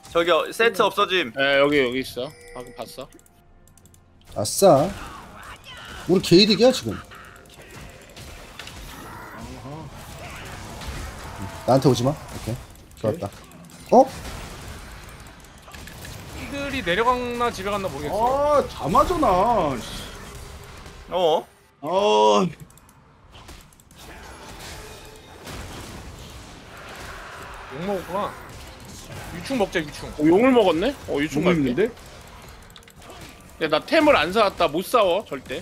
저기 세트 없어짐. 에 여기 있어. 방금 봤어. 아싸. 우리 개이득이야 지금. 나한테 오지마. 오케이 좋았다. 어? 이들이 내려갔나 집에 갔나 모르겠어. 다 맞아나. 어? 욕 먹었구나. 유충 먹자 유충. 용을 먹었네? 유충 갈게. 있는데? 근데 나 템을 안 사왔다. 못 싸워 절대.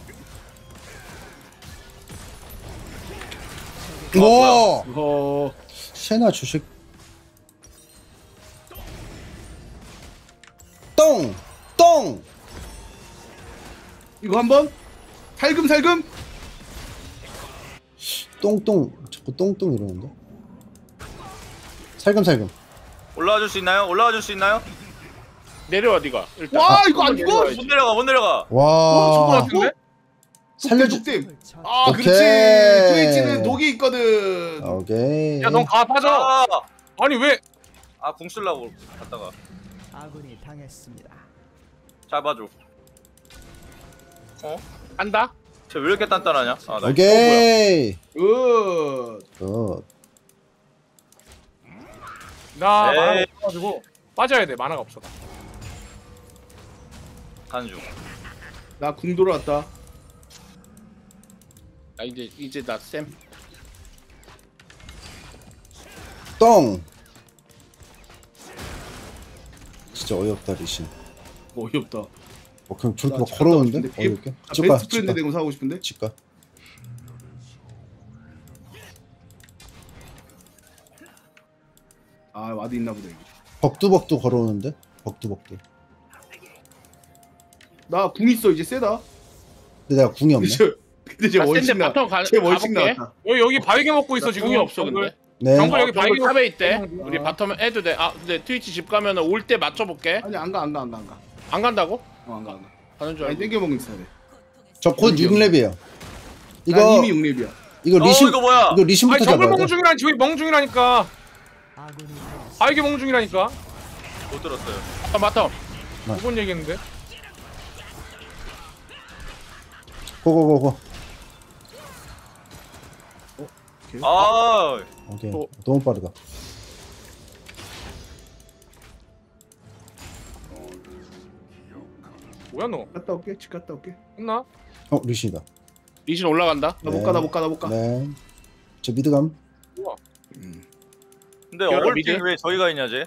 와. 셰나 주식. 똥. 똥. 이거 한번 살금. 똥똥. 자꾸 똥똥 이러는데. 살금살금. 올라와 줄 수 있나요? 올라와 줄 수 있나요? 내려와 네가. 일단. 와 이거 안 죽어? 못 내려가 못 내려가. 와. 같은데? 살려주. 독댐. 오케이. 그렇지. 트위치는 독이 있거든. 오케이. 야 넌 가 빠져. 아니 왜? 궁 쓸라고 갔다가 아군이 당했습니다. 잡아줘. 간다. 쟤 왜 이렇게 단단하냐? 나 오케이. 굿. 굿. 나 에이. 만화가 없어가지고 빠져야 돼. 만화가 없어. 가는 중. 나 궁 돌아왔다. 나 이제 나 쌤. 똥. 진짜 어이없다 리신. 어이없다. 그냥 저렇게 나 막 집 걸어오는데? 갔다 싶은데? 어이없게. 베스트 프렌드 되고 사고 싶은데? 집가. 와드 있나 보다 이게. 벅두벅두 걸어오는데? 벅두벅두. 나 궁 있어 이제 세다. 근데 내가 궁이 없네. 근데 쟤 나 월식 샌드 나. 바텀 쟤 월식 가볼게. 나왔다. 여기 바위게 먹고 있어 지금. 궁이 없어 근데. 네. 정글 여기 정글 바위게 탑에 있대. 먹고 우리 바텀 해도 돼. 근데 트위치 집 가면은 올 때 맞춰볼게. 아니 안 가. 안 간다고? 안 가. 가는 줄 아니 알고. 땡겨 먹는 스타일에. 저 곧 6렙이에요. 난 이거 이미 6렙이야. 이거 리신 이거 뭐야? 이거 리신부터 아니 정글 잡아야 돼. 멍중이라니 저기 멍중이라니까. 아군이 당했습니다. 바위게 멍중이라니까. 못 들었어요. 바텀. 두번 얘기했는데. 고고고고. 오케이. 또. 너무 빠르다. 뭐야 너? 갔다 올게. 집 갔다 올게. 끝나? 리신이다. 리신 올라간다. 나 못 가. 네. 저 미드감. 우와. 근데 열어, 어글팀 미드? 왜 저희가 있냐 쟤?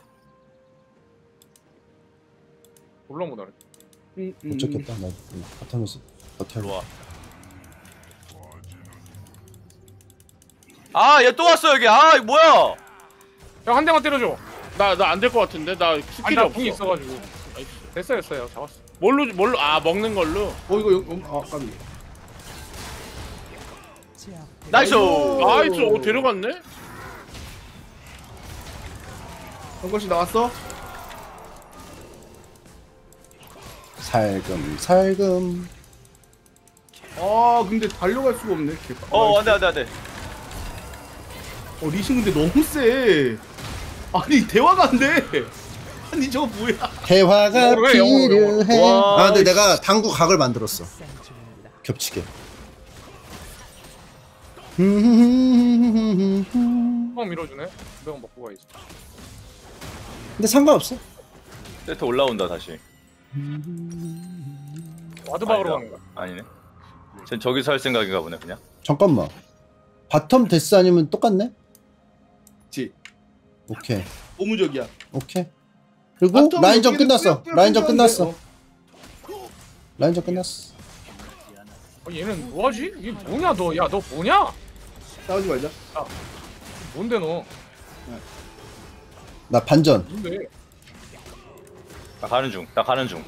올라온 거다. 못 잡겠다. 나 바텀에서 버텨. 일로 와. 얘 또 왔어 여기. 이거 뭐야? 형 한 대만 때려줘. 나 안 될 것 같은데. 나 스킬이 아니 나 없어. 궁이 있어가지고. 됐어요. 잡았어. 뭘로 먹는 걸로. 이거 까비. 제압. 나이스. 나이스. 데려갔네. 한것이 나왔어? 살금. 근데 달려갈 수가 없네. 안돼. 리신 근데 너무 세. 아니 대화가 안 돼. 아니 저거 뭐야? 대화가 영어로 해, 필요해. 와, 근데 내가 당구 각을 만들었어. 생중입니다. 겹치게. 형 밀어주네. 내가 먹고 가야지. 근데 상관없어. 세트 올라온다 다시. 와드 박으러 가는 거야. 아니네. 쟨 저기서 할 생각인가 보네 그냥. 잠깐만. 바텀 데스 아니면 똑같네? 지. 오케이. 고무적이야. 오케이. 그리고 바텀 라인전 여기는 끝났어. 뿌옇뿌옇 라인전 뿌옇는데? 끝났어. 라인전 끝났어. 얘는 뭐하지? 이게 뭐냐 너? 야 너 뭐냐? 싸우지 말자. 뭔데 너? 나 반전. 뭔데? 나 가는 중.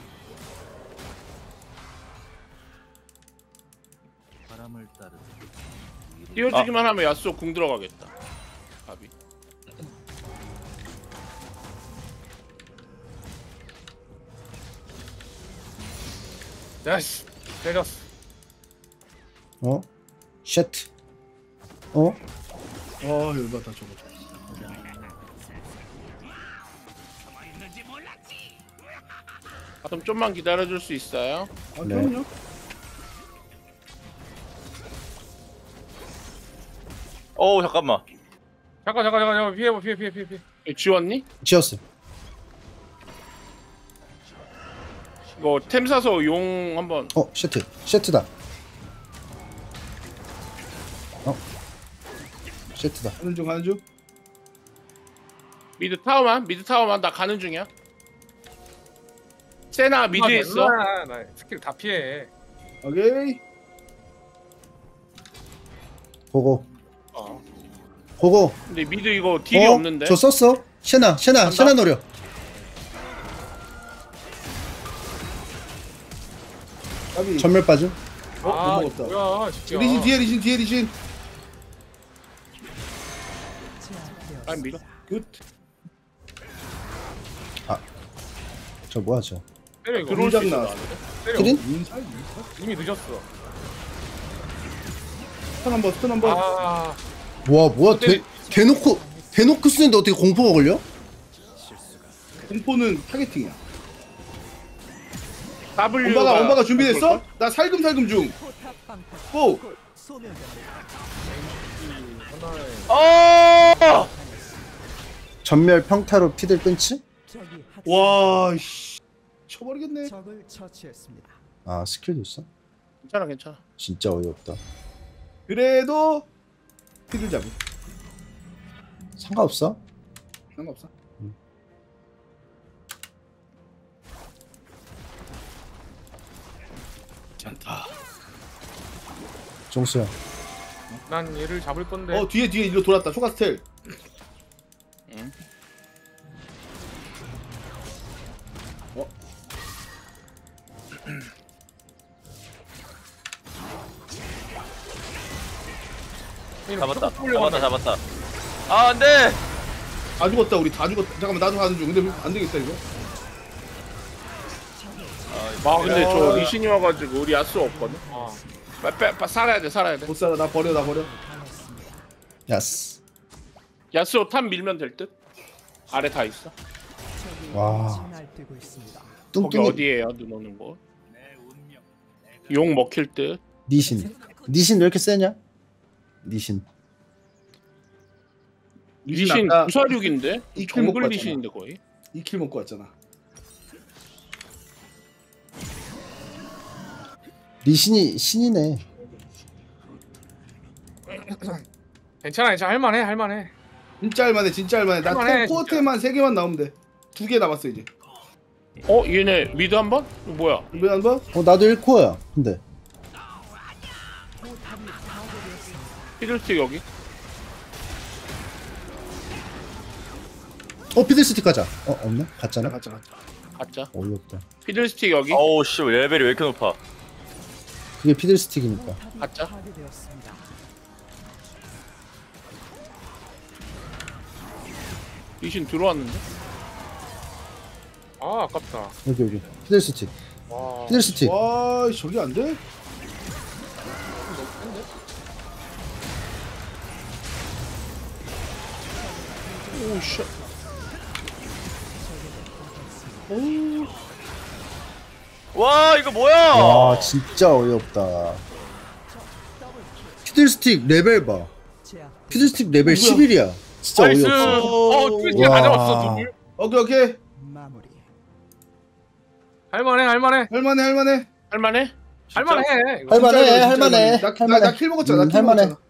띄워주기만 하면 야수 궁 들어가겠다. 가비. 야씨 때렸어. 쉣. 열받다 저거. 그럼 좀만 기다려줄 수 있어요? 아, 네. 그럼요. 어우 잠깐만. 잠깐 피해. 지웠니? 지었어. 이거 템 사서 용 한번. 쉐트다. 쉐트다. 가는 중. 미드 타워만 나 가는 중이야. 세나 미드에 있어. 나 스킬 다 피해. 오케이. 고고. 어. 고고. 근데 미드 이거 딜이 없는데. 저 썼어. 쉐나 노려. 까비. 전멸 빠짐. 못 먹었다. 뭐야 진짜. 리신 뒤에 리신. 아 밀어. 굿. 저 뭐야 저. 때려 이거. 들어올 수 공작 있어. 나왔어. 나는. 때려. 키린? 인살. 이미 늦었어. 스턴 한번. 아 와 뭐야 대놓고 쓰는데 어떻게 공포가 걸려? 공포는 타겟팅이야. W가 엄마가 준비됐어? 나 살금 중. 고. 어! 전멸 평타로 피들 끊지? 적이 와, 씨. 쳐버리겠네. 적을 처치했습니다. 아 스킬도 있어? 괜찮아. 진짜 어이없다. 그래도 피를 잡을. 상관없어? 상관없어. 괜찮다. 종수야. 난 얘를 잡을 건데. 뒤에 일로 돌았다. 초가스텔. 응. 잡았다. 아 안돼. 다 죽었다. 우리 다 죽었다. 잠깐만 나도 가는 중. 근데 안 되겠다 이거. 아 근데 저 리신이 와가지고 우리 야수 없거든. 어. 살아야 돼. 못 살아. 나 버려. 야스. 야수 탑 밀면 될 듯. 아래 다 있어. 적이 와. 날뛰고 있습니다. 거기 뚱뚱이 어디에요? 눈 오는 곳. 용 먹힐 듯. 니신 왜 이렇게 세냐? 니신. 리신 아까 946인데? 이킬 먹고 정글 왔잖아. 리신인데 거의. 2킬 먹고 왔잖아. 리신이 신이네. 괜찮아 할만해. 진짜 할만해. 나 할만해, 코어템만 3개만 나오면 돼. 2개 남았어 이제. 얘네 미드 한 번? 이거 뭐야? 준비 한 번? 나도 1코어야. 근데 피들스틱 여기. 피들스틱 가자. 없네? 갔잖아. 가자. 가짜. 어이없다. 피들스틱 여기. 어우 씨 레벨이 왜 이렇게 높아? 그게 피들스틱이니까. 가짜. 파괴되었습니다. 리신 들어왔는데? 아 아깝다. 여기 피들스틱. 와. 피들스틱. 와, 저기 안 돼? 오 씨. 와 이거 뭐야? 와 진짜 어이없다. 피들스틱 레벨 봐. 제압. 피들스틱 레벨 뭐야? 11이야. 진짜 나이스. 어이없어. 트위치 와. 가져왔어 둘. 오케이. 마무리. 할만해. 할만해. 할만해? 할만해. 이거. 할만해. 나 킬 먹었잖아. 나 킬 할만해. 먹었잖아.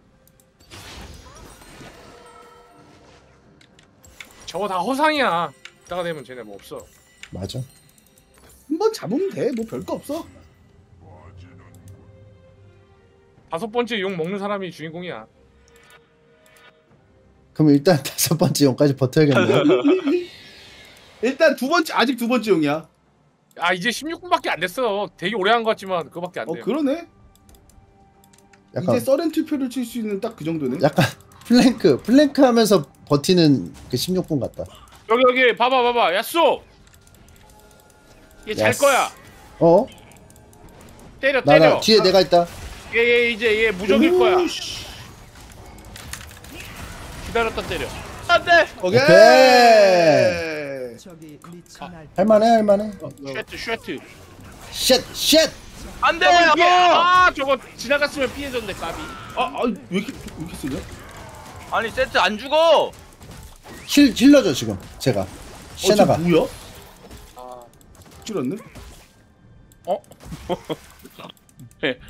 저거 다 허상이야. 이따가 되면 쟤네 뭐 없어. 맞아. 한번 잡으면 돼. 뭐 별거 없어. 5번째 용 먹는 사람이 주인공이야. 그럼 일단 5번째 용까지 버텨야겠네. 일단 아직 두 번째 용이야. 아 이제 16분밖에 안 됐어. 되게 오래 한 것 같지만 그거밖에 안 돼. 그러네. 약간 이제 서렌 투표를 칠 수 있는 딱 그 정도네. 약간 플랭크 하면서 버티는 그 16분 같다. 여기 봐봐 야수. 얘 잘 야스. 거야. 때려. 나 뒤에 내가 있다. 얘 이제 얘 무적일 거야. 오우씨. 기다렸다 때려. 안돼. 오케이. 오케이. 적이 미쳐 할만해. 쉐트. 쉣. 안돼. 저거 지나갔으면 피해줬네 까비. 왜 이렇게 쓰냐? 아니 세트 안 죽어. 힐러죠 지금 제가. 셰나가. 쟤 뭐야? 찔렀네? 네.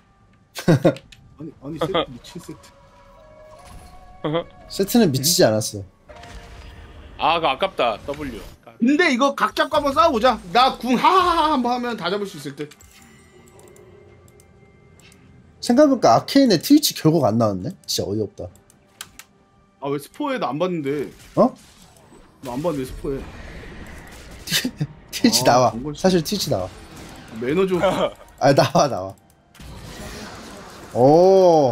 아니 세트 미친 세트. 세트는 미치지 않았어. 그거 아깝다 W. 근데 이거 각 잡고 한번 싸워보자. 나 궁 하하하 한번 하면 다 잡을 수 있을 듯. 생각해보니까 아케인의 트위치 결국 안 나왔네. 진짜 어이없다. 아 왜 스포에 나 안 봤는데? 어? 나 안 봤는데 스포에. 트위치 아, 나와. 그런 걸 사실 트위치 나와. 매너 좀. 아 나와. 오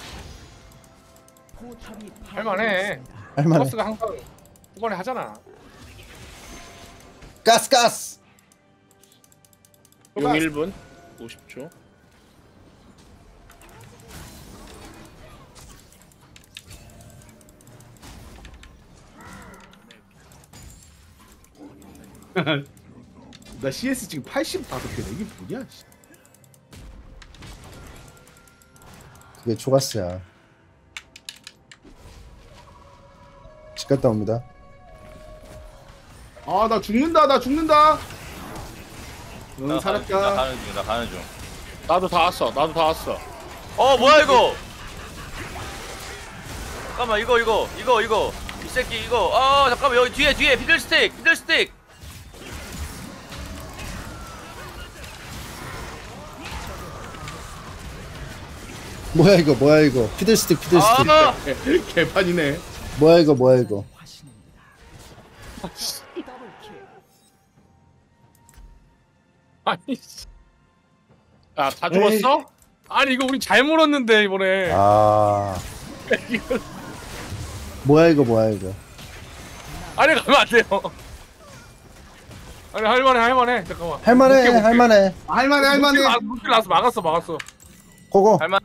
할만해. 할만해. 버스가 항상 후반에 하잖아. 가스. 용 1분 50초. 나 CS 지금 85개네. 이게 뭐냐? 씨. 그게 초가스야. 집 갔다 옵니다. 나 죽는다. 응 나 살았다. 가는 중. 나도 다 왔어. 뭐야 이거? 잠깐만 이거 이 새끼 이거. 잠깐만 여기 뒤에 피들스틱. 뭐야 이거 피들스틱. 개판이네. 뭐야 이거. 아니 다 죽었어? 아니 이거 우리 잘 물었는데 이번에. 뭐야 이거. 아니 가면 안 돼요. 아니 할만해. 잠깐만. 할만해. 할만해. 물길 나서 막았어. 고고. 할만.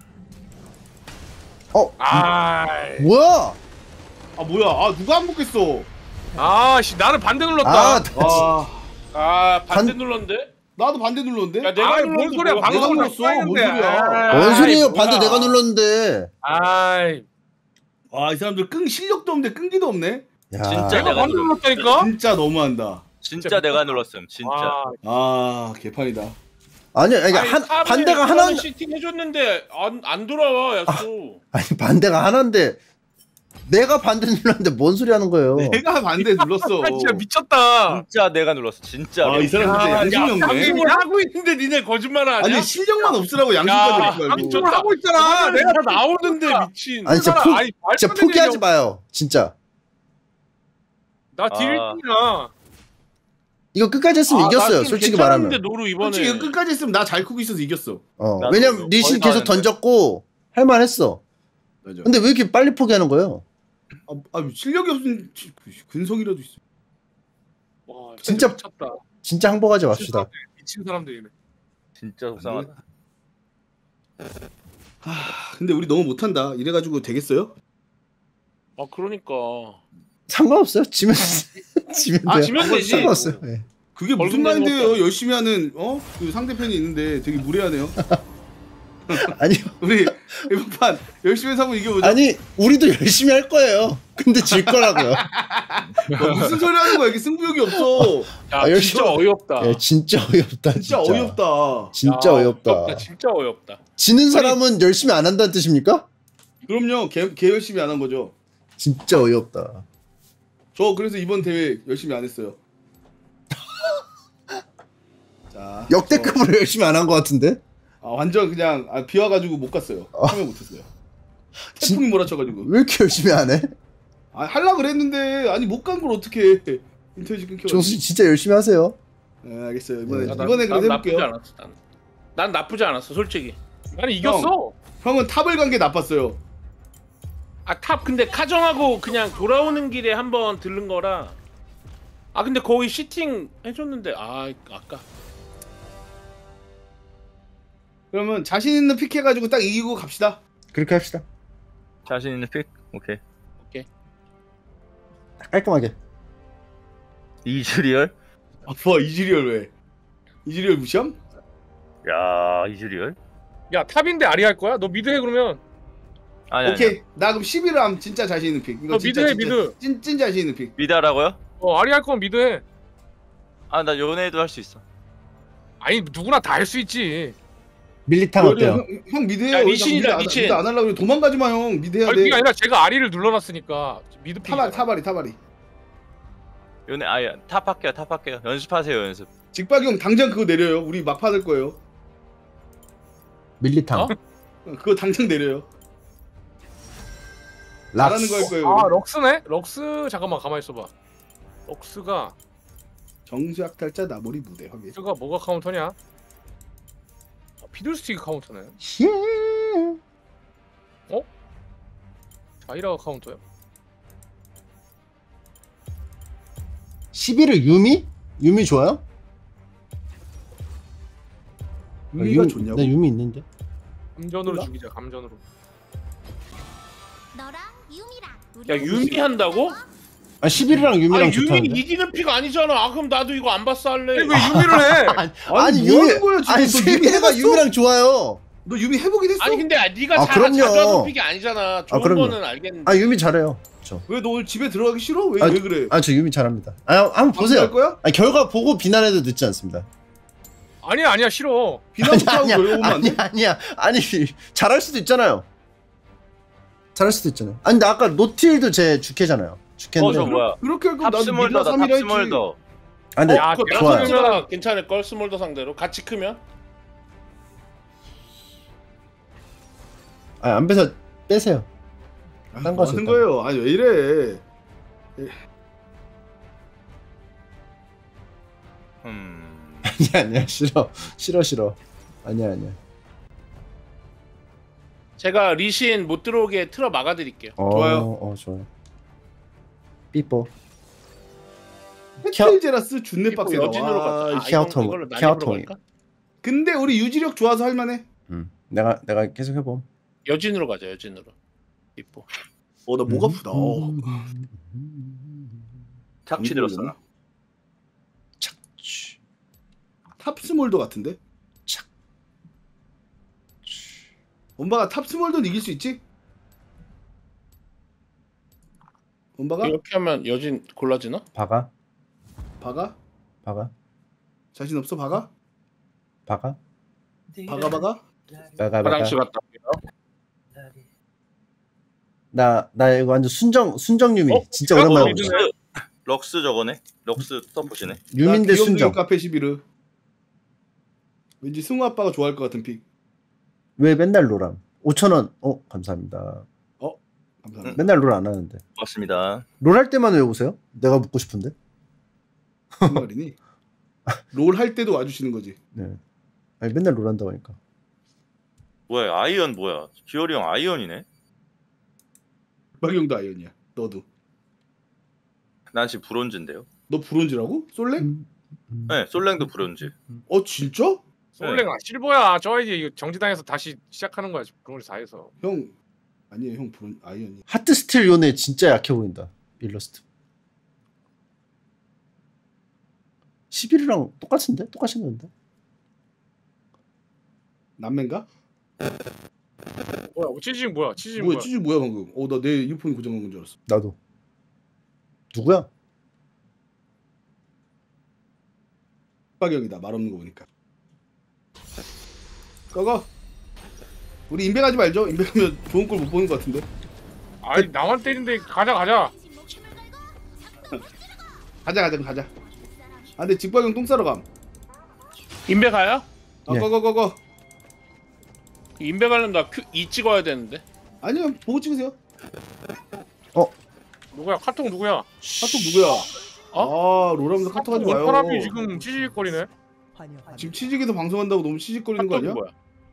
뭐야? 뭐야? 누가 안 먹겠어? 씨 나는 반대 눌렀다. 반대 눌렀는데? 나도 반대 눌렀는데. 야 내가 뭔 눌렀는데 소리야? 뭐가 내가 방금 눌렀어. 뭔 소리야? 뭔 소리예요? 뭐야. 반대 내가 눌렀는데. 이 사람들 끈 실력도 없는데 끈기도 없네. 야. 진짜 내가 반대 눌렀다니까. 진짜 너무한다. 진짜 내가 눌렀음. 진짜. 개판이다. 아니 반대가 하나. 시팅 해줬는데 안 돌아와 야수. 아니 반대가 하나인데 내가 반대 눌렀는데 뭔 소리 하는 거예요? 내가 반대 눌렀어. 진짜 미쳤다. 진짜 내가 눌렀어. 진짜. 이 사람 진짜 양심이 없네. 게임을 하고 있는데 니네 거짓말을 하냐? 아니 실력만 없으라고 양심까지 없지 말고. 방송을 하고 있잖아. 내가 다 나오는데 미친. 아니 진짜 진짜 포기하지 마요. 진짜 나 딜이야. 이거 끝까지 했으면 이겼어요. 솔직히 말하면. 노루 이번에. 솔직히 이거 끝까지 했으면 나 잘 크고 있어서 이겼어. 나도 왜냐면 리신 거의 다 계속 하는데. 던졌고 할만했어. 맞아. 근데 왜 이렇게 빨리 포기하는 거예요? 실력이 없으면 근성이라도 있어. 와, 진짜 미쳤다. 진짜 항복하지 맙시다. 미친 사람들이네. 진짜 속상하다. 근데 우리 너무 못한다. 이래가지고 되겠어요? 그러니까. 상관없어요. 지면 지면 돼요. 지면 되지. 상관없어요. 네. 그게 무슨 벌금 내는 마인드예요? 것도 열심히 하는 그 상대편이 있는데 되게 무례하네요. 아니요. 우리 이번 판 열심히 해서 한번 이겨보자. 아니 우리도 열심히 할 거예요. 근데 질 거라고요. 무슨 소리 하는 거야? 이게 승부욕이 없어. 야 열심히- 진짜 어이없다. 예, 진짜 어이없다. 진짜 어이없다. 진짜 어이없다. 진짜 어이없다. 지는 사람은 열심히 안 한다는 뜻입니까? 그럼요. 개 열심히 안 한 거죠. 진짜 어이없다. 저 그래서 이번 대회 열심히 안 했어요. 자, 역대급으로 열심히 안 한 것 같은데? 완전 그냥 비와가지고 못 갔어요. 참여 못했어요. 태풍이 몰아쳐가지고. 왜 이렇게 열심히 안 해? 할라 그랬는데 못 간 걸 어떻게 해? 인터넷이 끊겨. 정수 진짜 열심히 하세요. 네, 알겠어요. 이번에 네. 이번에 그럼 나쁘지 해볼게요. 않았어. 난 나쁘지 않았어 솔직히. 아니 이겼어. 형은 탑을 간 게 나빴어요. 탑 근데 카정하고 그냥 돌아오는 길에 한번 들른 거라. 근데 거기 시팅 해줬는데 아까. 그러면 자신 있는 픽 해가지고 딱 이기고 갑시다. 그렇게 합시다. 자신 있는 픽. 오케이. 깔끔하게. 이즈리얼. 아 뭐 이즈리얼 왜? 이즈리얼 무시함? 야 이즈리얼? 야 탑인데 아리 할 거야? 너 미드 해 그러면. 아니 오케이 나 그럼 11을 진짜 자신 있는 픽. 이거 너 진짜, 미드 해, 진짜 미드. 찐 자신 있는 픽. 미드하라고요? 아리 할 거면 미드 해. 아 나 연애도 할 수 있어. 아니 누구나 다 할 수 있지. 밀리탕 어때요? 형 미드 해요. 야, 리신이다, 미드 리신. 미드 안 하려고 그래. 도망가지 마 형. 미드 해야 아니 돼. 그게 아니라 제가 아리를 눌러놨으니까 미드 픽. 타바리. 연애 아예 탑할게요. 연습하세요 연습. 직박이 형 당장 그거 내려요. 우리 막 받을 거예요. 밀리탕. 어? 그거 당장 내려요. 잘하는 거 할 거예요. 아 우리. 럭스네? 럭스 잠깐만 가만히 있어봐. 럭스가 정수학탈자 나머리 무대 확인. 럭스가 뭐가 카운터냐? 피들스틱이 카운터네. 예. 자이라가 카운터야. 11을 유미? 유미 좋아요? 의미가 좋냐고? 나 유미 있는데. 감전으로 몰라? 죽이자 감전으로. 너랑 유미랑 야 유미 한다고? 아 11이랑 유미랑 아니 유미 좋다는데. 이기는 픽 아니잖아. 아 그럼 나도 이거 안 봤어 할래. 왜 유미를 해? 아니 뭐 하는 거야, 지금? 아니 너 스 유미 가 해봤어? 유미랑 좋아요. 너 유미 해보긴 했어? 아니 근데 네가 아, 그럼요. 자주 하는 픽이 아니잖아. 좋은 그럼요. 거는 알겠는데. 아 유미 잘해요. 저. 왜 너 오늘 집에 들어가기 싫어? 왜 그래? 아 저 유미 잘합니다. 아 한번 보세요. 할 거야? 아 결과 보고 비난해도 늦지 않습니다. 아니야 싫어. 비난부터 하고 걸어오면 안 돼? 아니 잘할 수도 있잖아요. 잘할 수도 있잖아요. 아니 근데 아까 노틸도 제 주캐잖아요. 주캐인데. 저 뭐야? 그렇게 할 거면 나도 밀라 탑스몰더다 3이라 했지. 탑스몰더. 아 근데 야, 그거 좋아요. 좋아요. 괜찮을 걸 스몰더 상대로 같이 크면. 아 안 빼서 빼세요. 아, 딴 뭐 거 하는 있다. 거예요? 아니 왜 이래? 아니야 싫어. 아니야. 제가 리신 못 들어오게 틀어 막아드릴게요. 좋아요. 좋아요. 삐뽀. 헤틀제라스 준내 이거 빡세다. 여진으로 와, 가자. 아, 케어통, 이걸로 난입으로 케어통이. 갈까? 근데 우리 유지력 좋아서 할만해. 내가 계속 해봄. 여진으로 가자. 여진으로. 이뻐. 나 목 아프다. 착취 들었어. 탑스몰더 같은데? 엄마가 탑스몰더는 이길 수 있지? 엄마가? 이렇게 하면 여진 골라지나? 박아. 박아? 자신 없어 박아? 박아. 화장실 갔다 올게요. 나 이거 완전 순정 유미. 어? 진짜 어, 오랜만에 럭스. 보네. 럭스 저거네. 럭스 서포시네. 유민대 순정. 카페 11을. 왠지 승우 아빠가 좋아할 것 같은 픽. 왜 맨날 롤함? 5,000원. 감사합니다. 감사합니다. 맨날 롤 안 하는데. 고맙습니다. 롤 할 때만 왜 오세요? 내가 묻고 싶은데. 무슨 말이니? 롤 할 때도 와주시는 거지. 네. 아니 맨날 롤 한다고 하니까. 뭐야 아이언 뭐야? 기어리 형 아이언이네. 박영도 아이언이야. 너도. 난 지금 브론즈인데요. 너 브론즈라고? 솔랭? 네 솔랭도 브론즈. 진짜? 솔랭 실버야. 저 이제 정지당해서 다시 시작하는 거야. 그걸 4에서. 형 아니에요. 형 브론 아이언이. 하트 스틸 요네 진짜 약해 보인다. 일러스트. 11이랑 똑같은데? 똑같이 는데 남매인가? 뭐야? 치즈ing 뭐야? 치즈ing 뭐야? 뭐야? 찌질 뭐야 방금? 나 내 이어폰이 고장난 건 줄 알았어. 나도. 누구야? 박영이다. 말 없는 거 보니까. 꺼거. 우리 인백하지 말죠. 인백하면 좋은 걸 못 보는 것 같은데. 아니 나만 때리는데 가자. 가자. 근데 직박영 똥 싸러 감. 인베 가요? 예. 꺼거. 인베 가려면 나 Q2 찍어야 되는데. 아니요. 보고 찍으세요. 누구야? 카톡 누구야? 카톡 누구야? 롤하면서 카톡 하지 마요. 사람이 지금 찌직거리네. 지금 치직에서 방송한다고 너무 치직거리는 거 아니야? 뭐야?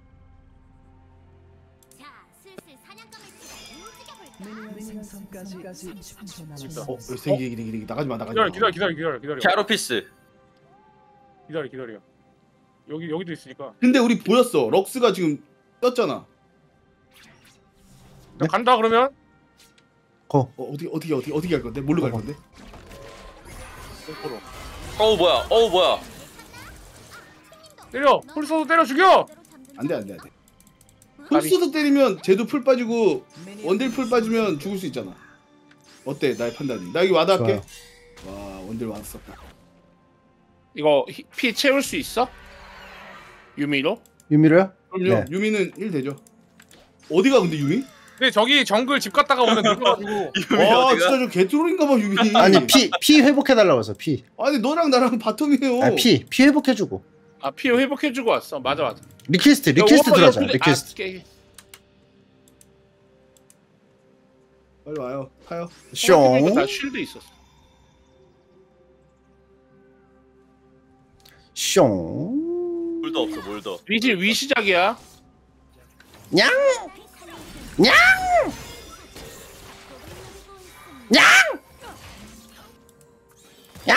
자, 슬슬 사냥감을 움직여볼까? 미니언 생성까지 30초 남았습니다. 기다리 나가지 마. 기다려. 캐로피스. 기다려. 여기도 있으니까. 근데 우리 보였어. 럭스가 지금 떴잖아. 나 간다 그러면. 거. 어떻게 할 건데? 뭘로 갈 건데? 공포로. 어우 뭐야? 어우 뭐야? 때려. 폴서도 때려 죽여. 안돼. 폴스도 때리면 쟤도 풀 빠지고 원딜 풀 빠지면 죽을 수 있잖아. 어때 나의 판단이? 나 여기 와드 할게. 와 원딜 와드 썼다. 이거 피 채울 수 있어? 유미로? 유미로요? 그럼요. 네. 유미는 1 되죠. 어디가 근데 유미? 근데 저기 정글 집 갔다가 오면 늦어가지고. 와 진짜 저 개트롤인가봐 유미. 아니 피 회복해달라고 해서 피. 아니 너랑 나랑 바텀이에요. 아, 피 회복해주고. 아 피 회복해주고 왔어. 맞아. 리퀘스트 야, 들어가자. 워커 리퀘스트. 빨리 와요. 가요. 숑. 나 쉴드 있었어. 숑. 물도 없어 물도. 위 시작이야. 냥. 냥. 냥. 냥.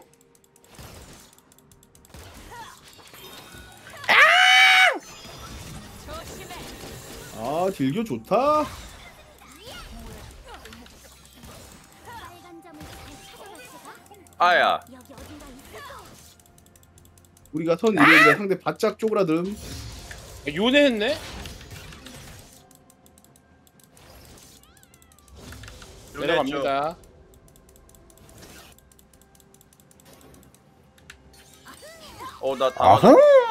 아 딜교 좋다. 빨간 점을 잘 찾아봤을까? 아야. 여기 어딘가 있어. 우리가 선 이래니까 상대 바짝 쪼그라들음. 요네했네. 내려갑니다. 어나 다. 아흥.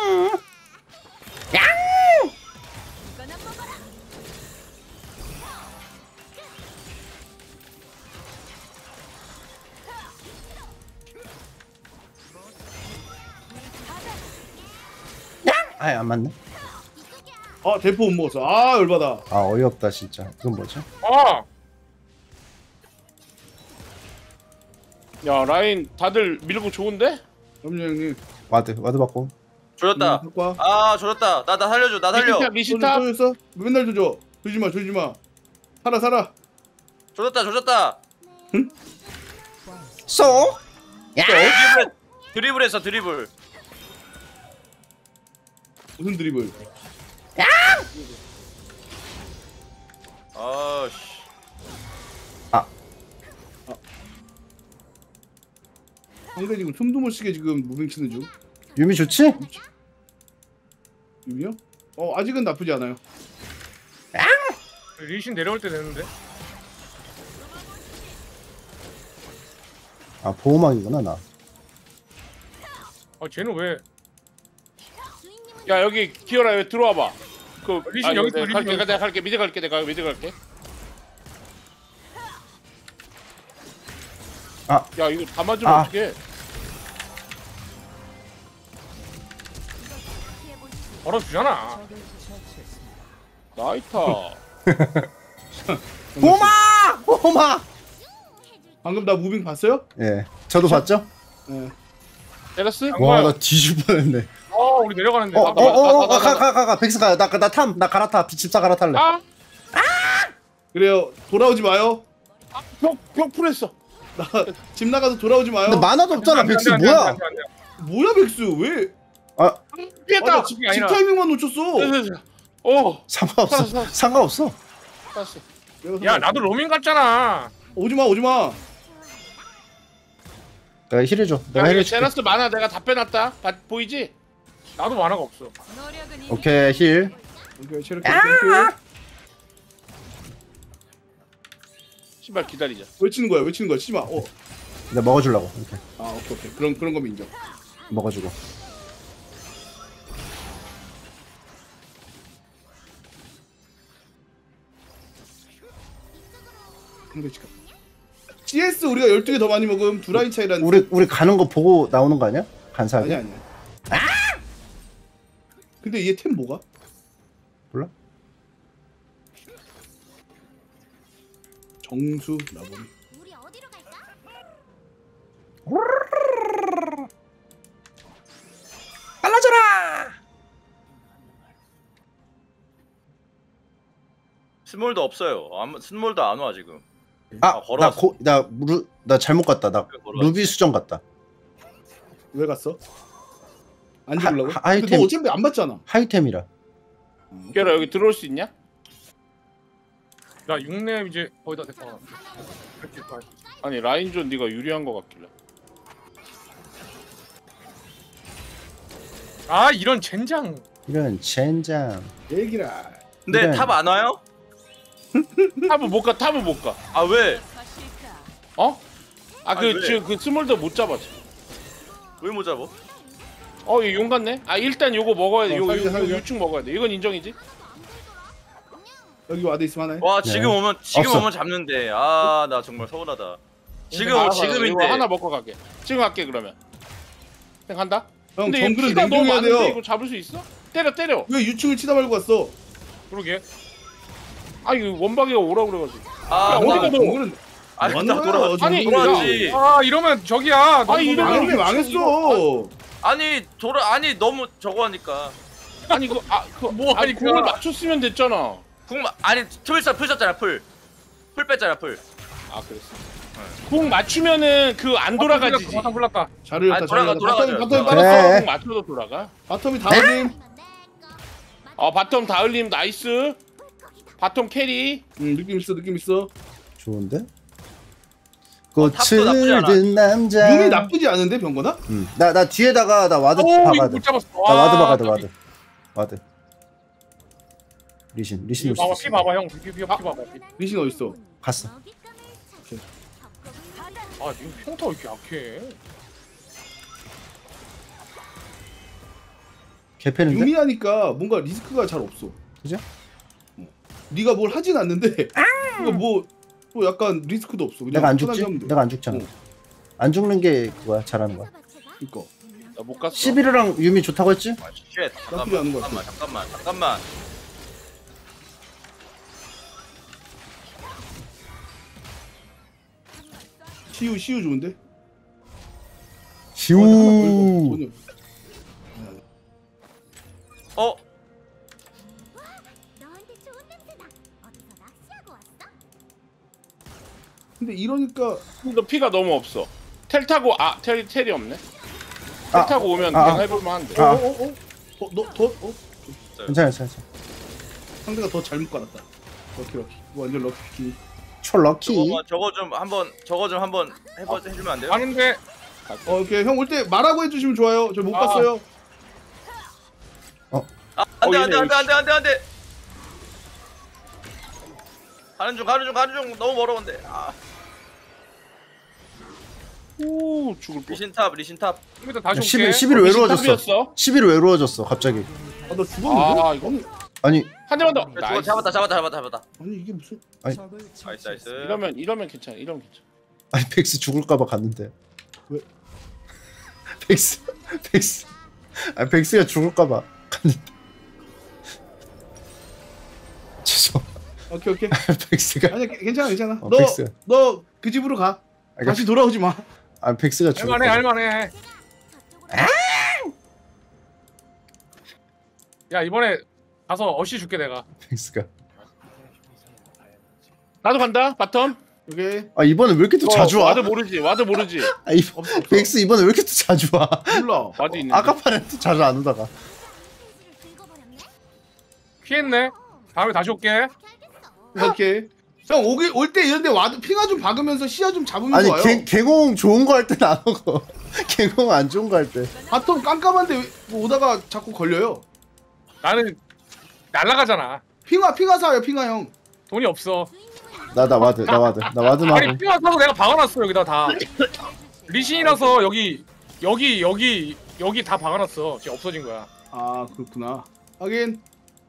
아예 안 맞네. 아 대포 못 먹었어. 아 열받아. 아 어이없다 진짜. 이건 뭐지? 아. 야 라인 다들 밀고 좋은데? 그럼요 형님. 와드 받고. 조졌다. 갖고 와. 아 조졌다. 나 살려줘. 나 살려. 리시탑. 또 줬어? 맨날 조져. 조지 마. 살아. 조졌다. 쏘. 야. 드리블했어 드리블. 무슨 드리블? 아씨. 상대 지금 숨도 못 쉬게 지금 무빙 치는 중. 유미 좋지? 유미요? 아직은 나쁘지 않아요. 리신 내려올 때 됐는데. 아 보호막이구나 나. 아 쟤는 왜? 야 여기 기어라 여기 들어와봐. 그 리신 여기 있어, 리신 여기 내가 갈게 미드 갈게 내가 미드 갈게. 아. 야 이거 다 맞으면 아. 어떡해? 벌어주잖아. 나이타. 보호막. 방금 나 무빙 봤어요? 예. 저도 봤죠? 네. 테라스? 와 나 뒤질 뻔했네. 우리 내려가는데. 가 백스 가. 나 갈아타. 집사 갈아탈래. 아! 그래요. 돌아오지 마요. 벽 풀했어. 나 집 나가서 돌아오지 마요. 근데 만화도 없잖아 백스 뭐야? 뭐야 백수 왜? 아 피했다. 집 타이밍만 놓쳤어. 상관없어. 살았어. 상관없어. 알았어. 야 나도 로밍 갔잖아. 오지 마. 내가 힐해줘. 내가 야 이거 힐해줄게. 제라스 만화 내가 다 빼놨다. 보이지? 나도 만화가 없어. 오케이 힐. 오케이 체력해. 땡큐. 신발 기다리자. 외치는 거야. 치지 마. 내가 먹어주려고 이렇게 오케이. 그런 거면 인정. 먹어주고. 상대 집. CS 우리가 12개 더 많이 먹음. 두 라인 차이라는. 우리 가는 거 보고 나오는 거 아니야? 간사하게? 아니야. 근데 얘 템 뭐가? 몰라? 정수 나보니. 우리 어디로 갈까? 빨라져라. 스몰도 없어요. 스몰도 안 와 지금. 아나 잘못 갔다. 나 루비 수정 갔다. 왜 갔어? 안 죽으려고? 아이템. 근데 너 어차피 안 맞잖아. 하이템이라. 기어라 여기 들어올 수 있냐? 나 6렙 이제 거의 다 됐다. 아니 라인전 네가 유리한 거 같길래. 아 이런 젠장. 이런 젠장. 얘기라. 근데 이런. 탑 안 와요? 탑은 못 가. 탑은 못 가. 아 왜? 어? 아 아니, 그 왜? 지금 그 스몰더 못 잡았어. 왜 못 잡어? 이거 용 같네. 아 일단 요거 먹어야 돼. 살려, 살려. 요충 먹어야 돼. 이건 인정이지? 여기 와드 있으면 하나에. 와 지금 네. 오면 지금 없어. 오면 잡는데 아 나 정말 서운하다. 지금 알아서 지금인데. 이거 하나 먹고 갈게. 지금 갈게 그러면. 그냥 간다. 형 근데 얘 정글은 피가 너무 냉정해야 많은데 돼요. 이거 잡을 수 있어? 때려. 왜 유충을 치다 말고 갔어? 그러게. 아 이거 원박이가 오라 그래가지고. 아 야, 어디가 나 너? 정글은 아니 뭐 나 하는 거야, 돌아. 정글은. 아니, 돌아왔지. 아 이러면 저기야. 너무 아니, 이러면- 망했네 망했어. 아니 너무 저거 하니까. 아니 뭐 아니 하니까. 공을 맞췄으면 됐잖아. 아니 풀 쐈잖아 풀 뺐잖아 풀. 아 그랬어. 공 맞추면은 그 안 돌아가지지. 바텀 불났다. 잘 흘렸다 아니, 잘 흘렸다. 돌아가죠. 바텀이 그래. 빨았어. 공 맞춰도 돌아가. 바텀이 다 흘림. 바텀 다을림 나이스. 바텀 캐리. 느낌 있어 느낌 있어. 좋은데? 탑도 나쁘지 꽃을 않아. 든 남자. 융이 나쁘지 않은데 병거나? 나 뒤에다가 나 와드 오 이거 박아야 돼. 못 잡았어. 나 와드 박아야 돼 와, 와드. 리신 피 올 봐봐 수 피 있어. 봐봐 형. 피 봐봐. 피. 리신 어딨어? 갔어. 아 지금 평타 왜 이렇게 약해? 개패는데? 융이 하니까 뭔가 리스크가 잘 없어. 그죠? 네가 뭘 하진 않는데 이거 뭐 약간 리스크도 없어. 그냥 내가 안 편하게 죽지? 하면 돼. 내가 안 죽잖아. 안 죽는 게 그거야 잘하는 거야. 그니까 나 못 갔어. 11호랑 유미 좋다고 했지? 아, 쉣. 나쁘지 않은 것 같아. 잠깐만. 시우 좋은데? 휴. 전혀. 어? 너한테 좋은 냄새다. 어디서 낚시하고 왔어? 근데 이러니까 너 피가 너무 없어. 텔 타고 텔이 없네. 텔 아, 타고 오면 아, 그냥 아. 해볼만한데. 아. 너 괜찮아. 상대가 더 잘못 깔았다. 럭키 완전 럭키. 촐럭키. 저거 좀 한번 해주면 안 돼요? 아는데 오케이 형 올 때 말하고 해주시면 좋아요. 저 못 아. 봤어요. 안돼 얘네 안돼. 가는 중 너무 멀어 근데. 오 죽을 뻔. 리신 탑. 좀 이따 다시 올게. 11호 외로워졌어. 탑이었어? 11호 외로워졌어 갑자기. 나 죽었는데? 아, 이거. 아니 한 대만 더. 저거 나이스. 잡았다. 아니 이게 무슨? 나이스. 이러면 괜찮아. 아니 백스 죽을까봐 갔는데. 왜? 백스. 아 백스가 죽을까봐 갔는데. 죄송. 오케이. 백스가. 아니 괜찮아. 백스. 너 그 집으로 가. 다시 돌아오지 마. 아 백스가 죽을까봐. 할만해. 야 이번에 가서 어시 줄게 내가. 백스가. 나도 간다. 바텀. 오케이. 아 이번에 왜 이렇게 또 자주 와? 와드 모르지. 아, 이 없어. 백스 이번에 왜 이렇게 또 자주 와? 몰라. 와드 있는데. 아까 판에 또 자주 안 오다가. 긁어버렸네. 피했네. 다음에 다시 올게. 오케이. 형 올 때 이런데 와도 핑하 좀 박으면서 시야 좀 잡으면 아니 좋아요. 갱공 좋은 거 할 때는 안 오고 갱공 안 좋은 거 할 때. 바텀 깜깜한데 뭐 오다가 자꾸 걸려요. 나는 날라가잖아. 핑하 사요 핑하 형. 돈이 없어. 나 와드 아니 나고. 피가 사서 내가 박아놨어 여기다 다. 리신이라서 여기 다 박아놨어. 지금 없어진 거야. 아 그렇구나. 하긴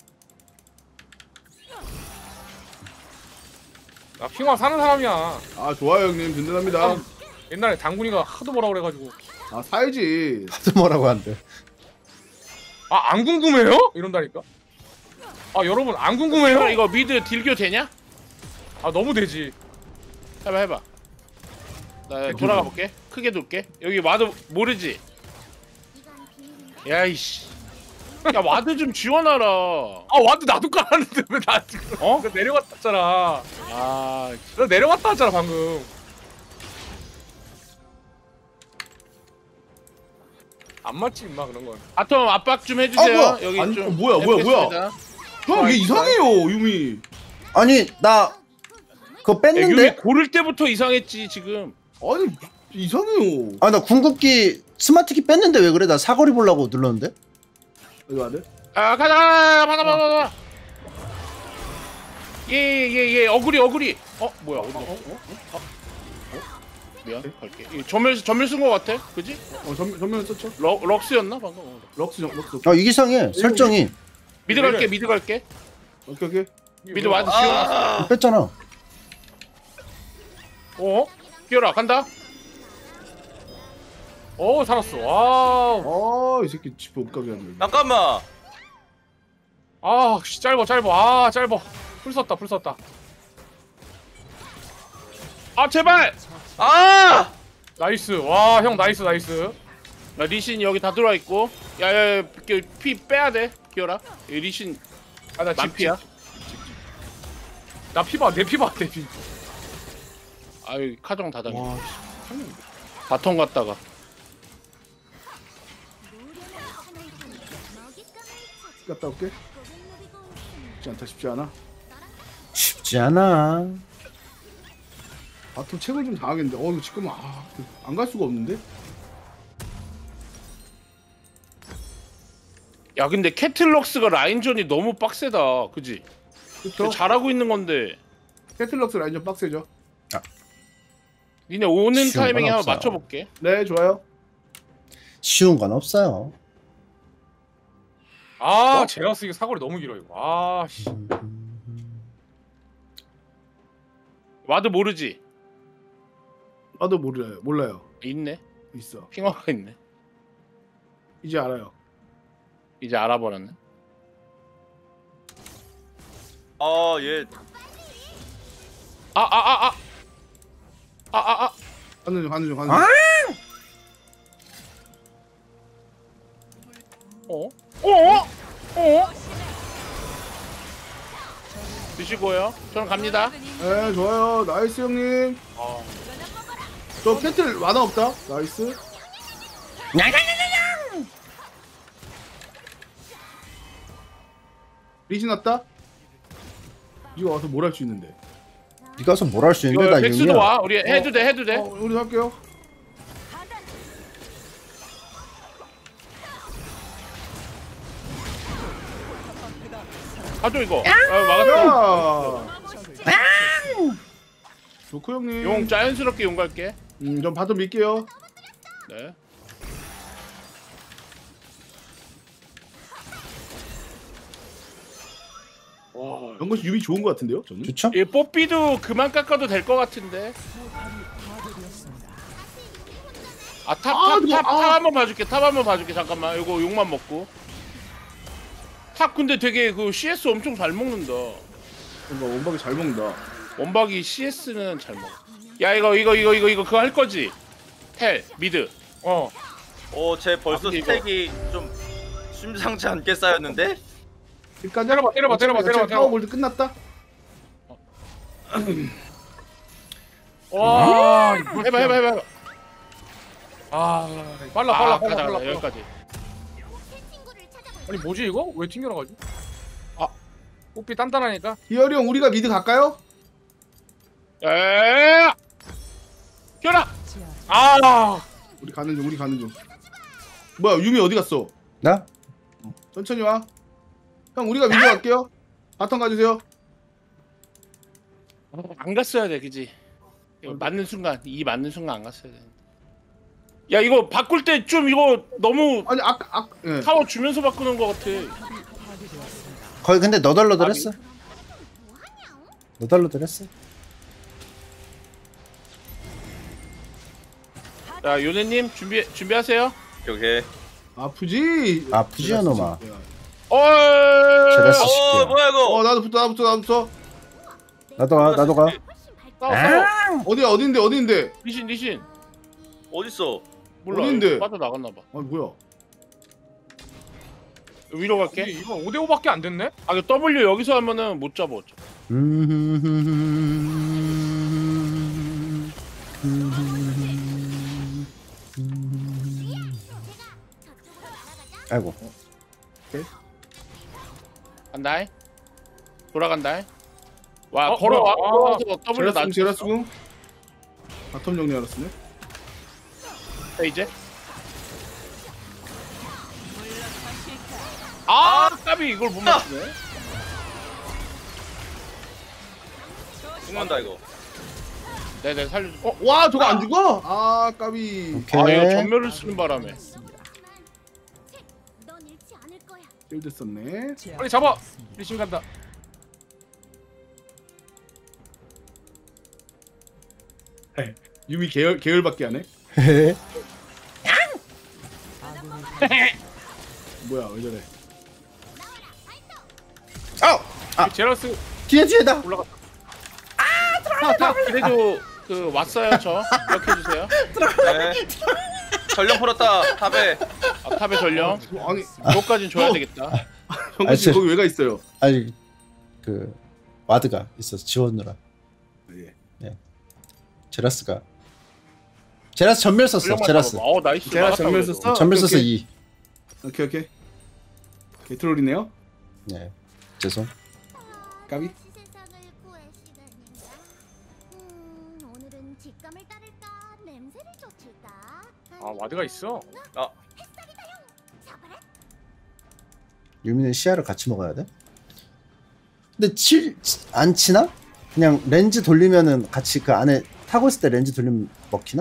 나 핑화 사는 사람이야. 아 좋아요 형님 든든합니다. 옛날에 당군이가 하도 뭐라 그래가지고 아 사야지. 하도 뭐라고 한대. 아 안 궁금해요? 이런다니까. 아 여러분 안 궁금해요? 형 이거 미드 딜교 되냐? 아 너무 되지. 해봐. 나 돌아가 볼게. 크게 돌게. 여기 와드 모르지? 야이씨. 야 와드 좀 지원하라. 아 와드 나도 깔았는데 왜 나 지금 그거 내려갔다 했잖아. 아 나 내려갔다 했잖아 방금. 안 맞지 임마 그런 건. 바텀 압박 좀 해주세요. 뭐야? 여기 아니, 좀. 뭐야. 해보겠습니다. 형 얘 이상해요 유미. 아니 나 그거 야, 여기 뺐는데. 고를 때부터 이상했지 지금. 아니 이상해요. 아 나 궁극기 스마트키 뺐는데 왜 그래? 나 사거리 보려고 눌렀는데. 여기 와드. 아 가자 받아. 예 어구리. 뭐야 어디 갔어? 미안 갈게. 전멸 쓴 거 같아, 그지? 전면 썼죠. 럭스였나 방금? 럭스. 이게 이상해 설정이. 미드 갈게. 오케이. 미드 와드 지워놨어. 뺐잖아. 끼어라 간다. 살았어. 와우. 이 새끼 집 못 가게 하네. 잠깐만. 짧아. 짧아. 풀 썼다. 제발. 나이스. 와, 형 나이스. 야, 리신 여기 다 들어와 있고. 야야야 피 빼야 돼. 끼어라. 리신 나 만피야. 나 피봐. 내 피. 아유 카정 다 당해. 와, 바텀 갔다가. 갔다 올게. 쉽지 않아. 쉽지 않아. 바텀 책을 좀 당하겠는데. 이거 지금 안 갈 수가 없는데. 야 근데 캐틀럭스가 라인전이 너무 빡세다. 그지? 그쵸? 잘하고 있는 건데. 캐틀럭스 라인 좀 빡세죠. 니네 오는 쉬운 타이밍에 건 한번 없어요. 맞춰볼게. 네, 좋아요. 쉬운 건 없어요. 제라스 이거 사거리 너무 길어 이거. 씨. 와드 모르지? 나도 몰라요. 있네. 있어. 핑화가 있네. 이제 알아요. 이제 알아버렸네. 얘. 가는 중. 드시고요. 저는 갑니다. 네, 좋아요. 나이스 형님. 저 캐틀 완화 없다. 나이스. 리신 왔다. 이거 와서 뭘 할 수 있는데. 네가 와서 뭘 할 수 있는데 이거 나 백스도 용이야. 와. 우리 해도 돼. 우리 할게요. 가져 이거. 막았어. 야. 좋고 형님. 용 자연스럽게 용 갈게. 전 바텀 밀게요. 네. 연것이 유비 좋은 것 같은데요, 저는. 좋죠? 이 뽀삐도 그만 깎아도 될 것 같은데. 탑 한번 봐줄게. 탑 한번 봐줄게. 잠깐만. 이거 용만 먹고. 탑 근데 되게 그 CS 엄청 잘 먹는다. 뭔가 원박이 잘 먹는다. 원박이 CS는 잘 먹어. 야 이거 그거 할 거지? 텔 미드. 쟤 벌써 근데 이거- 스택이 좀 심상치 않게 쌓였는데? 일단 때려봐. 파워 골드 끝났다. 와, 해봐. 빨라. 가자 여기까지. 아니 뭐지 이거? 왜 튕겨나가지? 뽀삐 단단하니까. 기열이 형 우리가 미드 갈까요? 에. 켜라. 우리 가는 중. 뭐야 유미 어디 갔어? 나? 천천히 와. 형 우리가 미드 갈게요. 바텀 가주세요. 안 갔어야 돼, 그지? 이거 맞는 순간 안 갔어야 돼. 야 이거 바꿀 때 좀 이거 너무 아니 예. 타워 주면서 바꾸는 것 같아. 거의 근데 너덜너덜했어. 너덜너덜했어. 자 요네님 준비하세요. 오케이. 아프지? 놈아. 제라스 어. 시키야. 뭐야 이거? 나도 나도 가. 싸워. 어딘데? 리신. 어딨어? 몰라. 어딘데? 빠져 나갔나 봐. 뭐야? 위로 갈게. 이거 5대5밖에 안 됐네? 이거 W 여기서 하면은 못 잡아. 아이고. 간다. 돌아간다. 와 어, 걸어와. 뭐야? 걸어와서 W 나. 제라스궁. 바텀 정리 알았으네. 이제. 아 까비 이걸 못 맞추네. 죽는다 이거. 네네 살려. 와 저거 안 죽어? 아 까비. 오케이. 아 이거 전멸을 쓰는 바람에. 넌 잃지 않을 거야. 일 됐었네. 빨리 잡아. 리신 간다. 유미 계열밖에 안 해? 뭐야 왜 저래? 제라스 뒤에다. 올라갔다. 그래도 그 왔어요 저. 기억해 주세요. 네. 전령 풀었다 탑에. 아, 탑의 전령. 아니 이거까진 줘야 되겠다. 정근 씨 아, 거기 왜 가 있어요? 아니 그 와드가 있어서 지원느라. 예. 제라스 전멸 썼어. 전령만 제라스 잡아봐. 나이스. 제가 막았다, 전멸 그래도. 썼어? 전멸 썼어 오케이, 2. 오케이. 개트롤이네요. 네 죄송. 까비. 세상을 구할 시간인가? 오늘은 직감을 따를까? 냄새를 쫓을까? 아 와드가 있어. 잡아라. 유미는 시야를 같이 먹어야 돼? 근데 안 치나? 그냥 렌즈 돌리면은 같이 그 안에 타고 있을 때 렌즈 돌리면 먹히나?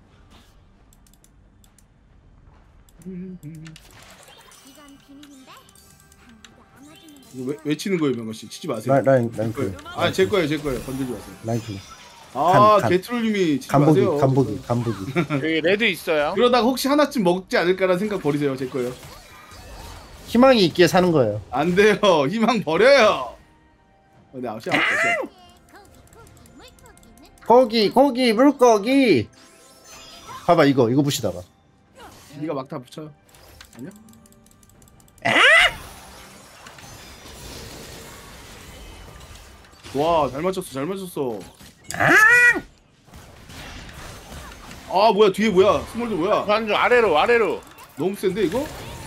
이건 비밀인데. 한국에 안아주는 거. 이거 왜 치는 거예요, 명건 씨? 치지 마세요. 라인 플레이. 제 거예요. 건들지 마세요. 라인 플레이. 아, 간. 개트롤 유미 치지 마세요. 간보기. 여기 레드 있어요. 그러다가 혹시 하나쯤 먹지 않을까라는 생각 버리세요. 제 거예요. 희망이 있기에 사는 거예요. 안 돼요. 희망 버려요. 네, 아웃이야. 고기 물고기. 봐봐 이거 부시다가. 네가 막타 붙여요. 아니야? 와, 잘 맞췄어. 아, 뭐야? 뒤에 뭐야? 스몰드 뭐야? 반주 아래로. 너무 센데 이거?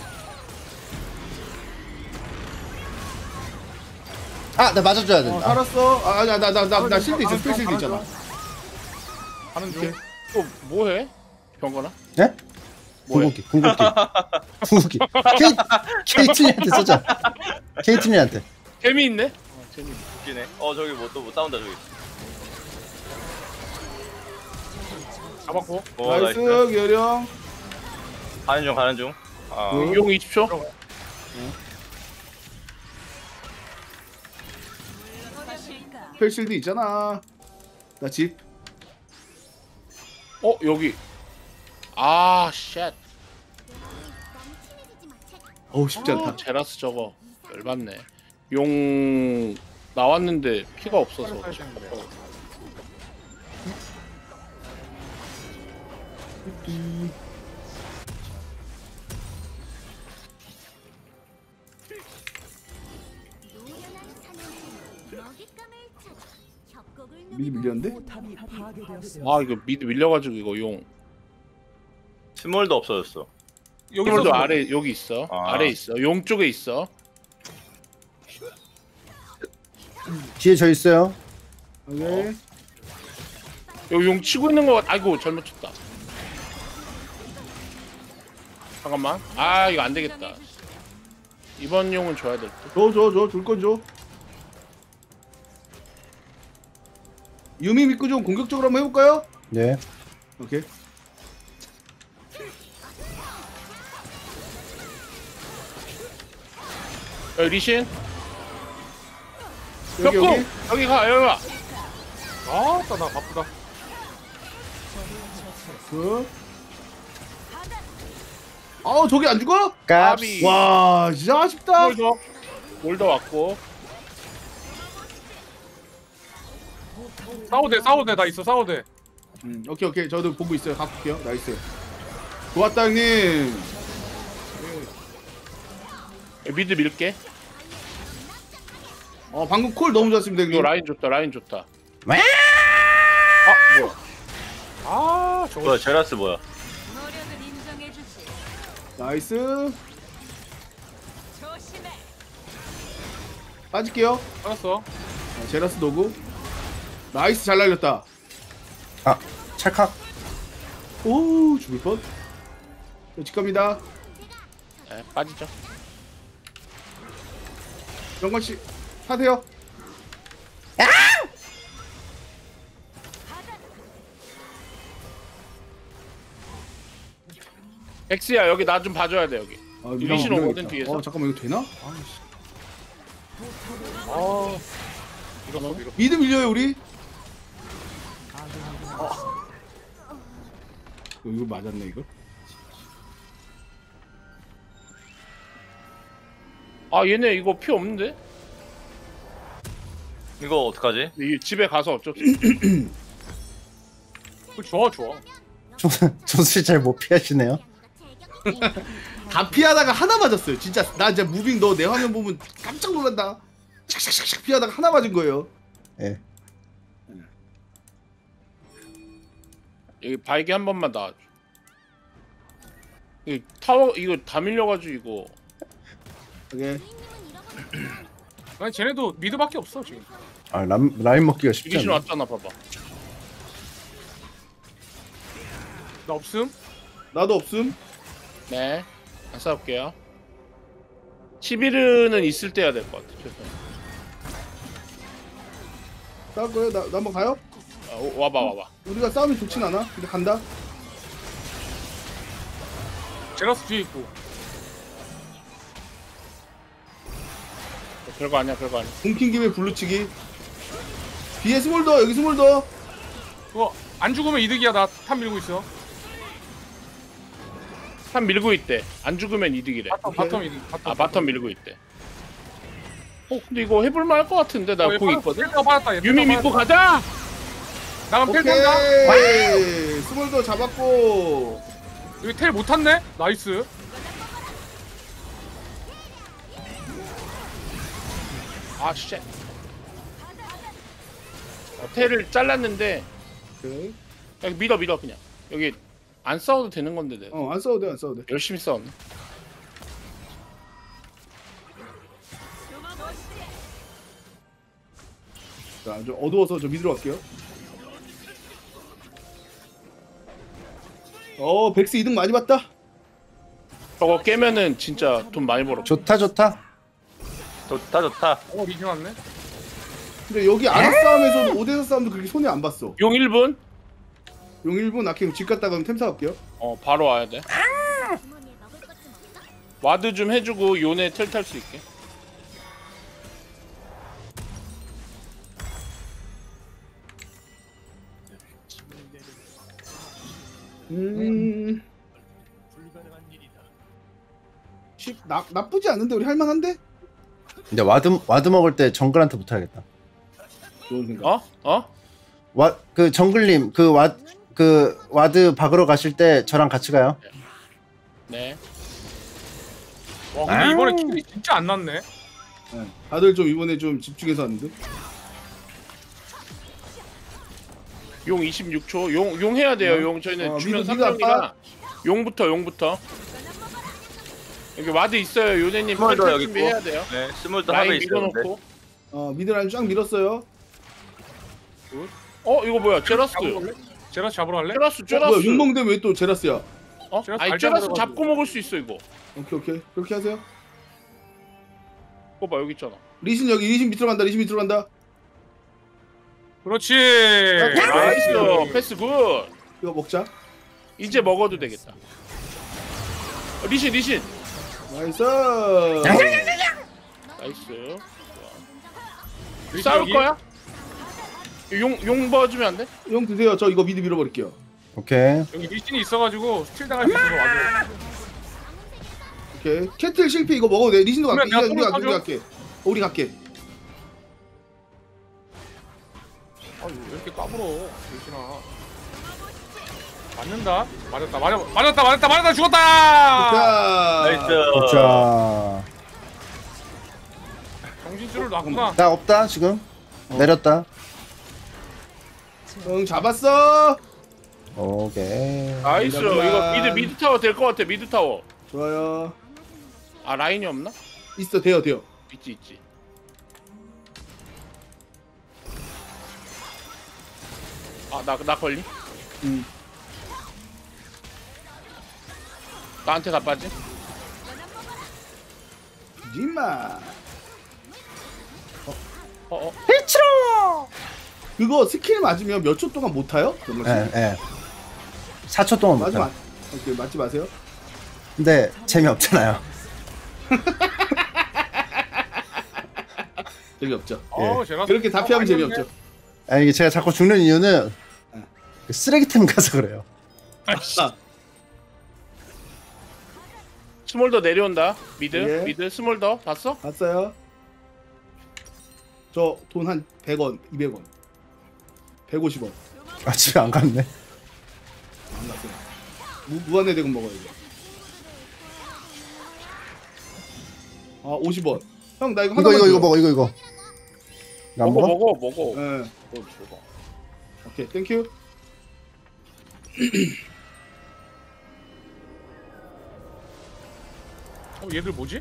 나 맞아줘야 된다. 살았어. 아니야, 나 실드 있어. 스페 실드 있잖아. 하는 중. 또 뭐해? 병건아? 네? 뭐해? 궁극기. 케이틀린한테 쓰자. 케이틀린한테. 재미있네. 웃기네. 저기 뭐 또 못 싸운다 저기. 잡았고. 나이스, 기어령. 가는 중. 용 20초. 스페 실드 있잖아. 나 집. 여기. 아 쉣. 너무 친해지지 마. 제가. 어우, 쉽지 않다. 제라스 저거 열받네. 용 나왔는데 피가 없어서. 노련한 사냥꾼 먹잇감을 찾아 협곡을 미리 밀렸는데? 포탑이 파괴되었습니다. 아 이거 미드 밀려가지고 이거 용. 스몰도 없어졌어. 여기도 아래 여기 있어. 아래 있어. 용 쪽에 있어. 뒤에 저 있어요. 오케이. 여기 용 치고 있는 거. 아이고 잘못 쳤다. 잠깐만. 아 이거 안 되겠다. 이번 용은 줘야 될 듯. 줄 건 줘. 유미 믿고 좀 공격적으로 한번 해볼까요? 네. 오케이. 리신. 여기 벽공. 여기. 여기 가. 나 바쁘다. 그. 저기 안 죽어? 까비. 와, 진짜 아쉽다. 몰더 왔고. 싸워대. 나 있어, 싸워대. 오케이. 저도 보고 있어요. 갈게요. 나이스. 좋았다, 형님. 미드 밀게. 방금 콜 너무 좋았습니다, 이거 형님. 라인 좋다. 저거. 뭐야 제라스 뭐야? 나이스. 빠질게요. 알았어. 제라스 도구. 나이스, 잘 날렸다. 찰칵. 오, 죽을 뻔. 집 갑니다. 네, 빠지죠. 영건 씨 타세요. 엑스야 여기 나 좀 봐줘야 돼 여기. 리신 오거든, 뒤에서. 잠깐만 이거 되나? 밀었어. 미드 밀려요 우리. 이거 맞았네 이거. 아 얘네 이거 피 없는데? 이거 어떡하지? 이 집에 가서 어쩔 수 없어. 좋아. 조수 잘 못 피하시네요. 다 피하다가 하나 맞았어요. 진짜 나 이제 무빙 너 내 화면 보면 깜짝 놀란다. 샥샥샥 피하다가 하나 맞은 거예요. 예. 여기 바이게 한 번만 놔줘. 이 타워 이거 다 밀려가지고 이거. 오케이. 아니 쟤네도 미드밖에 없어 지금. 아 라인 먹기가 쉽지 리신 않네. 왔잖아 봐봐. 나 없음. 나도 없음. 네. 안 싸울게요. 11은 있을 때 해야 될 것 같아. 죄송해요. 싸울 거예요? 나 한번 가요? 아, 와봐. 우리가 싸움이 좋진 않아. 근데 간다. 제라스 뒤에 있고. 별거 아니야. 공킨 김에 블루치기. 뒤에 스몰더 여기 스몰더. 그거 안 죽으면 이득이야. 나 탑 밀고 있어. 탑 밀고 있대. 안 죽으면 이득이래. 바텀 이득. 아 바텀 밀고 있대. 근데 이거 해볼만 할 것 같은데 나 공 있거든. 받았다. 유미 믿고 가자. 나만 텔 오케이. 탄다. 스몰더 잡았고. 여기 텔 못 탔네. 나이스. 아 쉣. 테를 잘랐는데 오케이. 여기 밀어 그냥. 여기 안 싸워도 되는 건데 내가. 안 싸워도 돼, 안 싸워도 돼. 열심히 싸웠네. 자, 좀 어두워서 저 밑으로 갈게요. 백스 이득 많이 봤다. 저거 깨면은 진짜 돈 많이 벌어. 좋다. 좋다. 리신 왔네. 근데 여기 아랫 싸움에서도 5대4 싸움도 그렇게 손해 안 봤어. 용 1분? 용 1분 나 그냥 집 갔다가 템 사갈게요. 바로 와야 돼. 주머니에 먹을 것 좀 없어? 와드 좀 해주고 요네 텔 탈 수 있게. 나쁘지 않은데 우리 할만한데? 근데 와드 먹을 때 정글한테 붙어야겠다. 좋은 생각. 그 정글님 그 와드 박으러 가실 때 저랑 같이 가요. 네. 와 근데 이번에 킬이 진짜 안 났네. 네. 다들 좀 이번에 좀 집중해서 하는데. 용 26초. 용 해야 돼요. 용 저희는 주면 미드 3명이라 용부터. 여기 와드 있어요. 요네님 스몰더 텔 여기 준비해야 있고. 돼요. 네, 스몰도 합에 라인 있었는데. 밀어놓고. 미드라인 쫙 밀었어요. 이거 뭐야? 제라스. 제라스 잡으러 갈래? 제라스. 뭐야 윤몽대 왜 또 제라스야? 제라스 아니 발전을 제라스 해가지고. 잡고 먹을 수 있어 이거. 오케이 그렇게 하세요. 이거 봐 여기 있잖아. 리신 여기 리신 밑으로 간다. 그렇지. 나이스. 패스 굿. 이거 먹자. 이제 먹어도 되겠다. 리신. 나이스. 나이스. 리신 싸울 여기. 거야? 용 봐주면 안 돼? 형 드세요. 저 이거 미드 밀어버릴게요. 오케이. 여기 리신이 있어가지고 스틸 당할 수 있어서 와줘. 오케이. 캐틀 실패 이거 먹어도 돼. 리신도 갈게. 그러면 내가 우리 갈게. 우리 갈게. 왜 이렇게 까불어 리신아. 맞는다. 맞았다. 죽었다. 자. 나이스. 자, 정신줄을 놨구나. 나 없다 지금. 내렸다. 형 잡았어. 오케이. 나이스. 이러구나. 이거 미드 타워 될 것 같아. 미드 타워. 좋아요. 아 라인이 없나? 있어 돼요. 있지. 나 걸리? 나한테 다 빠지? 임마. 히치로. 그거 스킬 맞으면 몇 초 동안 못 타요? 예. 4초 동안 못 맞지 타. 마. 오케이, 맞지 마세요. 근데 재미없잖아요. 재미없죠. 제가 그렇게 다 피하면 재미없죠. 아 이게 제가 자꾸 죽는 이유는 그 쓰레기템 가서 그래요. 아, 스몰더 내려온다. 미드 예. 미드 스몰더 봤어? 봤어요? 저 돈 한 100원, 200원, 150원 아 집에 안 갔네. 안 갔어요. 무한의 대금 먹어야 돼. 아 50원. 형 나 이거 하나만 이거 줘. 먹어 이거. 안 먹어? 먹어. 예. 오케이 땡큐. 얘들 뭐지?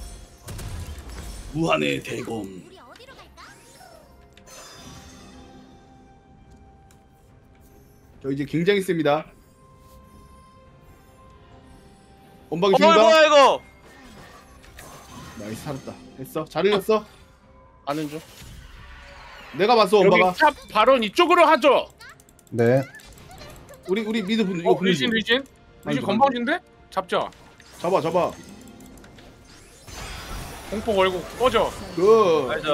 무한의 대금. 우리 어디로 갈까? 저 이제 굉장히 셉니다. 원박이 뭐야 죽는다. 이거? 나이스 살았다. 됐어. 잘 흘렸어. 아는 중. 내가 봤어 원박아. 여기 탑 발언 이쪽으로 하죠. 네. 우리 미드 분 이거 리신 분리지. 리신 아니, 건방진데? 잡자. 잡아. 공포 걸고 꺼져. 그. 나이스.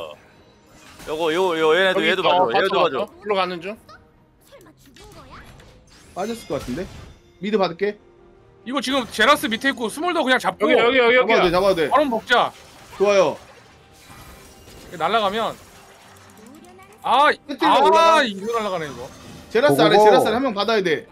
요거 얘도 봐줘. 얘도 봐줘. 일로 가는 중. 설마 죽은 거야? 빠졌을 것 같은데. 미드 받을게. 이거 지금 제라스 밑에 있고 스몰더 그냥 잡고 여기 잡아도 돼. 바로 먹자. 좋아요. 날라가면 노련한 끝으로 올라가. 이거 날라가네 이거. 제라스 아래 고고고. 제라스 아래 한 명 받아야 돼.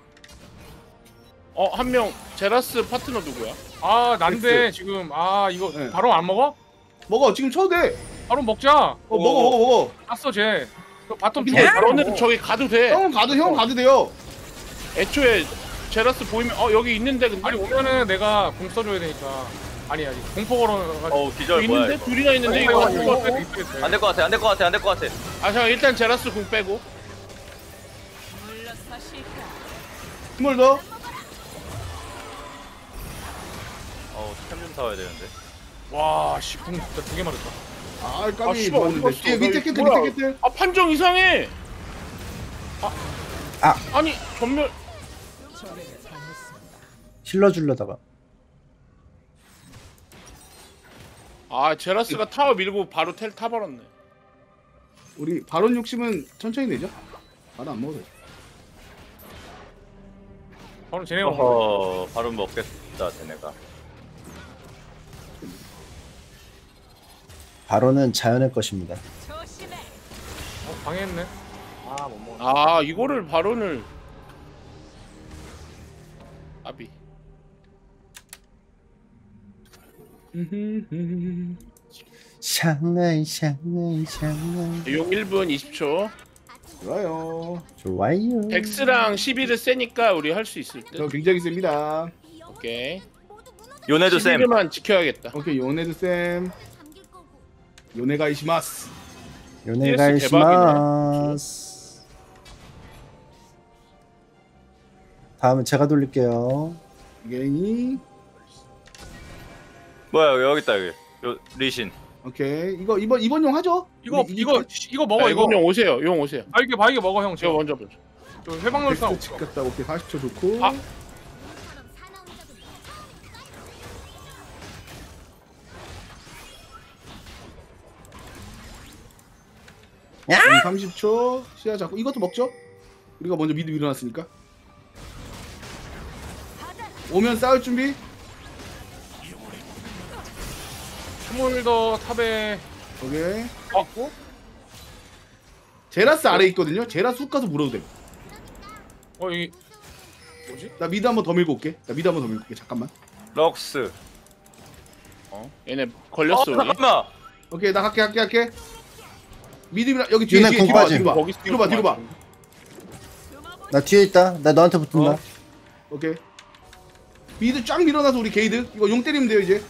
한 명 제라스 파트너 누구야? 난데 지금 이거 네. 바로 안 먹어? 먹어. 지금 쳐도 돼. 바로 먹자. 먹어. 땄어 쟤. 너 바텀 근데 주고 발언은 저기 가도 돼. 형 가도 돼요. 애초에 제라스 보이면 여기 있는데 근데 아니 오면은 내가 공 써줘야 되니까. 아니 공포 걸어가지고. 기절 뭐야 있는데 이거? 둘이나 있는데 이거 안 될 안 될 것 같아. 자 일단 제라스 궁 빼고. 스몰 더. 템 좀 사와야 되는데. 와씨 공 진짜 2개 맞았다. 아 까비 씨발, 좋았는데. 어디 갔어? 뒤에 밑에 나 캐틀 뭐야? 밑에 캐틀. 판정 이상해. 아니 전멸. 힐러 주려다가. 제라스가 타워 밀고 바로 텔 타버렸네. 우리 바론 욕심은 천천히 내죠. 바로 안 먹어도 돼. 바로 쟤네가 먹어. 바로 먹겠다 쟤네가. 바로는 자연의 것입니다. 방해했네. 못 먹어. 이거를 발언을. 아비. 샹하이. 용 1분 20초. 좋아요. 좋아요. 덱스랑 11을 세니까 우리 할 수 있을 저 듯. 굉장히 셉니다. 오케이. 요네도 쌤. 11만 지켜야겠다. 오케이 요네드 쌤. 잠길 거고. 요네가 이시마스. 요네가이 CS 시마스. 다음은 제가 돌릴게요. 게이. 뭐야 여기 있다 여기. 리신. 오케이 이거 이번 용 하죠? 이거 먹어 이거. 용 오세요. 용 오세요. 바이게 먹어 형. 제가 먼저 보죠. 저 회방 넣을 사람 집 없어. 갔다 오케이 40초 좋고. 그럼 사나운 적은 야! 30초 시야 잡고 이것도 먹죠? 우리가 먼저 미드 밀어놨으니까. 오면 싸울 준비. 스몰더 탑에 오케이. 있고. 제라스 아래 있거든요. 제라스 훅 가서 물어도 돼. 여기 뭐지? 나 미드 한번 더 밀고 올게. 잠깐만. 럭스. 얘네 걸렸어. 우리. 잠깐만. 오케이 나 갈게. 미드 밀어 여기 뒤에 유네 뒤로 봐. 공까지. 뒤로 봐. 거기 뒤로 봐. 나 뒤에 있다. 나 너한테 붙는다. 오케이. 미드 쫙 밀어놔서 우리 게이드 이거 용 때리면 돼요 이제.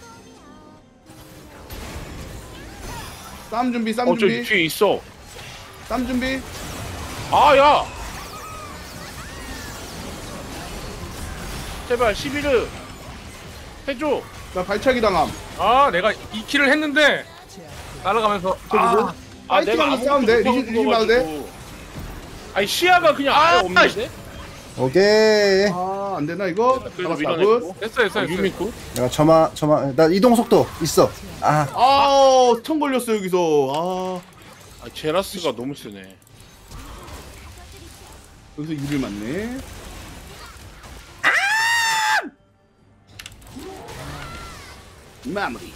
쌈 준비. 저 뒤에 있어. 쌈 준비. 야. 제발 11을 해줘. 나 발차기 당함. 내가 2킬을 했는데 날아가면서 파이팅하면서 싸우면 돼. 리신 봐도 돼. 아니 시야가 그냥 아예 없는데? 오케이. 아, 안 되나 이거? 그래도 잡았다. 굿. 밀어냈고. 됐어. 유미쿠. 내가 저마 나 이동 속도 있어. 아 아, 턴 걸렸어 여기서. 아, 아 제라스가 너무 세네. 여기서 일을 맞네. 마무리.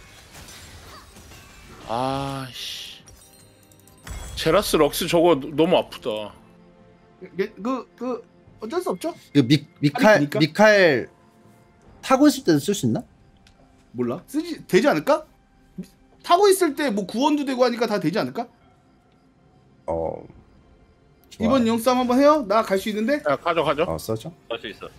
아씨. 제라스 럭스 저거 너무 아프다. 어쩔 수 없죠? 그 아니니까? 미카엘 타고 있을 때도 쓸 수 있나? 몰라. 쓰지 되지 않을까? 타고 있을 때 뭐 구원도 되고 하니까 다 되지 않을까? 좋아. 이번 영싸움 한번 해요? 나 갈 수 있는데? 야 가져. 써줘. 할 수 있어.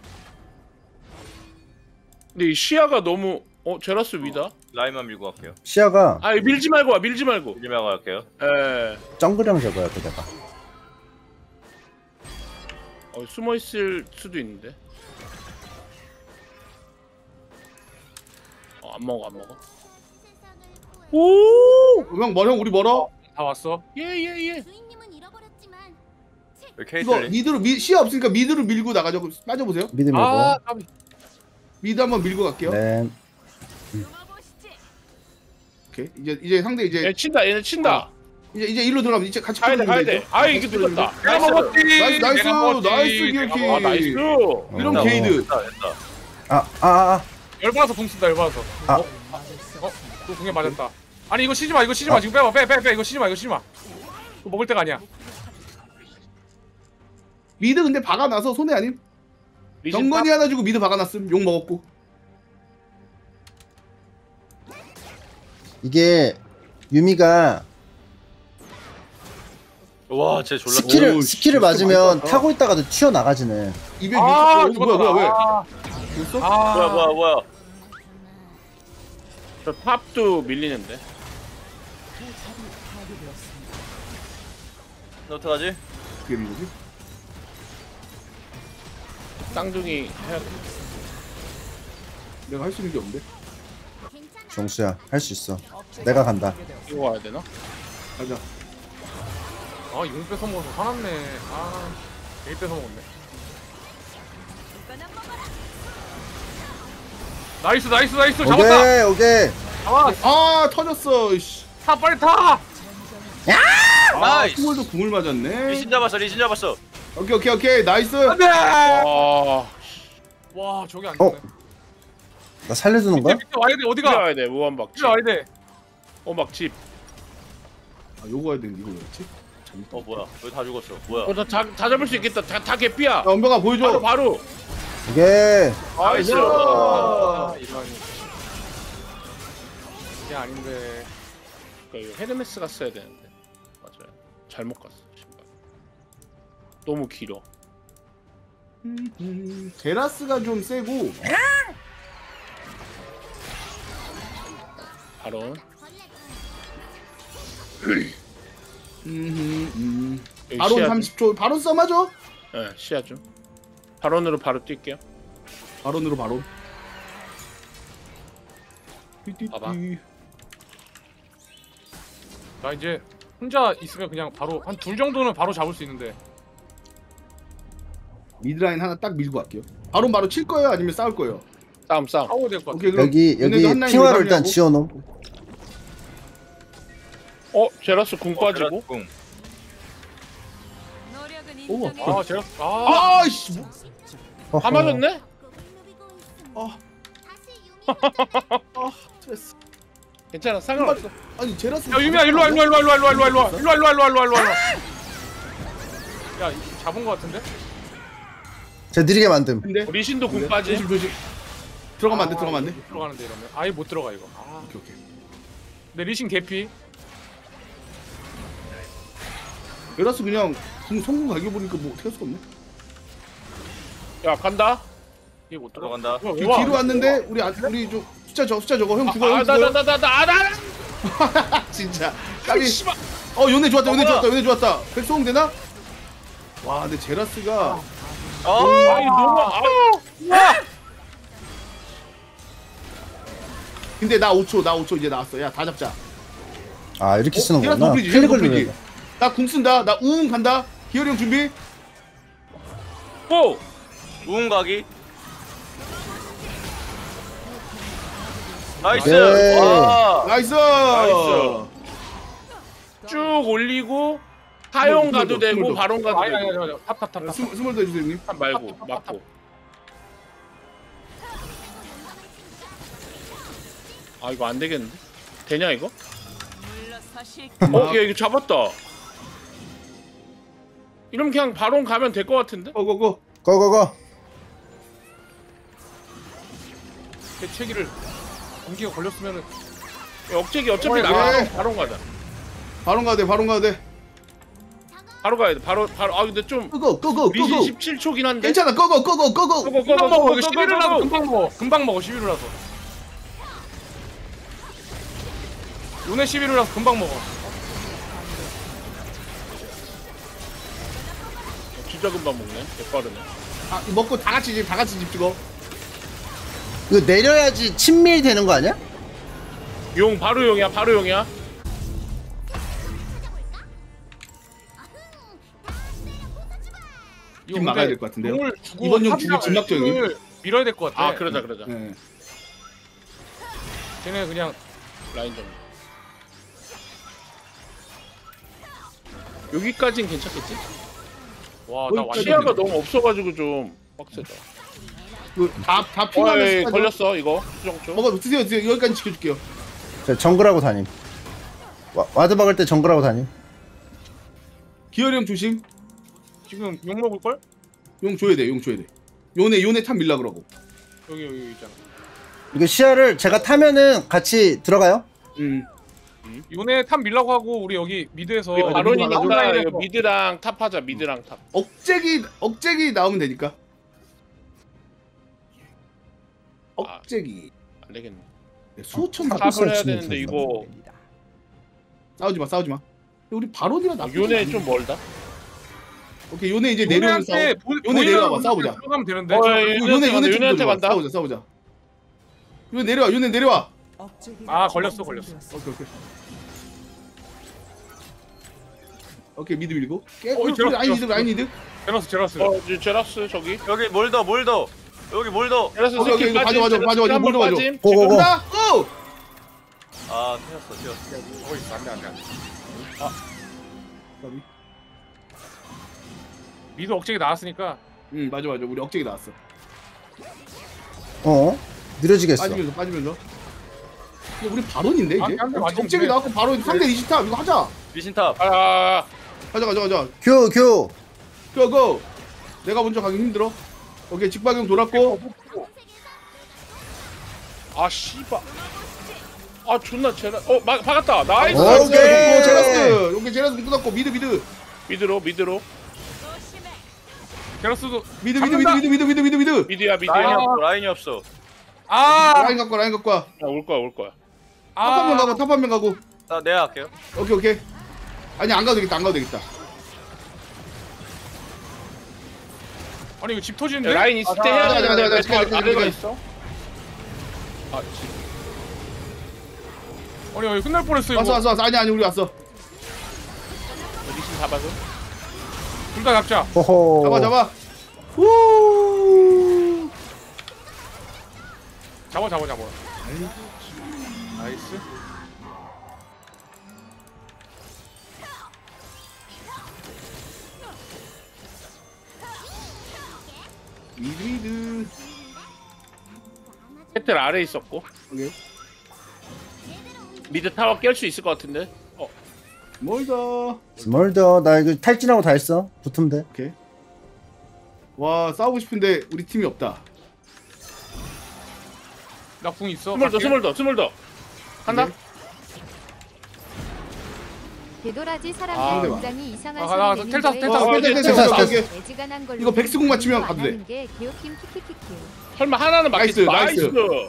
근데 이 시야가 너무 제라스 위다. 라인만 밀고 갈게요. 시야가 아 밀지 말고 와 밀지 말고. 밀리면 갈게요. 에. 정글형 저거야 그대가. 숨어 있을 수도 있는데. 안 먹어. 오! 형 멀어? 우리 멀어? 다 왔어. 예. 주인님은 잃어버렸지만 왜 이거 케이틀린? 미드로 시야 없으니까 미드로 밀고 나가자고. 빠져보세요. 미드 밀고. 아, 까비. 미드 한번 밀고 갈게요. 네. 오케이. 이제 상대 얘 친다. 얘네 친다. 이제 일로 들어가면 이제 같이 가야 돼. 끌어들이면 아 되죠. 이게 뚫렸다. 내가 먹었지. 나이스, 내가 먹었지. 나이스, 내가 기억해. 먹었지. 나이스. 이런 어. 게이드. 됐다. 열받아서 궁 쓴다. 열받아서. 아. 또 궁에 맞았다. 아니 이거 쉬지 마. 지금 빼봐. 빼. 이거 쉬지 마. 이거 먹을 때가 아니야. 미드 근데 박아놔서 손해 아님? 정건이 하나 주고 미드 박아놨음. 욕 먹었고. 이게 유미가 와, 쟤 졸라. 오, 스킬을 진짜 맞으면 많다. 타고 있다가도 튀어나가지네. 260. 아, 뭐야? 아, 죽었어? 아, 뭐야. 저 탑도 밀리는데. 너 어떡하지? 그게 뭐지? 쌍둥이 해야 돼. 내가 할 수 있는 게 없는데. 괜찮아. 정수야 할 수 있어. 내가 간다. 이거 와야 되나? 가자. 아, 용 뺏어 먹어서 화났네. 아, 일 뺏어 먹었네. 나이스. 잡았다. 오케이. 잡았어. 아, 터졌어. 이씨. 타 빨리 타. 아, 나이스. 스몰도 궁을 맞았네. 리신 잡았어. 오케이. 나이스. 안돼. 와. 와, 저기 안 어? 되네. 나 살려주는 거야? 밑에 와야 돼. 어디가? 와야 돼. 무한박. 밑에 와야 돼. 막집. 아, 요거 해야 되는데 이거 왜였지? 뭐야? 왜 다 죽었어? 뭐야? 다 잡을 수 있겠다. 다 개피야. 야, 은병아 보여줘. 바로. 오케이. 나이스. 이런. 이게 아닌데. 이거 헤르메스 갔어야 되는데. 맞아요. 잘못 갔어. 신발. 너무 길어. 제라스가 좀 세고. 바로. 여기 바론 시야 30초. 바론 써마죠? 네, 시야 좀. 바론으로 바로 뛸게요. 바론으로 바론. 봐봐. 나 이제 혼자 있으면 그냥 바로 한 둘 정도는 바로 잡을 수 있는데. 미드라인 하나 딱 밀고 갈게요. 바로 칠 거예요? 아니면 싸울 거예요? 싸움. 싸워야 될 것 같아. 오케이, 그럼 여기 얘네도 한 라인 핑화로 일단 밀어내고. 지어놓고. 제라스 궁 빠지고. 궁. 오. 아, 제가 아, 아이씨. 다 맞았네? 아, 다시 아, 스트레스. 괜찮아. 상관없어. 아니 제라스. 야, 유미야 일로 와. 야, 이거 잡은 것 같은데? 제 느리게 만듦. 근데 리신도 궁 빠지. 조심. 들어가면 안 돼. 들어가면 안 돼. 못 들어가는데 이러면 아예 못 들어가 이거. 아, 오케이. 근데 리신 개피. 제라스 그냥 궁 성공 가격 보니까 뭐 어떻게 할 수가 없네. 야 간다. 이게 못 들어가. 들어간다. 뒤로 왔는데 우리 좀 숫자 저거 형 죽어요. 형 죽어요. 나. 진짜. 까비. 요네 좋았다. 백소홍 되나? 와, 근데 제라스가 아니 너무 근데 나 5초 이제 나왔어. 야, 다 잡자. 아 이렇게 쓰는 디라스 거구나. 노플이지. 클릭을 노플이지. 눌러야 돼. 나 궁 쓴다. 나 우웅 간다. 기어리 형 준비. 고! 우웅각이. 나이스. 네. 와. 나이스. 나이스. 쭉 올리고 사용 가도 되고 스몰더. 바론 가도 아니 되고. 아니 탑. 스몰더 해주세요 형님. 탑 말고 맞고. 아 이거 안 되겠는데? 되냐 이거? 야 이거 잡았다. 이러면 그냥 바론 가면 될 것 같은데? 고고고. 고고고. 대체기를 공기가 걸렸으면은 야, 억제기 어차피 어, 나가. 네. 바론 가자. 바론 가야 돼. 바론 가야 돼. 바로 가야 돼. 바로 아 근데 좀 끄고. 리신 17초긴 한데. 괜찮아. 끄고. 금방 먹어. 이거 11일라서 금방 먹어. 11일라서. 요네 11일라서 금방 먹어. 진짜 금방 먹네. 개빠르네. 아 먹고 다 같이 집 찍어. 이거 내려야지 친밀 되는 거 아니야? 용 바로 용이야. 바로 용이야. 집 막아야 될 것 같은데요. 용을 주고 이번 용 탑이랑 주고 진막죠, 형님? 을 밀어야 될 것 같아. 아 그러자. 네. 쟤네 그냥 라인 좀. 여기까진 괜찮겠지? 와나 거기까지 완전 시야가 너무 없어가지고 좀 빡세다. 다 피하면 어이 걸렸어 이거 수정초. 먹어 드세요. 여기까지 지켜줄게요. 저 정글하고 다님. 와드 박을 때 정글하고 다님. 기어리 형 조심. 지금 욕 먹을 걸? 용 줘야 돼. 요네 탑 밀라 그러고. 여기 있잖아. 이거 시야를 제가 타면은 같이 들어가요? 요네 탑 밀라고 하고 우리 여기 미드에서 우리 바론이니까 온라인에서 이거 미드랑 탑 하자. 미드랑 탑. 억제기 나오면 되니까. 억제기. 안 되겠네. 수천 다 탑을 해야 치면 되는데 좋은데. 이거 싸우지 마. 우리 바론이랑 나쁘지 요네 않네. 좀 멀다. 오케이 요네 이제 내려오면 싸워. 요네 내려와봐 싸우자. 들어가면 되는데. 요네한테 요네 간다. 싸우자. 요네 내려와. 아, 걸렸어. 오케이 미드 밀고. 라인 미드. 제라스. 이제 제라스 저기. 여기 몰더. 여기 몰더. 제라스 오케이, 스킬 오케이, 빠짐. 봐줘, 제라스 봐줘, 스킬 한번 봐줘. 빠짐. 고고고. 간다. 고! 아 튀었어. 저거 있어. 안 돼. 미드 억제기 나왔으니까 맞아. 우리 억제기 나왔어. 느려지겠어. 빠지면서. 근데 우리 바론인데 이제. 한 대 맞으면 억제기 돼. 나왔고 바론 상대 20탑 이거 하자. 리신탑. 가자. 큐. 고. 내가 먼저 가기 힘들어. 오케이 직박용 돌았고. 아 씨발. 아 존나 제라. 박았다. 나이스. 오케이. 제라스. 오케이 제라스 끊었고 미드. 미드로. 제라스도 미드. 미드야. 라인이 없어. 라인 갖고 와. 올 거야. 탑 한 명 가고. 나 내가 할게요. 오케이. 아니 안 가도 되겠다. 아니 이거 집 터지는데? 라인 있을 때 해야 가자. 돼. 아래가 가자. 있어. 아 아니 여기 끝날 뻔했어 이거. 왔어. 아니 우리 왔어. 리신 잡아서. 둘 다 잡자. 호호. 잡아. 후. 잡아. 나이스. 미드. 캐틀 아래 있었고. 오케이. 미드 타워 깰 수 있을 것 같은데. 멀다. 스몰더. 나 이거 탈진하고 다 했어. 붙으면 돼. 오케이. 와 싸우고 싶은데 우리 팀이 없다. 나 궁 있어. 스몰더. 간다. 되돌아지 아, 사람들 굉장히 이상한 아, 소리 텔타, 내는 텔타. 거에 됐어. 애지간한 걸로 이거 백스공 맞추면 안 가도 돼. 하는 게 개웃김 키키키키. 설마 하나는 맞겠지. 나이스. 나이스.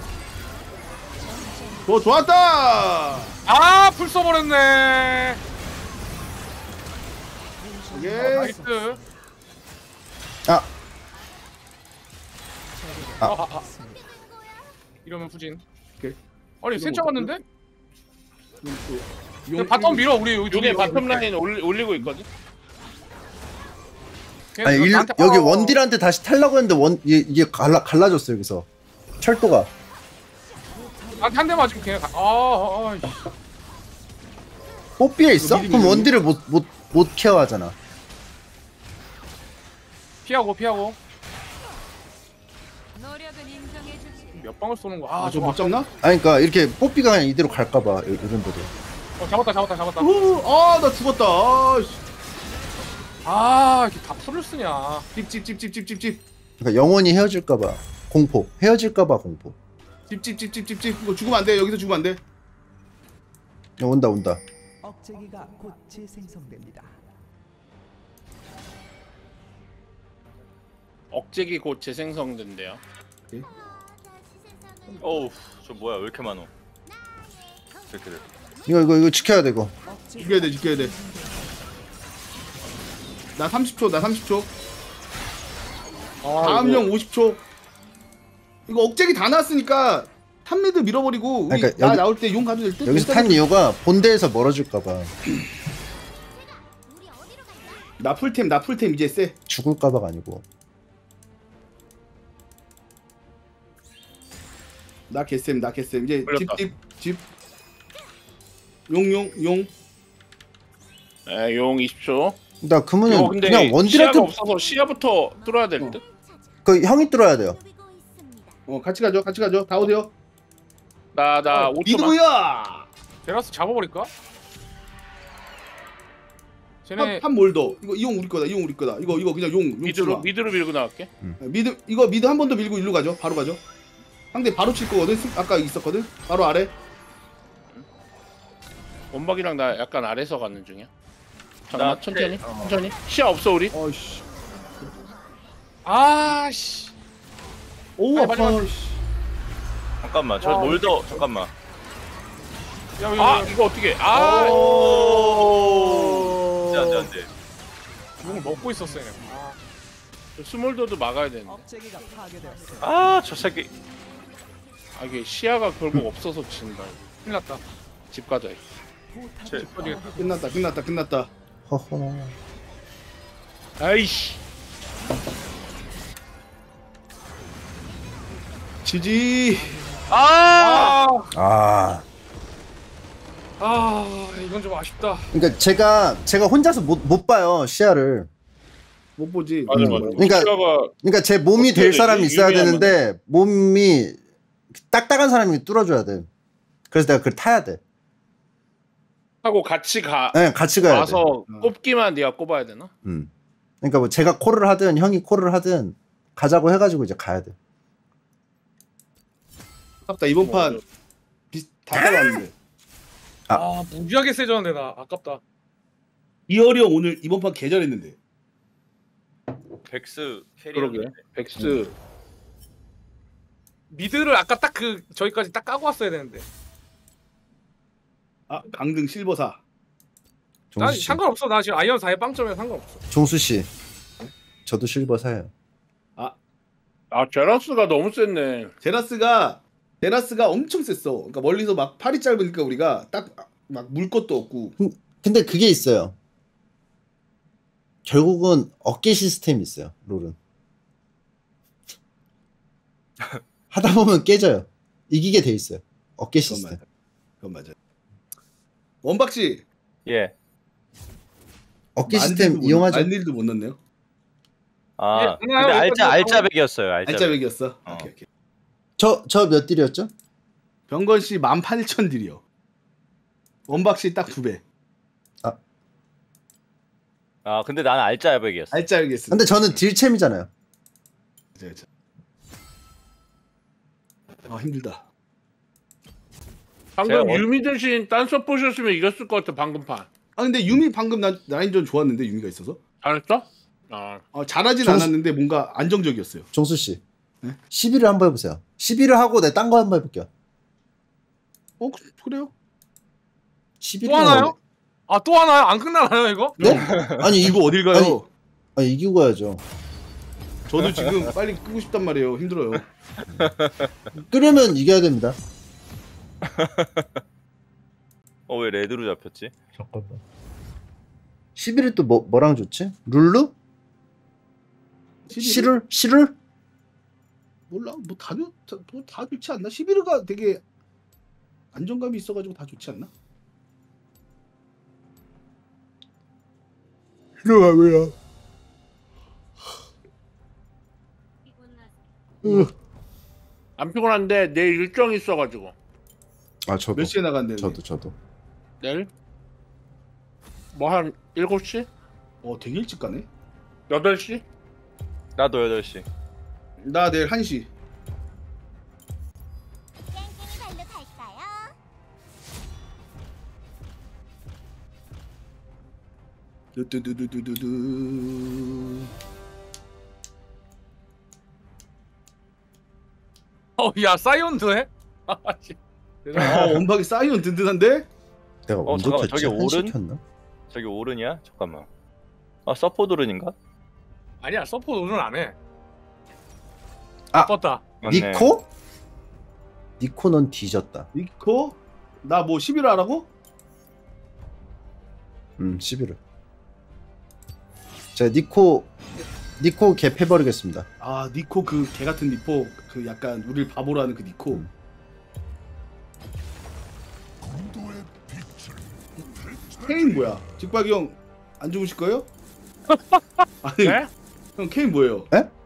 좋았다. 풀 써버렸네. 오케이. 나이스. 아. 이러면 후진. 오케이. 아니 세 잡았는데? 바텀 밀어 우리 여기 요게 둘이 바텀 라인 올리고 있거든. 아니 여기 원딜한테 다시 탈라고 했는데 이게 갈라졌어 여기서 철도가. 한 대 맞으면 그냥 뽀삐에 있어? 미리 그럼 미리. 원딜을 못 케어하잖아. 피하고 노력은 인정해주지. 몇 방울 쏘는 거야. 아, 저 못 잡나? 아니 그러니까 이렇게 뽀삐가 그냥 이대로 갈까봐 이런데도. 잡았다. 아, 나 죽었다. 아, 씨. 이렇게 다 풀을 쓰냐. 찝찝찝찝찝찝찝. 그러니까 영원히 헤어질까봐 공포. 헤어질까봐 공포. 찝찝찝찝찝찝. 이거 죽으면 안 돼. 여기서 죽으면 안 돼. 야, 온다. 억제기가 곧 재생성됩니다. 억제기 곧 재생성된대요. 어우 저 뭐야 왜 이렇게 많어? 이렇게 돼. 이거 지켜야 돼 이거. 죽여야 돼, 지켜야 돼. 나 30초. 다음 형 50초. 이거 억제기 다 나왔으니까 탑미드 밀어버리고 우리 그러니까 나 여기- 나올 때 용 가도 될 듯? 여기서 탄 이유가 본대에서 멀어질까봐 나 풀템 이제 쎄. 죽을까봐가 아니고. 나 개쌤 이제 걸렸다. 집 용 네, 용 20초. 나 그러면 이거 근데 그냥 원딜한테 시야가 없어서 시야부터 뚫어야 될 듯. 그 형이 뚫어야 돼요. 같이 가죠 다 오세요. 나 5초만. 이두야 제라스 잡아버릴까? 쟤네 한 몰더 이거 이용 우리 거다 이거 그냥 용 미드로 치러 와. 밀고 나갈게. 미드 한 번 더 밀고 일로 가죠. 바로 가죠. 상대 바로 칠 거거든. 아까 있었거든. 바로 아래. 원박이랑 나 약간 아래서 가는 중이야. 잠깐만 나 천천히. 시야 없어 우리. 어이씨. 아씨. 오 빨리, 아파. 빨리. 씨. 잠깐만 저 몰더 잠깐만. 아 이거 어떻게? 안돼. 용을 먹고 있었어 얘네. 저 스몰더도 막아야 되는데. 억제기가 파괴되었습니다. 아저 새끼. 이게 시야가 결국 없어서 진다. 큰일 났다. 집 가자. 끝났다. 허허. 아이씨. 지지. 아. 이건 좀 아쉽다. 그러니까 제가 혼자서 못 봐요 시야를. 못 보지. 맞아. 그러니까- 시야가 그러니까 제 몸이 어떻게 될 되지? 사람이 있어야 유미하면. 되는데 몸이 딱딱한 사람이 뚫어줘야 돼. 그래서 내가 그걸 타야 돼. 하고 같이 가. 네, 같이 가야 돼. 와서 꼽기만 네가 꼽아야 되나? 그러니까 뭐 제가 콜을 하든 형이 콜을 하든 가자고 해가지고 이제 가야 돼. 아깝다. 이번 판 다 따라왔는데. 무지하게 세졌는데 나 아깝다. 이어리 형 오늘 이번 판 개잘했는데. 백스 캐리. 그러게. 백스. 미드를 아까 딱 저기까지 딱 까고 왔어야 되는데. 강등 실버사. 난 종수 씨. 상관없어. 나 지금 아이언 4에 빵점에 상관없어. 종수 씨. 저도 실버 사요. 제라스가 너무 셌네. 제라스가 엄청 셌어. 그러니까 멀리서 막 팔이 짧으니까 우리가 딱 막 물 것도 없고. 근데 그게 있어요. 결국은 어깨 시스템이 있어요. 롤은. 하다 보면 깨져요. 이기게 돼 있어요. 어깨 시스템. 그건 맞아. 원박 씨. 예. 어깨 시스템 이용하죠. 안일도 못 넣네요. 아 예, 근데 알짜백이었어요. 알짜백이었어. 어. 오케이. 저 몇 딜이었죠? 병건 씨 18,000딜이요. 원박 씨 딱 2배. 아 근데 나는 알짜백이었어. 알짜백이었어. 근데 저는 딜챔이잖아요. 그쵸. 힘들다. 방금 제가 유미 대신 딴 서포셨으면 이겼을 것 같아 방금 판. 근데 유미 방금 라인전 좋았는데 유미가 있어서. 잘했어? 잘하진 정수- 않았는데 뭔가 안정적이었어요. 종수 씨. 네? 11을 한번 해보세요. 11을 하고 내 딴 거 한번 해볼게요. 그래요? 11을 또 하나요? 또 하나요? 안 끝나나요 이거? 네? 아니 이거 어딜 가요? 아니 이기고 가야죠. 저도 지금 빨리 끄고 싶단 말이에요. 힘들어요. 끄려면 이겨야 됩니다. 왜 레드로 잡혔지? 잠깐만. 11일 또 뭐랑 좋지? 룰루? 시룰? 시룰? 몰라 뭐다 좋지 않나? 11호가 되게 안정감이 있어가지고 다 좋지 않나? 시루가 뭐야? 안 피곤한데 내일 일정이 있어가지고. 아 저도. 몇 시에 나간대? 저도. 내일? 뭐 한 7시? 되게 일찍 가네. 8시? 나도 8시. 나 내일 1시. 땡땡이 발로 갈까요? 두두두두두두. 야 사이온도 해? 원박이 사이온 든든한데? 내가 언제 잠깐만, 켰지? 저기 한시 오른? 켰나? 저기 오른이야? 잠깐만. 서포드른인가? 아니야 서포트 오늘 안 해. 아! 뻗다. 맞네. 니코? 니코 넌 뒤졌다. 니코? 나 뭐 11호 하라고? 11일. 자 니코 개 패버리겠습니다. 아 니코 그 개 같은 니코 그 약간 우리를 바보로 하는 그 니코. 케인 뭐야? 직박이 형 안 죽으실 거예요? 아니 네? 형 케인 뭐예요?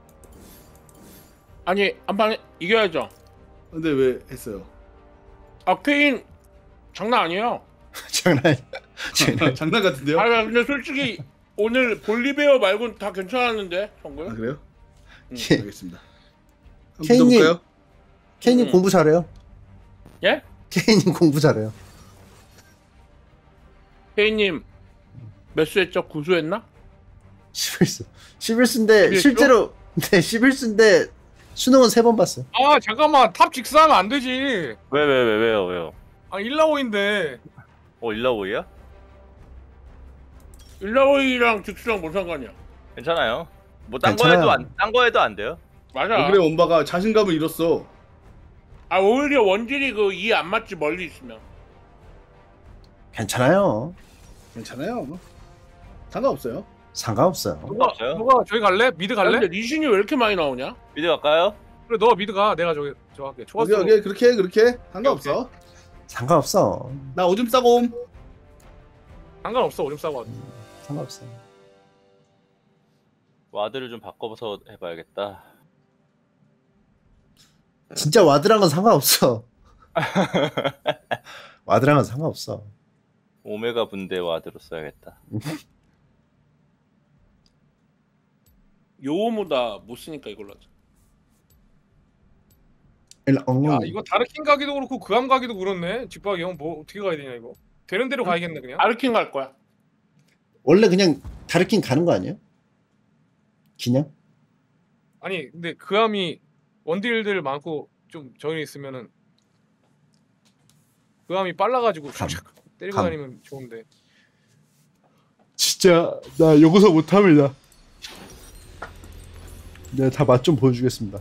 아니 한판 이겨야죠. 근데 왜 했어요? 아 케인 장난 아니에요. 장난. 장난 같은데요? 아 근데 솔직히 오늘 볼리베어 말고는 다 괜찮았는데 정글. 아 그래요? 예. 알겠습니다. 한번 케인이- 믿어볼까요? 케인님 공부 잘해요. 예? 케인님 공부 잘해요. 케인님 몇 수했죠? 9수했나? 11수. 11수인데 그랬죠? 실제로 네 11수인데 수능은 3번 봤어요. 아 잠깐만 탑 직사하면 안 되지. 왜요? 아 일라오인데. 일라오이야? 일라오이랑 직수랑 뭔 상관이야? 괜찮아요. 뭐 딴 괜찮아요. 거에도 안 돼요. 맞아. 왜 그래 원바가 자신감을 잃었어. 아 오히려 원질이 그 이 안 맞지 멀리 있으면. 괜찮아요. 괜찮아요. 상관없어요. 상관없어요. 없어요. 너가 저기 갈래? 미드 아, 갈래? 근데 리신이 왜 이렇게 많이 나오냐? 미드 갈까요? 그래 너가 미드 가. 내가 저기 저 할게. 초가스. 오케이 그렇게 상관없어. 상관없어. 나 오줌 싸고 옴. 상관없어. 오줌 싸고 와. 상관없어. 와드를 좀 바꿔서 해봐야겠다. 진짜 와드랑은 상관없어. 와드랑은 상관없어. 오메가 분대 와드로 써야겠다. 요모다 못 쓰니까 이걸로 하자. 야 이거 다르킨 가기도 그렇고 그암 가기도 그렇네. 직박이 형 뭐 어떻게 가야 되냐 이거. 되는 대로 가야겠네 그냥. 아르킨 갈 거야. 원래 그냥 다르킨 가는 거 아니에요? 그냥? 아니 근데 그암이 원딜들 많고 좀 저기 있으면은 그암이 빨라가지고 감. 때리고 감. 다니면 좋은데. 진짜 나 여기서 못합니다. 내가 다 맛 좀 보여주겠습니다.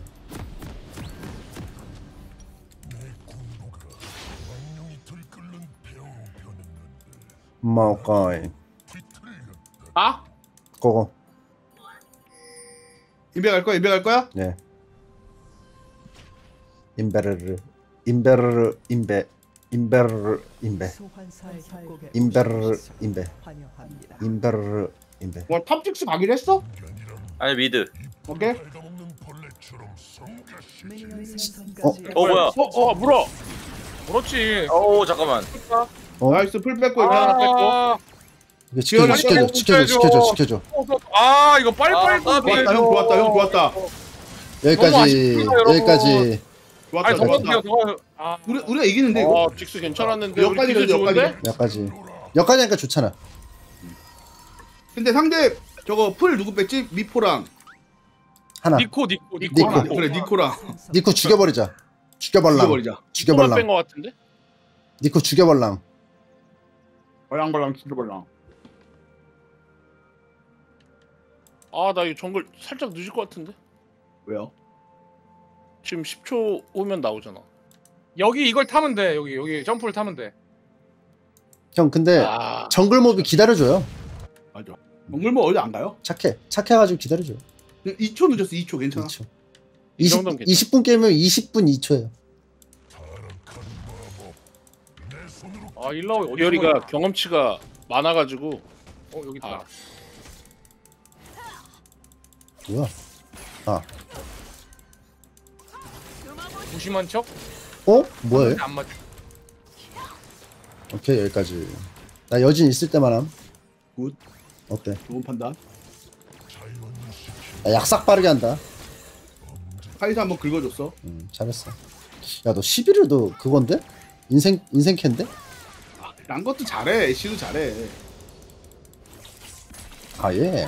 마오카이 아? 고고. 인베 갈 거야? 네. 임베르르 임베르르 임베 임베르르 임베 소환사의 협곡에 임베르르 오신 것을 임베 환영합니다. 임베르르 임베. 뭐 탑직스 가기로 했어? 아니 미드. 오케이. 미니언 생성까지 뭐야? 물어. 그렇지. 잠깐만. 나이스 풀 뺐고 이거 하나 뺐고. 아, 이거 지켜줘 지켜줘 지켜줘 지켜줘 지켜줘. 아 이거 빨리빨리 좋았다 형 좋았다 형 좋았다. 여기까지 아쉽습니다, 여러분. 여기까지. 좋았다 아니 좋았다. 저거 아 우리가 이기는데 이거. 직수 괜찮았는데 여기까지 우리 기세 여기까지. 좋은데? 여기까지. 여기까지 하니까 좋잖아. 근데 상대 저거 풀 누구 뺐지? 미포랑. 하나. 니코. 니코. 하나. 그래 니코랑 니코 죽여버리자. 죽여벌랑. 죽여버리자. 뺀거 죽여벌랑. 같은데? 니코 죽여벌랑. 벌랑벌랑 죽여벌랑. 아 나 이 정글 살짝 늦을 것 같은데? 왜요? 지금 10초 오면 나오잖아. 여기 이걸 타면 돼. 여기 점프를 타면 돼. 형 근데 아, 정글 몹이 기다려줘요. 맞아. 정글 뭐 어디 안 가요? 착해가지고 기다려줘요. 2초 늦었어. 2초 괜찮아. 2초. 이 정도면 20분 게임이면 20분 2초예요. 아 일라오 어디 이열이가 경험치가 많아가지고 여기 있다. 아. 뭐야? 아, 무심한 척? 뭐야? 얘? 안 맞. 오케이 여기까지. 나 여진 있을 때만 함. 굿. 어때? 좋은 판단. 나 약삭 빠르게 한다. 카이사 한번 긁어줬어. 잘했어. 야 너 11을 그건데? 인생 캔데? 난 것도 잘해. 애쉬도 잘해. 아 예.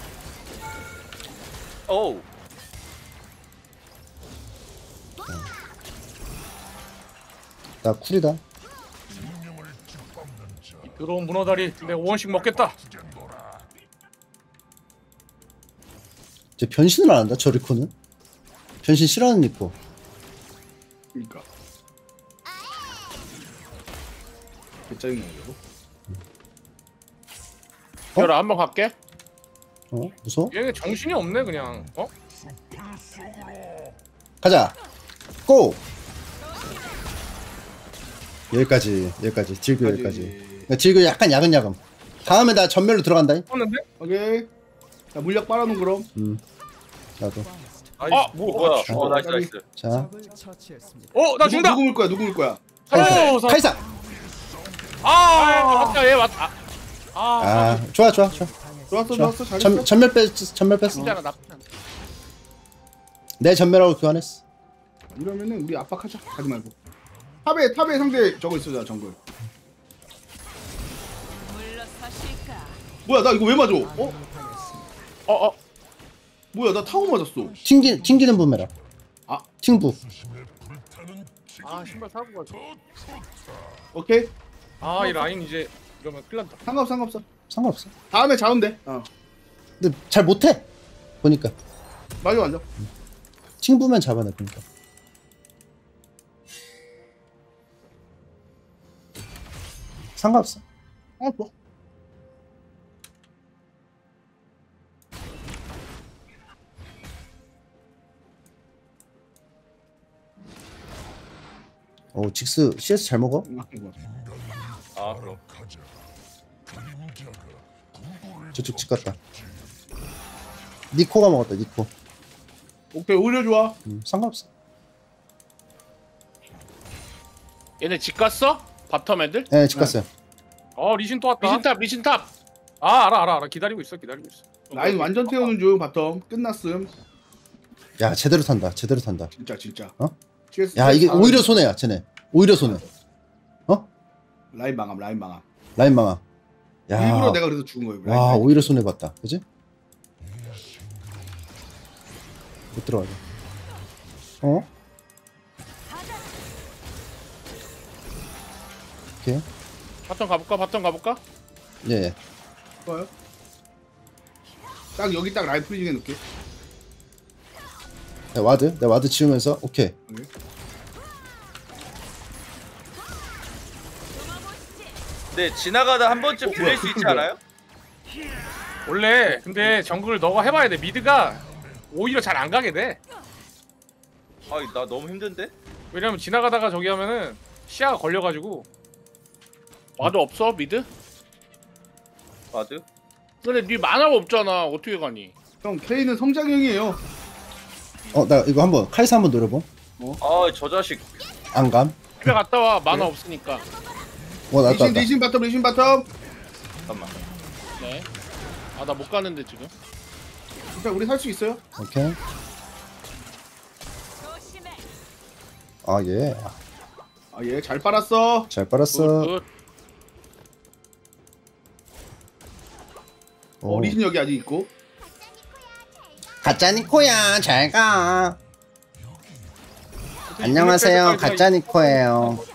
어우. 나 쿨이다. 들어온 문어다리 내가 5원씩 먹겠다. 이제 변신을 안 한다. 저 리코는. 변신 싫어하는 리코. 그러니까. 짜증나요. 이열아 한번 갈게. 무서워? 얘 정신이 없네 그냥. 가자. 고. 여기까지. 딜교 여기까지. 딜교 약간 야근야금. 다음에 나 전멸로 들어간다. 했는데? 오케이. 자 물약 빨아놓은 그럼. 나도. 뭐야? 나이스 나이스. 자. 적을 처치했습니다. 나 죽는다. 누구 물 거야? 누구 물 거야? 카이사. 맞다 얘 맞다. 좋아. 좋았어. 잘했어. 전멸 뺐어. 진짜나 나쁘지 않아. 내 전멸하고 교환했어. 이러면은 우리 압박하자. 가지 말고. 탑에 상대 저거 있어자 정글. 뭐야 나 이거 왜 맞아? 뭐야 나 타고 맞았어. 튕기는 분매라. 팅부. 신발 사고 가자. 오케이. 이 라인 이제 이러면 큰일 난다. 상관없어. 다음에 잡으면 돼. 근데 잘 못해. 보니까. 맞아. 팅부면 잡아내 보니까. 상관없어. 뭐. 직스 CS 잘 먹어? 그럼. 저쪽 집 갔다. 니코가 먹었다. 니코. 오케이 오히려 좋아. 상관없어. 얘네 집 갔어? 바텀 애들? 네, 집 갔어요. 리신 또 왔다. 미신탑. 알아. 기다리고 있어. 라인 완전 태우는 중 바텀 끝났음. 야, 제대로 탄다. 진짜. CS 야, 이게 잘하네. 오히려 손해야, 쟤네. 오히려 손해. 라인 망함. 라인 망아. 야. 일부러 내가 그래서 죽은 거예요. 와, 오히려 손해 봤다. 그지? 못 들어가게. 오케이. 바텀 가볼까? 예. 좋아요. 딱 여기 딱 라인 프리징 해놓게. 내가 와드 지우면서 오케이. 네 지나가다 한 번쯤 들릴 수 있지 않아요? 원래 근데 정글을 너가 해봐야 돼. 미드가 오히려 잘 안 가게 돼. 나 너무 힘든데? 왜냐면 지나가다가 저기 하면은 시야가 걸려가지고. 와도 없어 미드? 와드? 근데 네 만화가 없잖아. 어떻게 가니? 형 K는 성장형이에요. 나 이거 한번 카이사 한번 노려봄. 저 자식. 안 감. 집에 갔다 와. 만화 없으니까. 나왔다. 리신 바텀. 잠깐만. 네. 나 못 가는데 지금. 진짜 우리 살 수 있어요? 오케이. 예. 얘 잘 빨았어. 잘 빨았어. 굿. 리신 여기 아직 있고. 가짜 니코야, 잘 가. 안녕하세요, 가짜 니코예요.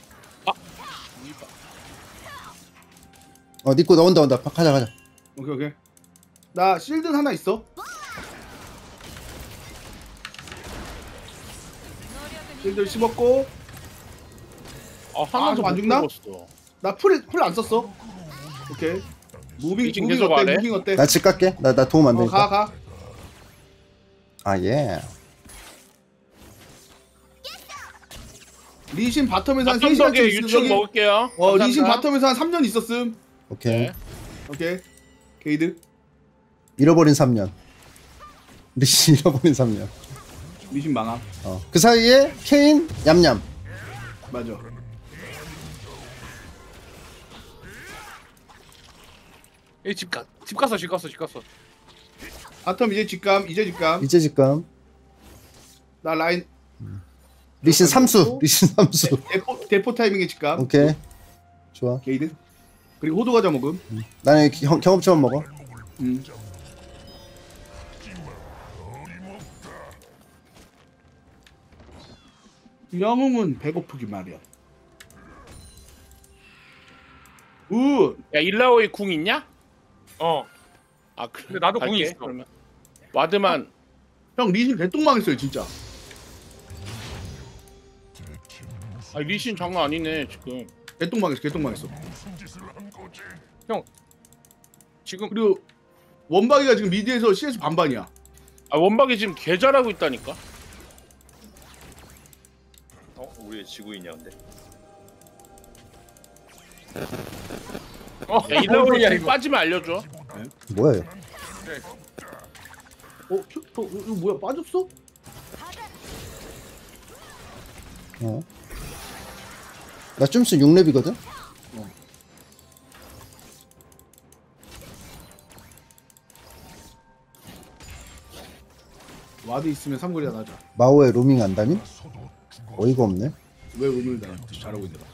니코 너 온다. 가자. 오케이. 나 실드 하나 있어. 실드 씹었고. 하나도 안 못 죽나? 먹었어. 나 풀 안 썼어. 오케이. 무빙 리신 무빙 계속 어때? 하래? 무빙 어때? 나 집 갈게. 나 도움 안 되니까. 가. 아 예. 리신 바텀에서 한 바텀 덕에 3시간쯤 유충 있었어. 먹을게요. 리신 감사합니다. 바텀에서 한 3년 있었음. 오케이. 네. 오케이. 게이드. 잃어버린 3년. 리신 잃어버린 3년. 리신 망함. 그 사이에 케인 얌얌. 맞아. 집 갔어. 바텀 이제 직감. 이제 직감. 나 라인 리신 삼수. 리신 삼수. 대포 타이밍에 직감. 오케이. 좋아. 게이드. 그리고 호두 과자 먹음. 나는 경험치만 먹어. 영웅은 배고프기 마련. 우. 야 일라오이 궁 있냐? 어. 아 그래. 근데 나도 궁이 갈게, 있어. 그러면. 와드만. 형 리신 개똥망했어요 진짜. 아 리신 장난 아니네 지금. 개똥망했어. 지금 그리고 원박이가 지금 미드에서 CS 반반이야. 아 원박이 지금 개 잘하고 있다니까. 우리 지고 있냐 근데. 야 일라오이 소리야, 궁 이거. 빠지면 알려줘. 뭐야? 얘? 이거 뭐야 빠졌어? 나 좀 있으면 6렙이거든? 와드 있으면 삼거리 하나 하자. 마오의 로밍 안 다니? 어이가 없네. 왜 오늘 나 잘하고 있더라.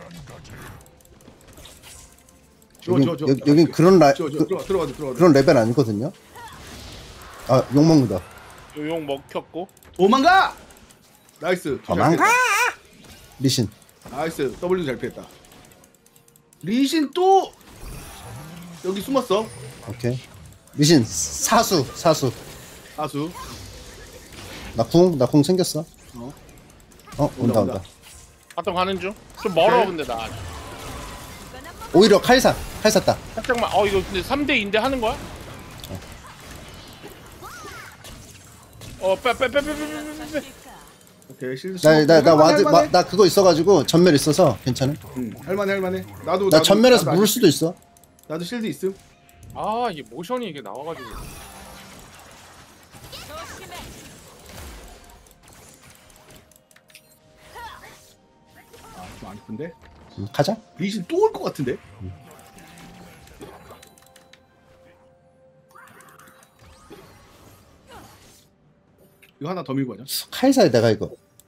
여긴 그런 들어가. 그런 레벨 아니거든요. 아, 욕 먹는다. 요용 먹혔고. 도망가! 나이스. 도망가! 리신. 나이스. W 잘 피했다. 리신 또 여기 숨었어. 오케이. 리신 사수. 아수. 나 궁 생겼어. 온다. 바텀 가는 중. 좀 멀어 오케이. 근데 나. 오히려 칼 샀다. 살짝만. 이거 근데 3대 2인데 하는 거야? 빼. 오케이. 실드. 나 와드 나 그거 있어가지고 전멸 있어서 괜찮아. 할만해. 나도 나 전멸에서 나도 물을 수도 있어. 나도 실드 있음. 아 이게 모션이 이게 나와가지고. 좀 안 이쁜데. 가자. 리신 또 올 것 같은데. 이거 하나 더 밀고 가자. 칼사에 내가 이거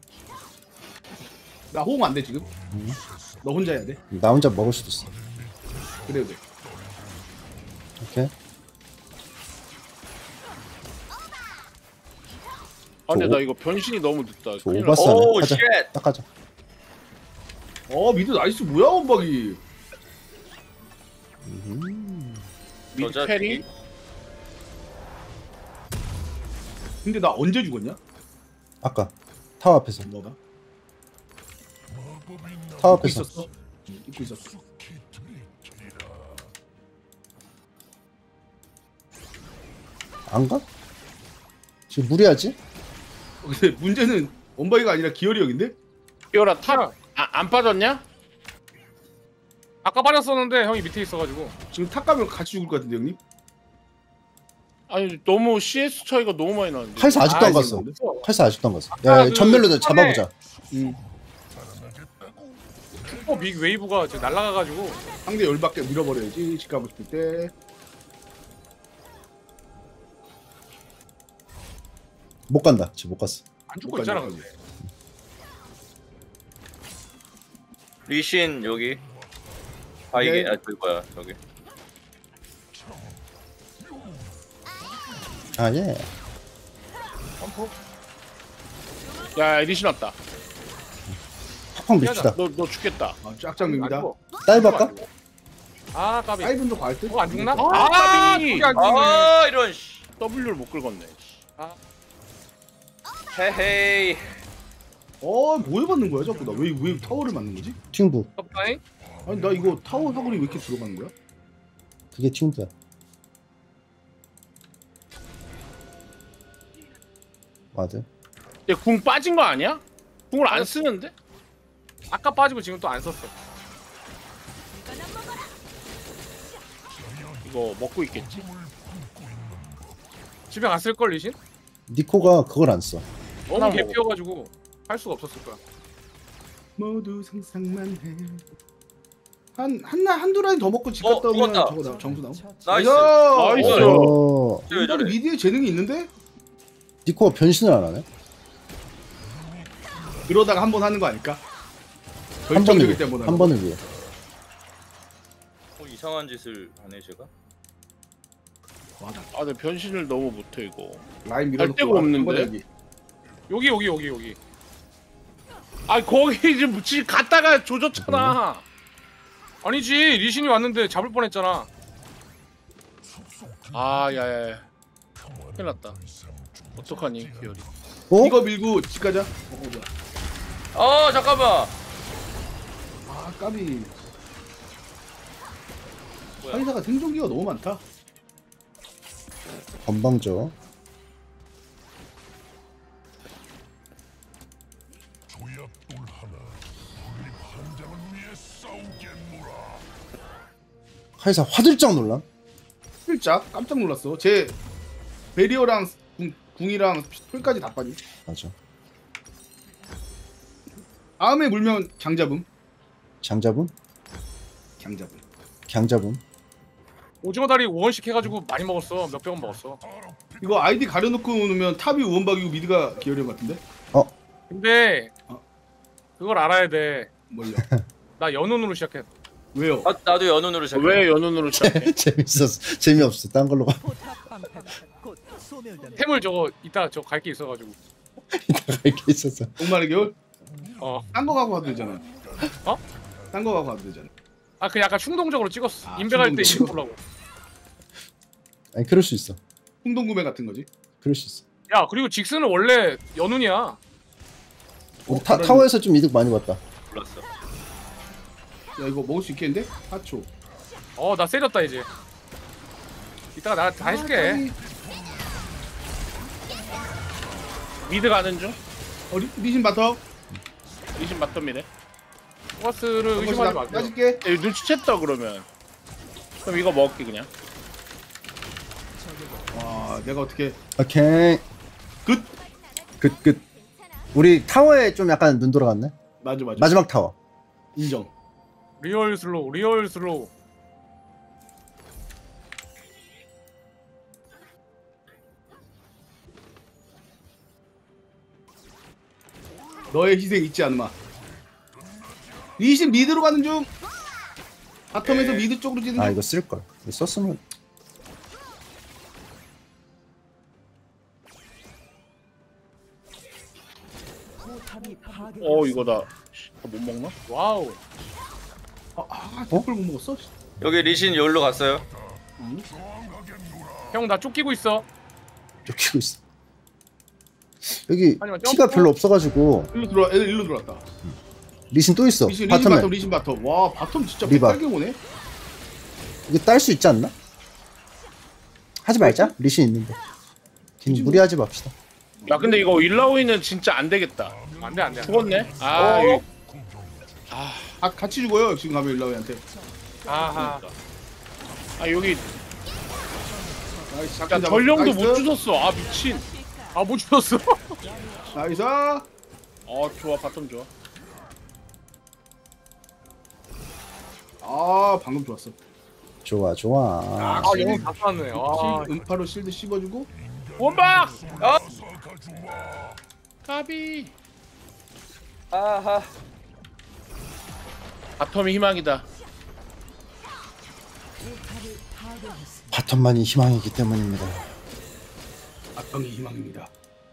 나 호응 안 돼 지금. 너 혼자 해야 돼. 나 혼자 먹을 수도 있어. 그래도 돼. 오케이. 근데 나 이거 변신이 너무 늦다. 큰일 났어. 오바스네. 오, 가자. 쉣. 딱 가자. 미드 나이스 뭐야 원박이. 미드 여자 캐리. 근데 나 언제 죽었냐? 아까 타워 앞에서. 너가? 타워 입고 앞에서. 있었어. 입고 있었어. 안 가? 지금 무리하지? 근데 문제는 원박이가 아니라 기어리 형인데? 이거라 탑. 안 빠졌냐? 아까 빠졌었는데 형이 밑에 있어가지고. 지금 탑 가면 같이 죽을 것 같은데 형님? 아니 너무 CS 차이가 너무 많이 나는데. 칼사 아직도 안 아, 갔어. 이거 칼사 아직도 안 갔어. 야, 전멸로 잡아보자. 빅 웨이브가 지금 날아가가지고. 상대 열받게 밀어버려야지. 집 가고 싶을 때. 못 간다. 지금 못 갔어. 안 죽고 있잖아 근데. 리신 여기. 오케이. 이게 저기 뭐야 저기. 아 예. 야 리신 왔다. 팍팍 밉시다. 너 죽겠다. 쫙쫙 밉니다. 다이브 할까? 아 까비. 사이븐도 갈 듯? 안 죽나? 까비. 저기 안 죽네. 이런 씨. W를 못 긁었네. 헤헤이. 뭐 해봤는 거야 자꾸 나 왜 타워를 맞는 거지? 팅부. 탑라인? 아니 나 이거 타워 사거리 왜 이렇게 들어가는 거야? 그게 튠드야. 와드. 얘궁 빠진 거 아니야? 궁을 안 쓰는데? 아까 빠지고 지금 또 안 썼어. 이거 먹고 있겠지? 집에 갔을 걸 리신? 니코가 그걸 안 써. 너무 하나 개피여가지고 할 수가 없었을 거야. 모두 상상만 해. 한두 라인 더 먹고 집 갔다 오면 죽었다. 저거 나 점수 나오. 나이스. 나이스. 어, 왜 일단 저래? 미드에 재능이 있는데? 니코가 변신을 안 하네? 그러다가 한 번 하는 거 아닐까? 한 번을 결정적일 위해. 때못 하는 한 거. 번을 위해. 이상한 짓을 하네 제가. 아, 근데 변신을 너무 못해 이거. 라인 밀어놓고 데가 와. 없는데? 한 번에 여기. 여기. 아, 거기 지금 갔다가 조졌잖아. 아니지 리신이 왔는데 잡을 뻔했잖아. 아, 야야야. 큰일 났다. 어떡하니, 기열이. 어? 이거 밀고 집 가자. 뭐야. 잠깐만. 아 까비. 뭐야? 카이사가 생존기가 너무 많다. 건방져. 카이사 화들짝 놀람? 진짜 깜짝 놀랐어. 제 베리어랑 궁이랑 풀까지 다 빠지. 맞아. 다음에 물면 강잡음. 장잡음? 강잡음. 강잡음? 오징어 다리 5원씩 해가지고 많이 먹었어. 몇백 원 먹었어. 이거 아이디 가려놓고 놓으면 탑이 우원박이고 미드가 기어리 형 같은데? 근데 어. 그걸 알아야 돼. 뭘요? 나 연운으로 시작해. 왜요? 나도 연운으로 시작해. 왜 연운으로 시작해? 재밌었어. 재미없어. 딴 걸로 가. 포탑 방패가 곧 소멸됩니다. 템을 저거 이따 저 갈 게 있어가지고. 이렇게 있었어. 동말의 겨울? 어. 딴 거 가고 가도 되잖아. 어? 딴 거 가고 가도 되잖아. 아 그 약간 충동적으로 찍었어. 아, 인베 갈때 충동적으로. 이거 보려고. 아니 그럴 수 있어. 충동구매 같은 거지. 그럴 수 있어. 야 그리고 직스는 원래 연운이야. 우리 타워에서 좀 이득 많이 봤다. 몰랐어. 야 이거 먹을 수 있겠는데? 4초. 나 세렸다 이제. 이따가 나 다 해줄게. 미드 가는 중? 리신 바텀. 리신 맞덤이네. 토마스를 의심하지 마세요. 따질게. 야, 이거 눈치챘다 그러면. 그럼 이거 먹을게 그냥. 와 내가 어떻게 오케이. 끝. 끝. 우리 타워에 좀 약간 눈 돌아갔네. 맞아. 마지막 타워. 인정. 리얼 슬로우. 너의 희생 잊지 않마. 리신 미드로 가는 중. 바텀에서 미드 쪽으로 뛰는 아 중. 이거 쓸 걸. 이거 썼으면 포탑이 파괴. 이거다. 못 먹나? 와우. 대플 못 먹었어? 여기 리신 여기로 갔어요. 형 나 쫓기고 있어. 쫓기고 있어. 여기 아니면 티가 점프? 별로 없어가지고 애들 일로 들어왔다. 리신 또 있어. 리신 바텀에 바텀 리신 바텀. 와 바텀 진짜 리바. 백달게 오네. 이거 딸 수 있지 않나? 하지 말자. 리신 있는데. 괜히 무리하지 맙시다. 야 근데 이거 일라오이는 진짜 안 되겠다. 안돼. 죽었네. 아, 어? 이거- 같이 죽어요 지금 가면 일라오이한테. 아하. 아 여기 나이스. 야 작전 잡았어. 전령도 나이스. 못 주웠어. 아 미친. 못 죽었어. 나이스. 좋아 바텀 좋아. 방금 좋았어. 좋아. 영웅 다 쐈네. 음파로 실드 씹어주고. 원박. 까비. 아하. 바텀이 희망이다. 바텀만이 희망이기 때문입니다. 악병이 희망입니다.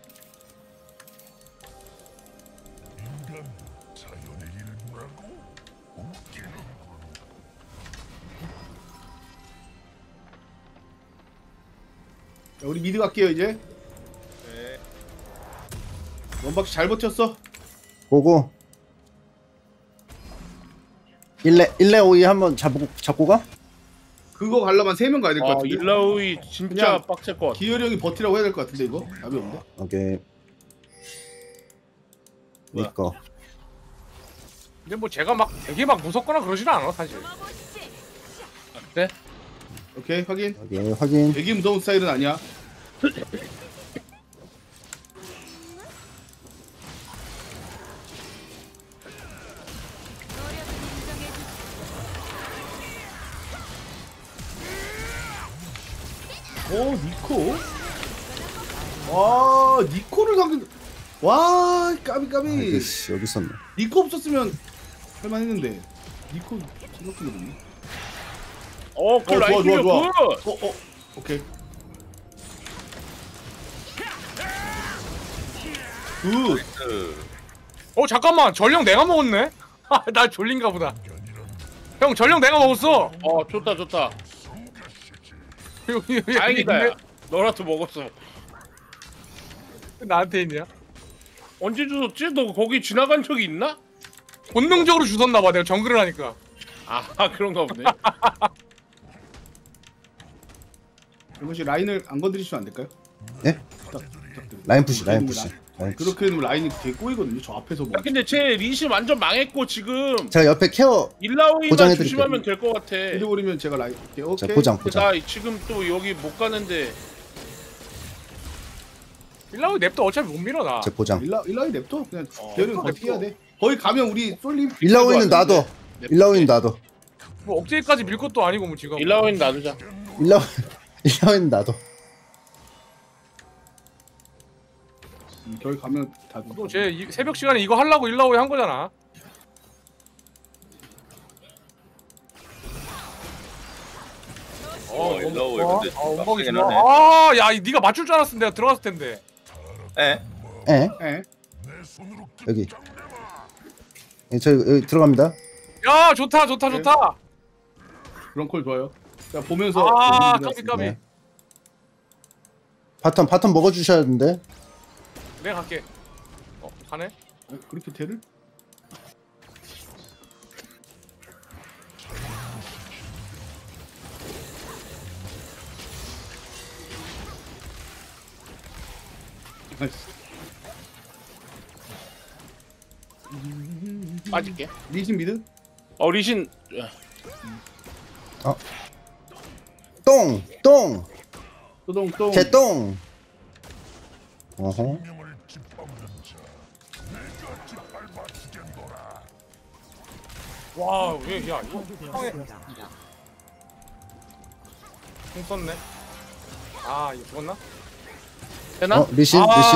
자, 우리 미드 갈게요 이제. 네. 원박씨 잘 버텼어. 고고. 1레5이 한번 잡고 가? 그거 가려면 3명 가야 될 것 아 같은데. 일라우이 진짜 그냥 빡셀 것 같아. 기열이 형이 버티라고 해야 될 것 같은데 이거 답이 없네. 오케이. 니꺼. 근데 뭐 제가 막 되게 막 무섭거나 그러지는 않아 사실. 그래? 오케이 확인. 오케이, 확인. 되게 무서운 스타일은 아니야. 니코. 와 니코를 당근. 와 까비. 아이씨, 여기 있었네. 니코 없었으면 할만했는데. 니코 생각해보네. 그 좋아, 라인 좋아, 좋아. 굿. 오케이. 굿. 잠깐만 전령 내가 먹었네. 나 졸린가 보다. 형 전령 내가 먹었어. 좋다. 여기 다행이다. 있네. 야. 너라도 먹었어. 나한테 있냐? 언제 주웠지? 너 거기 지나간 적이 있나? 본능적으로 주웠나 봐. 내가 정글을 하니까. 그런가 보네. 혹시 라인을 안 건드리시면 안 될까요? 예? 부탁드립니다. 라인 푸시. 라인 푸시. 그렇게 되면 라인이 되게 꼬이거든요. 저 앞에서 뭐. 야, 근데 쟤 리시 완전 망했고 지금 제가 옆에 케어. 일라우이만 보장해드릴게요. 조심하면 될 것 같아. 잃어버리면 제가 라인. 오케이. 자, 보장. 근데 나 지금 또 여기 못 가는데 일라우 냅도 어차피 못 밀어 나. 제 보장. 일라인 냅둬. 그냥 대열은 버티야 돼. 거기 가면 우리 쏠림. 일라오이는 놔둬. 일라오이는 놔둬. 뭐 억제까지 밀 것도 아니고 뭐 지금. 일라우이는 놔두자. 일라오이는 놔둬. 거기 가면 다. 또제 새벽 시간에 이거 하려고 일라우이 한 거잖아. 일라오이 근데 엉덩이 빡세긴 좋아. 하네. 야, 네가 맞출 줄 알았으면 내가 들어갔을 텐데. 에? 예. 예. 여기. 예, 저 여기 들어갑니다. 야, 좋다. 그런 콜 좋아요. 자 보면서. 까비. 네. 바텀 먹어 주셔야 되는데. 내가 갈게. 가네? 그렇게 대를? 빠질게. 리신 미드? 리신 똥. 또동. 개똥. 어허. 와, 왜, 야, 이거 형에 공 썼네. 이거 죽었나? 되나? 리신.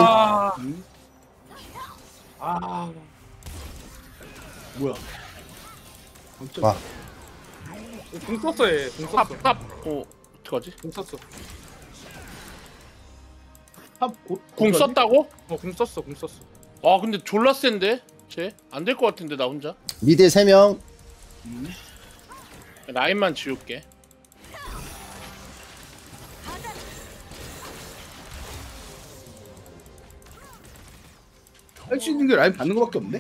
뭐야? 와. 공 썼어, 얘. 공 썼어. 탑. 어떡하지? 공 썼어. 궁 썼다고? 공 썼어. 근데 졸라 센데? 쟤? 안 될 것 같은데 나 혼자? 미드 3명. 라인만 지울게. 할 수 있는 게 라인 받는 거밖에 없네.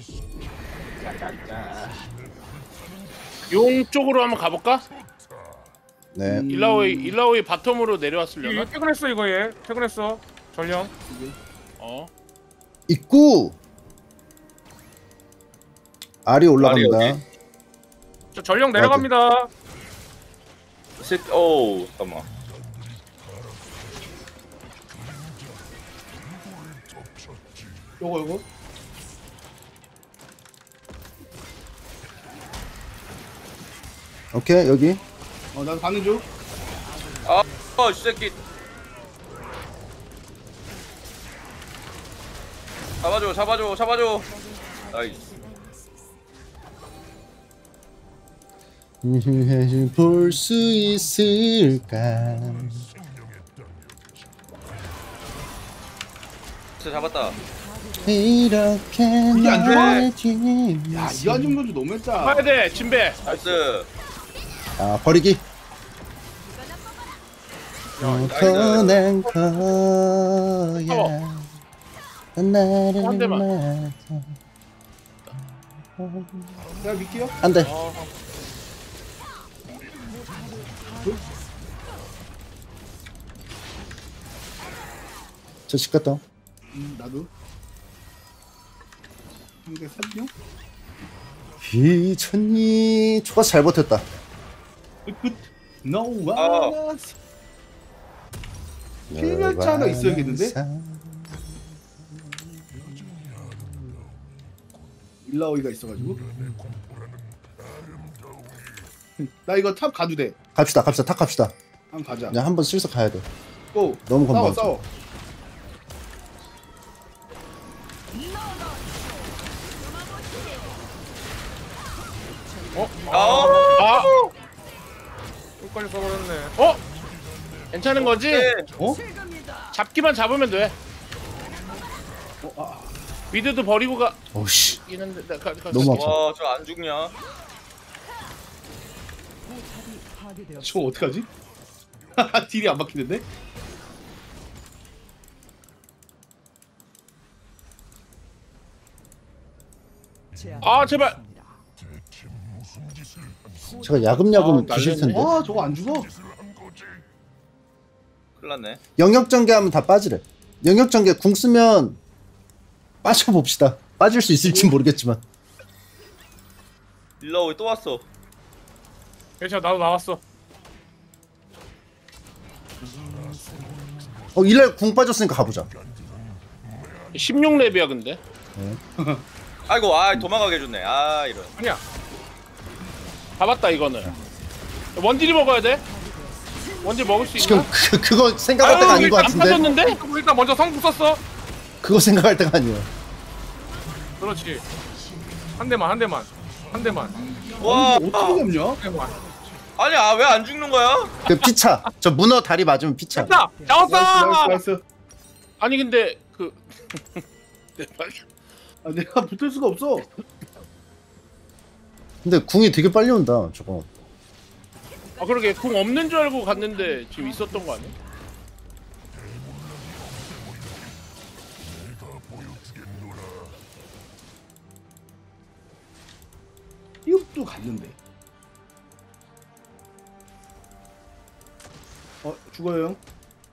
용 쪽으로 한번 가볼까? 네. 일라오이 바텀으로 내려왔으려나? 이거 퇴근했어, 이거 얘. 퇴근했어. 전령. 입구. 알이 올라갑니다. 알이 저 전령 내려갑니다. 잠깐만. 요거. 오케이, 여기. 나도 가는 중. 이 새끼. 잡아줘. 나이스. 볼 수 있을까? 진짜 잡았다. 이렇게 이게 안 좋아? 날 야, 지면서. 이한중 선수 너무했다. 가야 돼, 진배. 나이스. 아, 버리기. 떠난 거야. 나를 한 대만. 맞아. 내가 믿게요. 안돼. 저 집 갔다. 나도. 한개 샀냐? 비천이 초가 잘 버텼다. 끝. No one. 필멸차 하나 있어야겠는데? 일라오이가 있어가지고. 나 이거 탑 가도 돼. 갑시다 탑 갑시다. 한번 가자. 그냥 한번 슬쩍 가야 돼. 고. 너무 싸워 건방져. 싸워. 아, 끝까지 써버렸네. 괜찮은 거지? 어? 잡기만 잡으면 돼. 미드도 버리고 가. 오씨. 있는데 너무 아파. 와, 저 안 죽냐? 저 어떡하지? 딜이 안 막히는데? 아 제발. 제가 야금야금 아, 부실 텐데. 와 저거 안 죽어? 큰일 났네. 영역 전개하면 다 빠지래. 영역 전개 궁 쓰면 빠져 봅시다. 빠질 수 있을지 모르겠지만. 일라오이 또 왔어. 괜찮아, 나도 나왔어. 일날 궁 빠졌으니까 가보자. 16렙이야 근데. 아이고, 도망가게 해줬네. 아, 이런. 아니야. 잡았다 이거는. 원딜이 먹어야 돼. 원딜 먹을 수 지금 있나? 그거 생각할 때가 아닌 것 안 같은데. 빠졌는데? 일단 먼저 성부 썼어. 그거 생각할 때가 아니에요. 그렇지. 한 대만, 한 대만, 한 대만, 와, 어떻게 잡냐? 한 대만. 아니야, 왜 안 죽는 거야? 그 피차. 저 문어 다리 맞으면 피차. 됐다. 잡았어. 나이스. 아니 근데 아, 내가 붙을 수가 없어. 근데 궁이 되게 빨리 온다. 저거. 그러게 궁 없는 줄 알고 갔는데 지금 있었던 거 아니야? 이것도 갔는데. 죽어요 형.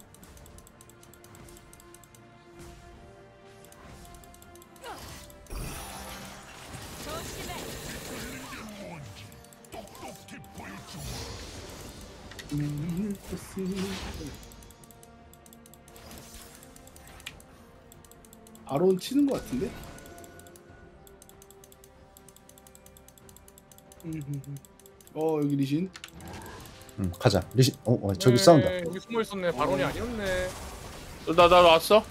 바론 치는 것 같은데? 여기 리신. 가자. 리신. 저기 싸운다. 여기 숨어 있었네. 바론이 아니었네. 나 왔어?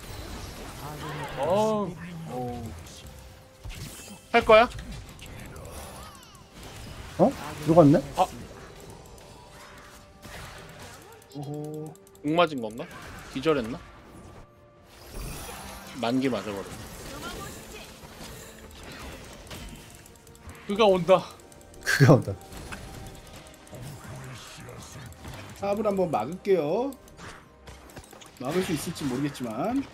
할 거야? 들어갔네? 오호. 궁 맞은 건가? 기절했나? 만개 맞아버려. 그가 온다. 그가 온다. 탑을 한번 막을게요. 막을 수 있을지 모르겠지만.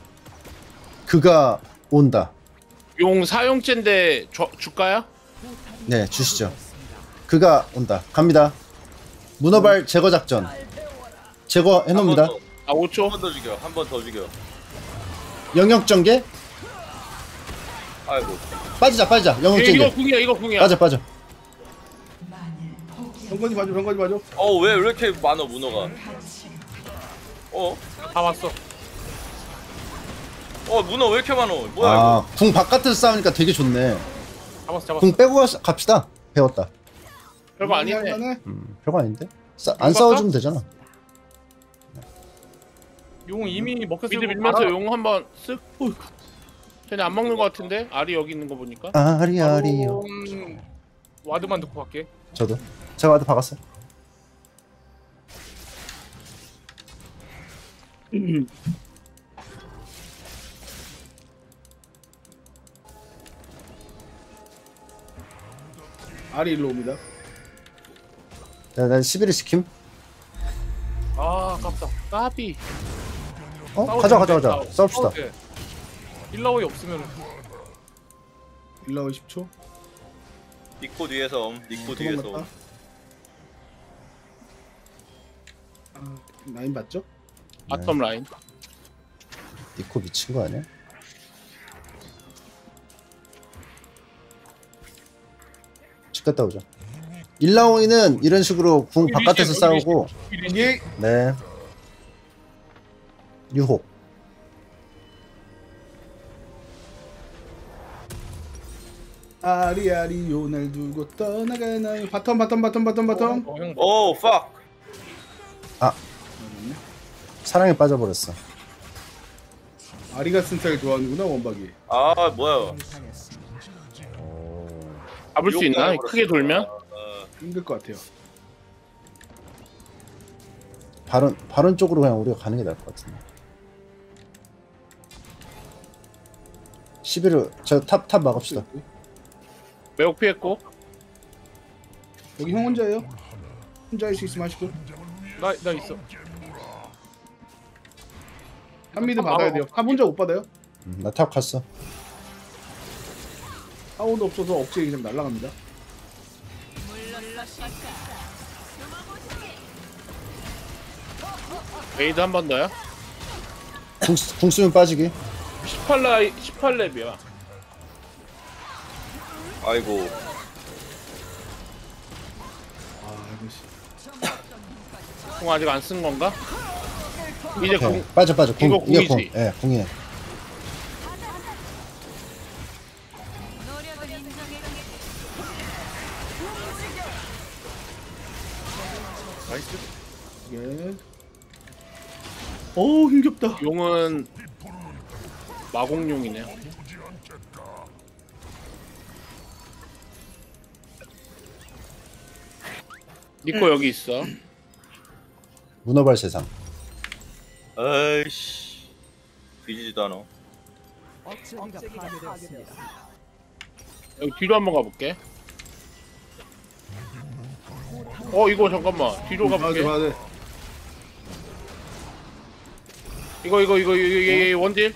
그가 온다. 용 사용제인데 줄까요? 네, 주시죠. 그가 온다. 갑니다. 문어발 제거 작전. 제거해 놓습니다. 5초. 한 번 더 죽여. 한 번 더 죽여. 영역 전개. 아이고. 빠지자. 영역 이거 전개. 궁이야 이거 궁이야. 빠져. 병건이 봐줘. 왜 이렇게 많아, 문어가? 다 왔어. 문어 왜 이렇게 많어? 뭐야, 궁 바깥에서 싸우니까 되게 좋네. 잡았어. 궁 빼고 갑시다. 배웠다. 별거 아니네. 별거 아닌데? 안 싸워주면 되잖아. 용 이미 먹혔을 미드 밀면서 용 한번 쓱. 쟤네 안 먹는 거 같은데? 알이 여기 있는 거 보니까. 아리요. 와드만 듣고 갈게. 저도. 제가 와도 박았어요. 알이 일로 옵니다. 난 11을 시킴. 아깝다. 까비. 가자. 싸웁시다. 일라오이 없으면 일라오 10초. 니코 뒤에서 니코 뒤에서. 도망갔다. 아, 라인 봤죠? 바텀 라인. 니코 미친 거 아니야? 집 갔다 오자. 일라옹이는 이런 식으로 궁 바깥에서 싸우고. 예. 네. 유혹. 아리아리 요날 두고 떠나가나요? 바텀. 형. 오 fuck. 사랑에 빠져버렸어. 아리가 쓴 스타일 좋아하는구나 원박이. 아 뭐야. 잡을 수 있나? 크게 돌면? 힘들 것 같아요. 발언 쪽으로 그냥 우리가 가는 게 나을 것 같은데. 11을 저 탑 막읍시다. 매혹 피했고. 여기 형 혼자예요? 혼자 할 수 있으면 하시고. 나 있어. 한미드 받아야 돼요. 탑 혼자 못 받아요? 나 탑 갔어. 타워도 없어서 억제 그냥 날라갑니다. 메이드 한 번 더요? 궁 쓰면 빠지기. 18렙이야. 아이고. 아 이거씨. 궁 아직 안 쓴 건가? 이제 오케이. 궁. 빠져. 궁. 이거 이게 궁. 궁이지? 예, 궁이에요. 나이스. 예. 오 힘겹다. 용은 마공용이네요. 니코 여기 있어. 문어발 세상. 아이씨. 뒤지지도 않아. 억제기가 파괴되었습니다. 여기 뒤로 한번 가볼게. 이거 잠깐만. 뒤로 가볼게. 봐야 돼. 이거 원딜.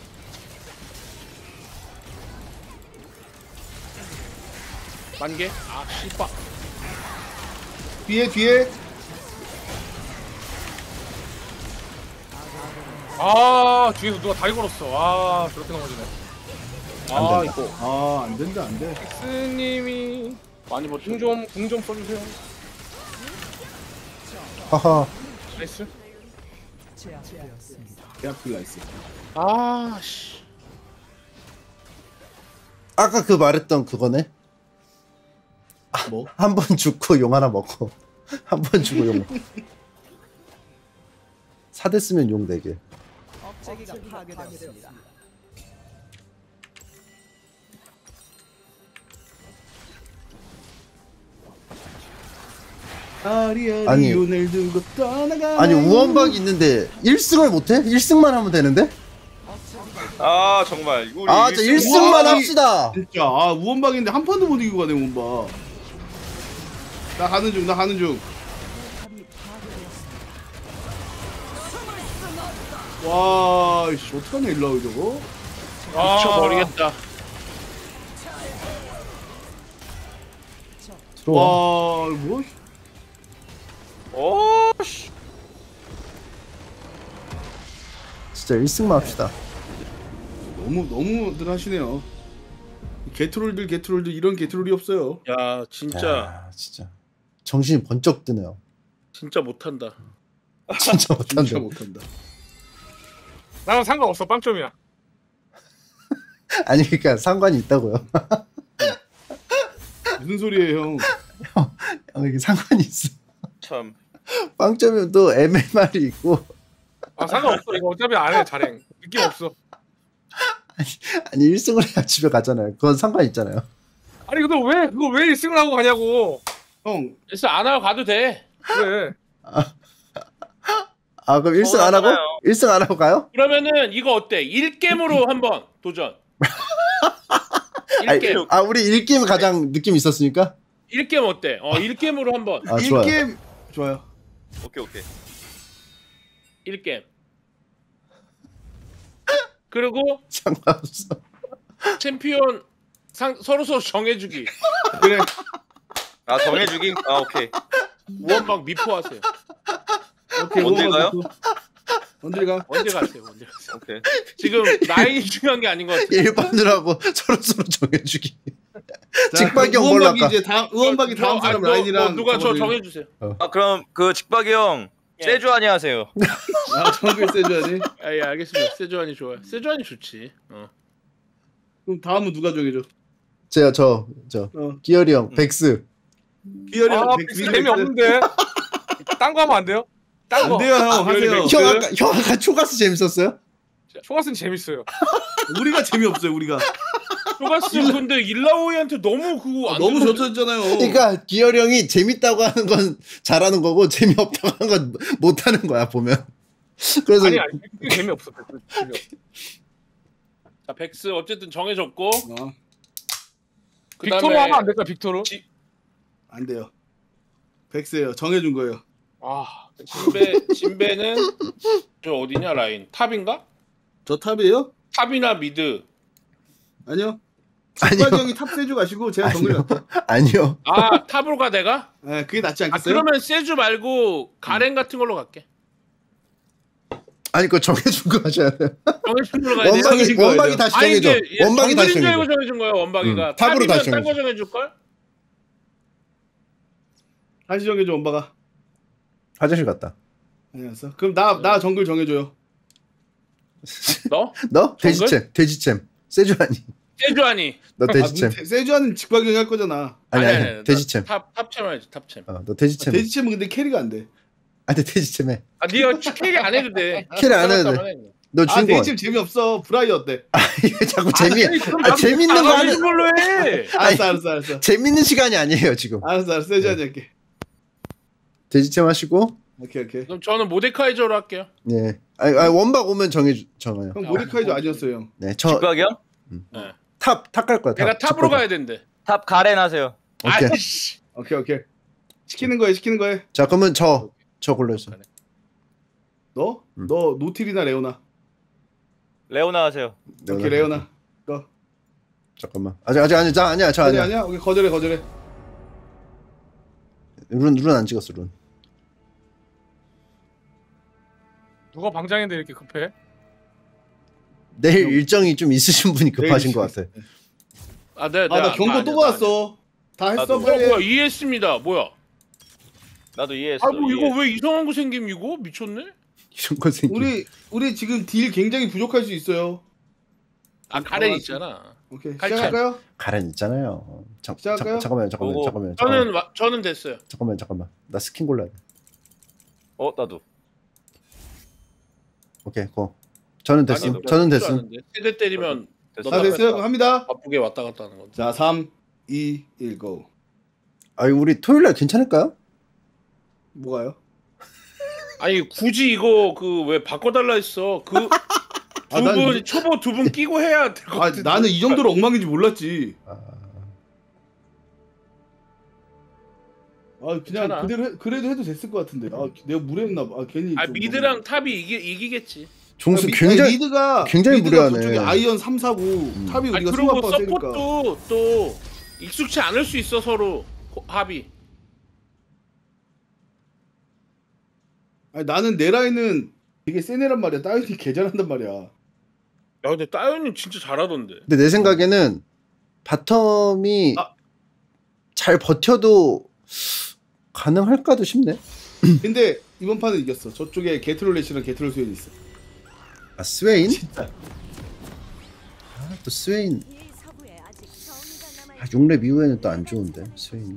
만개. 아 씨발. 뒤에. 아 뒤에서 누가 다리 걸었어. 아 저렇게 넘어지네. 아 된다. 이거 아 안된다 안돼. 스님이 많이 버텨. 궁좀 써주세요. 하하. 나이스. 제압되었습니다. 대학필 나이스. 아 씨. 아까 그 말했던 그거네. 뭐? 한 번 죽고 용 하나 먹고. 한 번 죽고 용. 4대 쓰면 용 4개. 억제기가 파괴되었습니다. 아리아리 아니. 요날 두고 떠나가나요? 아니 우원박이 있는데 1승을 못해? 1승만 하면 되는데? 아 정말 이거 우리 아, 저 일승- 1승만 우원박이- 합시다. 진짜 아 우원박인데 한 판도 못 이기고 가네 우원박. 나 가는 중. 와, 씨 어떡하냐 일라우 저거? 미쳐버리겠다. 들어와. 와, 뭐? 오씨. 진짜 1승만 합시다. 너무들 하시네요. 게트롤들 이런 게트롤이 없어요. 야 진짜 야, 진짜 정신이 번쩍 드네요. 진짜 못한다. 진짜 못한다. 진짜 못한다. 나랑 상관없어. 빵점이야. 아니 그러니까 상관이 있다고요. 무슨 소리예요, 형? 형 이게 상관이 있어. 참. 빵점이면 또 MMR이 있고 아 상관없어. 이거 어차피 안 해. 잘행. 느낌 없어. 아니 1승을 해야 집에 가잖아요. 그건 상관 있잖아요. 아니 근데 왜 그거 왜 1승을 하고 가냐고. 형, 그래서 안 하고 가도 돼. 그래. 아 그럼 1승 안 하고? 1승 안 하고 가요? 그러면은 이거 어때? 1게임으로 한번 도전. 아니, 1게임. 우리 1게임 가장 느낌 있었으니까. 1게임 어때? 1게임으로 한번. 아 좋아요. 1게임 좋아요. 오케이. 1게임. 그리고 상관없어. 챔피언 서로 정해주기. 그래. 아 정해주기? 아 오케이. 우원박 미포하세요. 오케이. 어딜 가요? 어딜 가? 언제 가세요? 언제 가세요? 오케이. 지금 라인이 중요한 게 아닌 것 같아요. 일반으로 서로 정해주기. 자, 직박이 형 의원박이 뭘로 할까? 이제 의원박이 다음 사람 라인이랑 누가 저 잡아줘요. 정해주세요. 아 그럼 그 직박이 형 예. 세주아니 하세요. 아 정글 세줘야지. 아, 예, 알겠습니다. 세주안이 좋아요. 세주안이 좋지. 그럼 다음은 누가 정해줘? 제가 저 기열이 형, 음. 백스. 기열이 아, 빅스 재미없는데. 딴 거 하면 안 돼요? 딴 거. 안 돼요 형 하세요. 형 아까 초가스 재밌었어요? 초가스는 재밌어요. 우리가 재미없어요 우리가. 초가스 근데 일라오이한테 너무 그거 안 너무 되던데? 젖혔잖아요. 그러니까 기열이 형이 재밌다고 하는 건 잘하는 거고 재미없다고 하는 건 못하는 거야 보면. 그래서 아니 빅스 재미없어. 재미없어. 자 백스 어쨌든 정해졌고 빅토로 하면 안 될까 빅토로? 안 돼요. 백스예요. 정해준 거예요. 아 진배는 저 어디냐 라인 탑인가? 저 탑이에요? 탑이나 미드. 아니요. 아니요. 직박이 형이 탑 세주 가시고 제가 정글 갈게요. 아니요. 아 탑으로 가 내가? 네, 그게 낫지 아 않겠어요? 그러면 세주 말고 가렌 같은 걸로 갈게. 아니 그거 정해준 거 하셔야 돼요. 정해준 걸로 가야 돼. 정해준 거예요. 원박이 다시 정해줘. 원박이 다시 정해준 줄 알고 정해줘. 정해준 거야 원박이가. 탑으로 다시 탑이면 딴거 정해줘. 정해줄 걸? 다시 정해줘 원바가. 화장실 갔다. 알았어. 그럼 나 정글 정해줘요. 너? 너 돼지챔 세주아니. 세주안이. 너 돼지챔. 세주하는 직박이 형이 할 거잖아. 아니 돼지챔. 탑챔 해야지 탑챔. 너 돼지챔. 돼지챔은 근데 캐리가 안 돼. 아니 돼지챔해. 아 네가 캐리 안 해도 돼. 캐리 안 해도 돼. 너 아 주인공. 돼지챔 재미없어. 브라이 어때? 이게 자꾸 재밌는 거 하는 걸로 해. 알았어. 재밌는 시간이 아니에요 지금. 알았어. 세주하니 할게. 돼지챔 하시고. 오케이. 그럼 저는 모데카이저로 할게요. 예. 아니 원박 오면 정해요. 형 모데카이저 아니었어요 형. 네. 저 직박이 형? 탑 갈 거야. 내가 탑으로 가야 된대. 탑 가렌 하세요. 오케이. 아이씨. 오케이. 시키는 거에. 자 그러면 저 골라주세요. 너 노틸이나 레오나. 레오나 하세요. 오케이 레오나. 너. 잠깐만. 아니야. 저 아니야. 아니야? 오케이 거절해. 룬 안 찍었어 룬. 누가 방장인데 이렇게 급해? 내일 일정이 좀 있으신 분이 급하신 것 같아. 나 경고 또 받았어. 다 했어 나도. 빨리. 뭐야 이해했습니다. 뭐야? 나도 이해했어. 아 뭐 이거 왜 이상한 거 생김 이거 미쳤네? 이런 거 생기. 우리 지금 딜 굉장히 부족할 수 있어요. 아 가렌 있잖아. 오케이 칼퇴. 시작할까요? 가렌 있잖아요. 시작할까요? 잠깐만. 저는 됐어요. 잠깐만. 나 스킨 골라야 돼. 나도. 오케이 고. 저는 됐음. 저는 됐음. 세대 때리면 됐어. 다 됐어요? 그럼 합니다. 바쁘게 왔다 갔다 하는 건데. 자 3, 2, 1 고. 아니 우리 토요일 날 괜찮을까요? 뭐가요? 아니 굳이 이거 그 왜 바꿔달라 했어? 그 두 분 초보 두 분 끼고 해야 될 것 같은데. 나는 이 정도로 엉망인지 몰랐지. 그냥 괜찮아. 그래도 해도 됐을 것 같은데. 내가 무례했나 봐. 괜히. 좀 미드랑 탑이 이기겠지. 종수 굉장히 굉장히 미드가 무례하네. 저쪽에 아이언 3, 4고 탑이 아니 우리가 그리고 소모아빠가 세니까. 서폿도 또 익숙치 않을 수 있어 서로 합이. 아니 나는 내 라인은 되게 센 애란 말이야. 따윈이 개 잘한단 말이야. 야 근데 따윤이 진짜 잘하던데. 근데 내 생각에는 바텀이 잘 버텨도 가능할까도 싶네. 근데 이번 판은 이겼어. 저쪽에 게트롤 레시랑 게트롤 스웨인 있어. 아 스웨인? 진짜. 또 스웨인. 6렙 이후에는 또 안 좋은데 스웨인.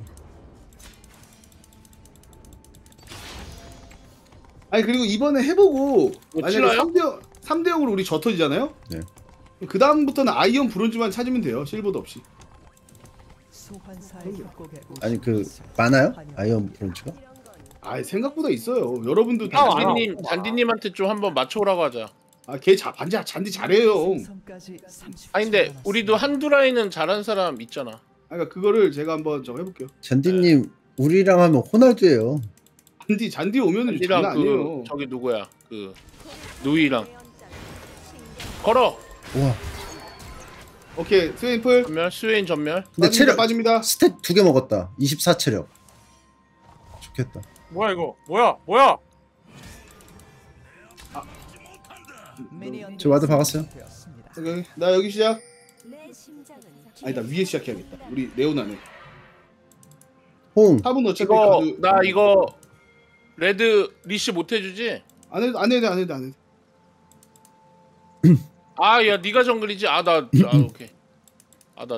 아니 그리고 이번에 해보고 만약에 치나요? 3대 0으로 우리 져터지잖아요? 네. 그 다음부터는 아이언 브론즈만 찾으면 돼요. 실버도 없이. 소환사의 협곡에 아니 그 많아요? 아이언 브론즈가? 생각보다 있어요. 여러분도 잔디님한테 좀 한번 맞춰오라고 하자. 걔 잔디 잘해요. 아니 근데 우리도 한두 라인은 잘한 사람 있잖아. 그러니까 그거를 제가 한번 좀 해볼게요. 잔디님 우리랑 하면 호날두예요. 잔디 오면은 장난 잔디랑 아니에요. 저기 누구야 그 누이랑 걸어. 우와. 오케이 스웨인 풀. 전멸 스웨인 전멸. 근데 체력 빠집니다. 스탯 2개 먹었다. 24 체력. 좋겠다. 뭐야 이거? 뭐야? 저 와드 박았어요. 오케이. 나 여기 시작. 내 심장은 아니다 위에 시작해야겠다. 우리 레오나네. 호응. 탑은 어차피 이거 가도 나 이거 레드 리시 못 해주지? 안 해도. 아 야 네가 정글이지? 오케이. 나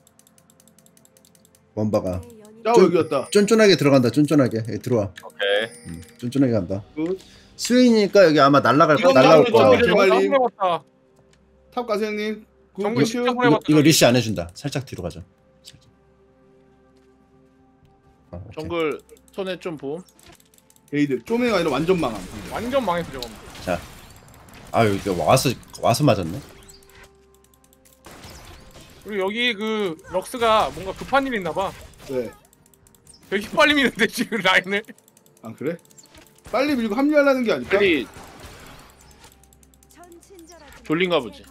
원바가 짜오 여기 왔다. 쫀쫀하게 들어간다. 쫀쫀하게. 여기 들어와. 오케이. 쫀쫀하게 간다. 굿. 스웨이니까 여기 아마 날라갈 거야. 이건 날라올 짜오, 거야. 짜오. 제발님. 해봤다. 탑 가세 형님. 굿. 정글 굿. 시작 해봤다. 이거 리시 안 해준다. 살짝 뒤로 가자. 살짝. 오케이. 정글 손에 좀 봄. 게이드 쪼매가 아니라 완전 망함. 완전 망했어 저거. 아 여기 와서 맞았네. 그리고 여기 그 럭스가 뭔가 급한 일 있나봐. 네. 되게 빨리 미는데 지금 라인을. 아 그래? 빨리 밀고 합류하려는 게 아닐까? 빨리 졸린가 보지.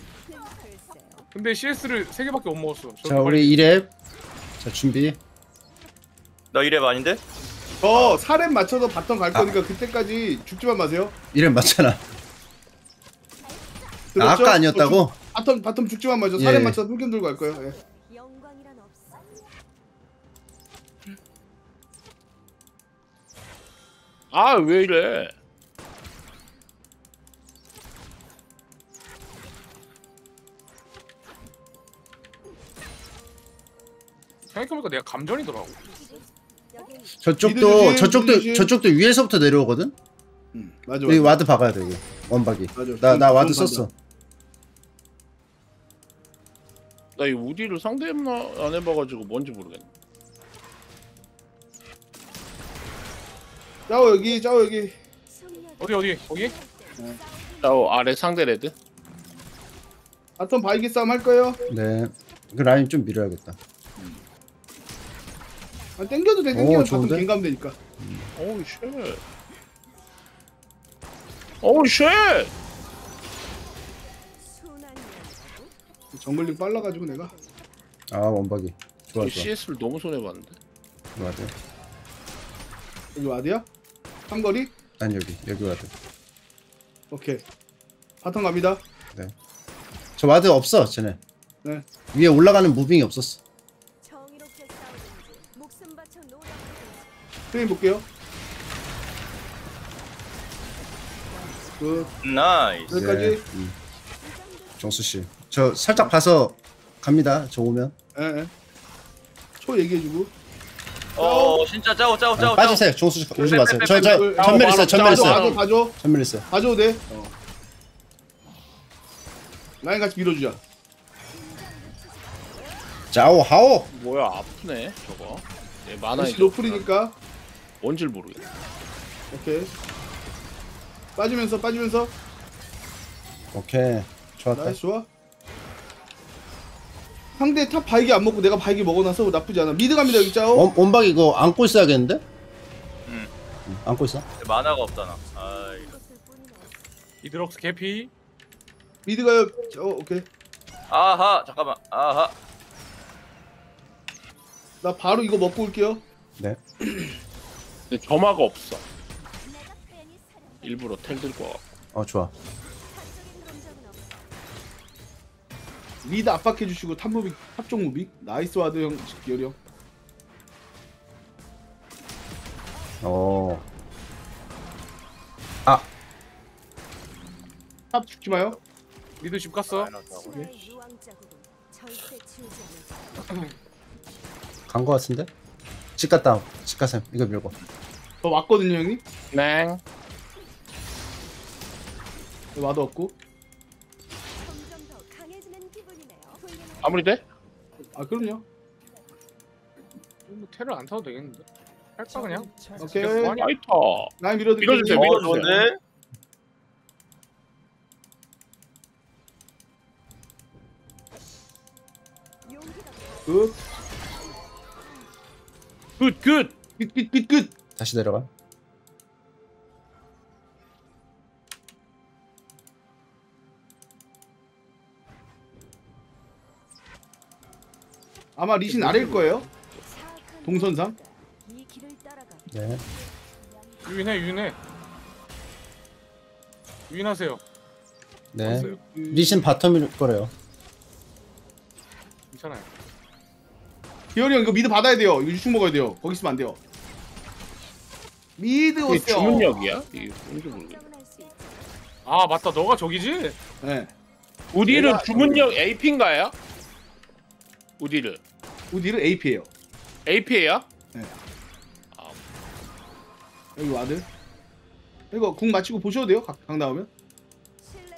근데 CS를 3개밖에 못 먹었어. 자 우리 2렙. 자 준비. 너 이랩 아닌데? 저 4렙 맞춰서 바텀 갈 거니까 그때까지 죽지만 마세요. 2렙 맞잖아. 아, 들었죠? 아까 아니었다고? 바텀 죽지만 마죠. 예. 4렙 맞춰서 ful캠 들고 갈 거예요. 예. 영광이란 없어. 아 왜 이래? 생각해보니까 내가 감전이더라고. 저쪽도 위에서부터 내려오거든. 맞아. 여기 와드 박아야 돼 여기. 원박이. 맞아. 나 와드 좋은 썼어. 나 이 우디를 상대했나 안 해봐가지고 뭔지 모르겠네. 짜오 여기. 어디? 거기? 아래 상대 레드. 바텀 바이기 싸움 할 거예요. 네. 그 라인 좀 밀어야겠다. 아, 땡겨도 돼. 오, 땡기면 바텀 좋은데? 갱가면 되니까. 오우 쉣. 오우 쉣. 정글링 빨라가지고 내가. 아 원박이. 좋아. CS를 너무 손해 봤는데. 와드. 여기 와드야? 삼거리? 난 여기 와드. 오케이. 바텀 갑니다. 저 와드 없어 쟤네. 네. 위에 올라가는 무빙이 없었어. 정의롭게 싸우든지 목숨 바쳐 놀아보든지. 트레인 볼게요. 그 나이스. 여기까지. 네. 정수 씨. 저 살짝 봐서 갑니다. 저 오면. 예. 초 얘기해주고. 진짜 짜오. 빠지세요. 정수 씨 오지 마세요. 저 빼. 전멸 있어요. 전멸 있어요. 봐줘. 전멸 있어요. 봐줘도 돼. 라인 같이 밀어주자. 짜오 하오. 뭐야 아프네 저거. 얘 만화 다시 노플이니까. 뭔지를 모르겠네. 오케이. 빠지면서. 오케이. 좋았다. 나이스 좋아. 상대 탑 바이기 안 먹고 내가 바이기 먹어놔서 나쁘지 않아. 미드 갑니다 여기 짜오. 원박 이거 안고 있어야겠는데? 응. 안고 있어. 만화가 없잖아. 아이. 이드럭스 개피. 미드 가요. 오케이. 아하 잠깐만. 아하. 나 바로 이거 먹고 올게요. 네. 근데 점화가 없어. 내가 괜히 사람 일부러 텔 들고 와. 좋아. 사적인 감정은 없어. 미드 압박해주시고 탑쪽 무빙. 나이스 와드 형 기열이 형. 탑 죽지 마요. 미드 집 갔어. 신의 유황 자국은 절대 치우지 않을 간 거 같은데? 집 갔다. 집 가셈. 이거 밀고. 저 왔거든요 형님. 네. 와드 없고. 점점 더 강해지는 기분이네요. 훌륭한 아무리 돼? 아 그럼요. 뭐 테를 안 타도 되겠는데. 할까 그냥? 오케이. 아니, 파이터. 라인 밀어드릴게요. 밀어주세요, 형님. 밀어주세요. 좋은데? 용기가 굿. 굿. 끝. 다시 내려가. 아마 리신 아래일 거예요. 동선상. 이 길을 따라가. 네. 유인해. 유인하세요. 네. 왔어요. 리신 바텀일 거래요. 괜찮아요. 기열이 형 이거 미드 받아야 돼요. 이거 유충 먹어야 돼요. 거기 있으면 안 돼요. 미드 이게 오세요. 주문력이야? 이게 뭔지 모르겠네. 경험할 수 있지. 아 맞다. 너가 저기지? 네. 우디르 내가- 주문력 AP인가요? 우디르 우디는 AP예요. AP예요? 여기 와드. 이거 궁 맞히고 보셔도 돼요. 강 나오면. 신뢰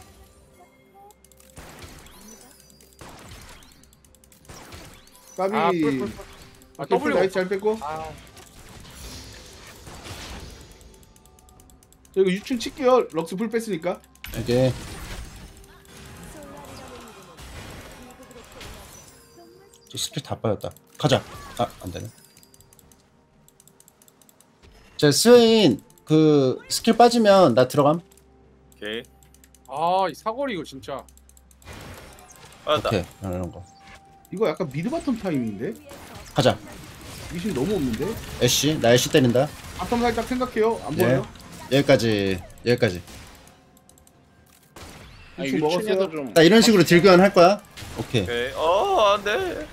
까비. 아 뿔. 아 W W. 나이스 잘 뺐고. 아 저 이거 유충 칠게요. 럭스 풀 뺐으니까. 이게 저 스킬 다 빠졌다. 가자. 아, 안 되네. 자, 스웨인 그 스킬 빠지면 나 들어감. 오케이. 이 사거리 이거 진짜. 알았다. 오케이. 이런 거. 이거 약간 미드 바텀 타임인데? 가자. 미신 너무 없는데? 애쉬, 나 애쉬 때린다. 바텀 살짝 생각해요. 안 네. 보여요? 여기까지. 아니, 유충 유충에도 먹었어요? 좀 나 이런 식으로 딜교환 할 거야. 오케이. 오케이. 안 돼.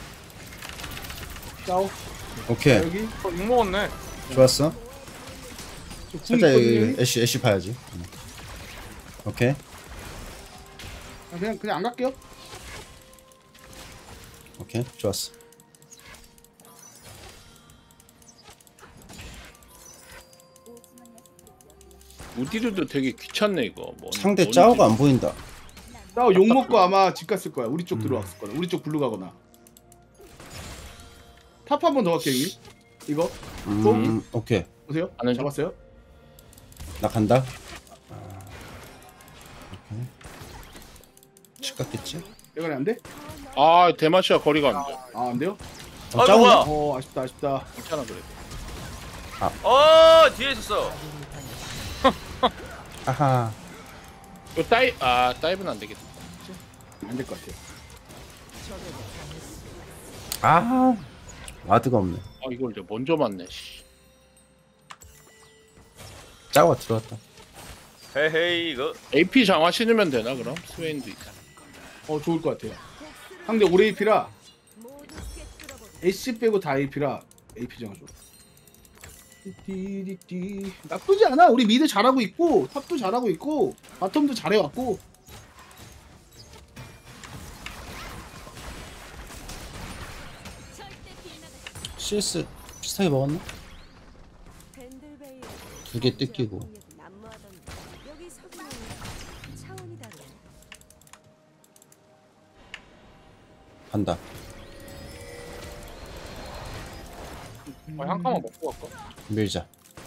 짜오. 오케이. 자, 여기. 욕 먹었네. 좋았어. 저궁 살짝 있거든요. 여기 애쉬 봐야지. 오케이. 아, 그냥 안 갈게요. 오케이. 좋았어. 우디르도 되게 귀찮네 이거. 상대 짜오가 안 보인다. 짜오 욕 먹고 아마 집 갔을 거야. 우리 쪽 들어왔을 거야. 우리 쪽 블루 가거나. 탑 한 번 더 갈게요, 여기. 이거. 오케이. 보세요. 안 해줘? 잡았어요. 나 간다. 오케이. 집 갔겠지? 이건 안 돼? 아 대마시아 거리가 안 돼. 아, 안 돼요? 아, 짜오. 뭐야? 아쉽다. 괜찮아 그래도. 뒤에 있었어. 아하. 이거 다이브는 안 되겠다. 안 될 것 같아요. 아. 와드가 없네. 아 이걸 내가 먼저 맞네. 씨. 짜오가 들어왔다. 헤헤이 이거. AP 장화 신으면 되나 그럼? 스웨인도 있다. 좋을 것 같아요. 상대 올해 AP라 모두 꿰뚫어보자. 애쉬 빼고 다 AP라 AP 정화 줘. 띠띠띠. 나쁘지 않아. 우리 미드 잘하고 있고 탑도 잘하고 있고 바텀도 잘해왔고. CS 비슷하게 먹었나? 밴들베이에 두 개 뜯기고. 난무하던데. 여기 서기는 차원이 다르네. 간다. 한 칸만 먹고 갈까? 밀자.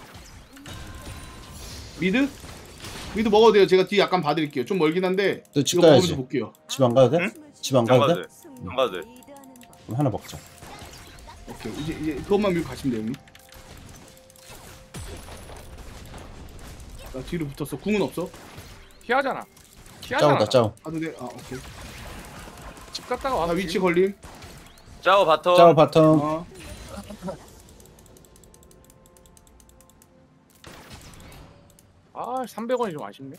미드? 미드 먹어도 돼요. 제가 뒤 약간 봐드릴게요. 좀 멀긴 한데 너 집 이거 먹으면서 가야지. 볼게요. 집 안 가도 돼? 응? 집 안 안 가도 가도 돼? 돼. 안 가도 돼. 리드하는 법. 그럼 하나 먹자. 오케이. 이제 그것만 밀고 가시면 돼요, 형님. 나 뒤로 붙었어. 궁은 없어. 피하잖아. 짜오다 짜오. 가도 돼. 오케이. 집 갔다가 아, 와서 위치 걸림. 짜오 바텀. 짜오 바텀. 어. 아 300원이 좀 아쉽네.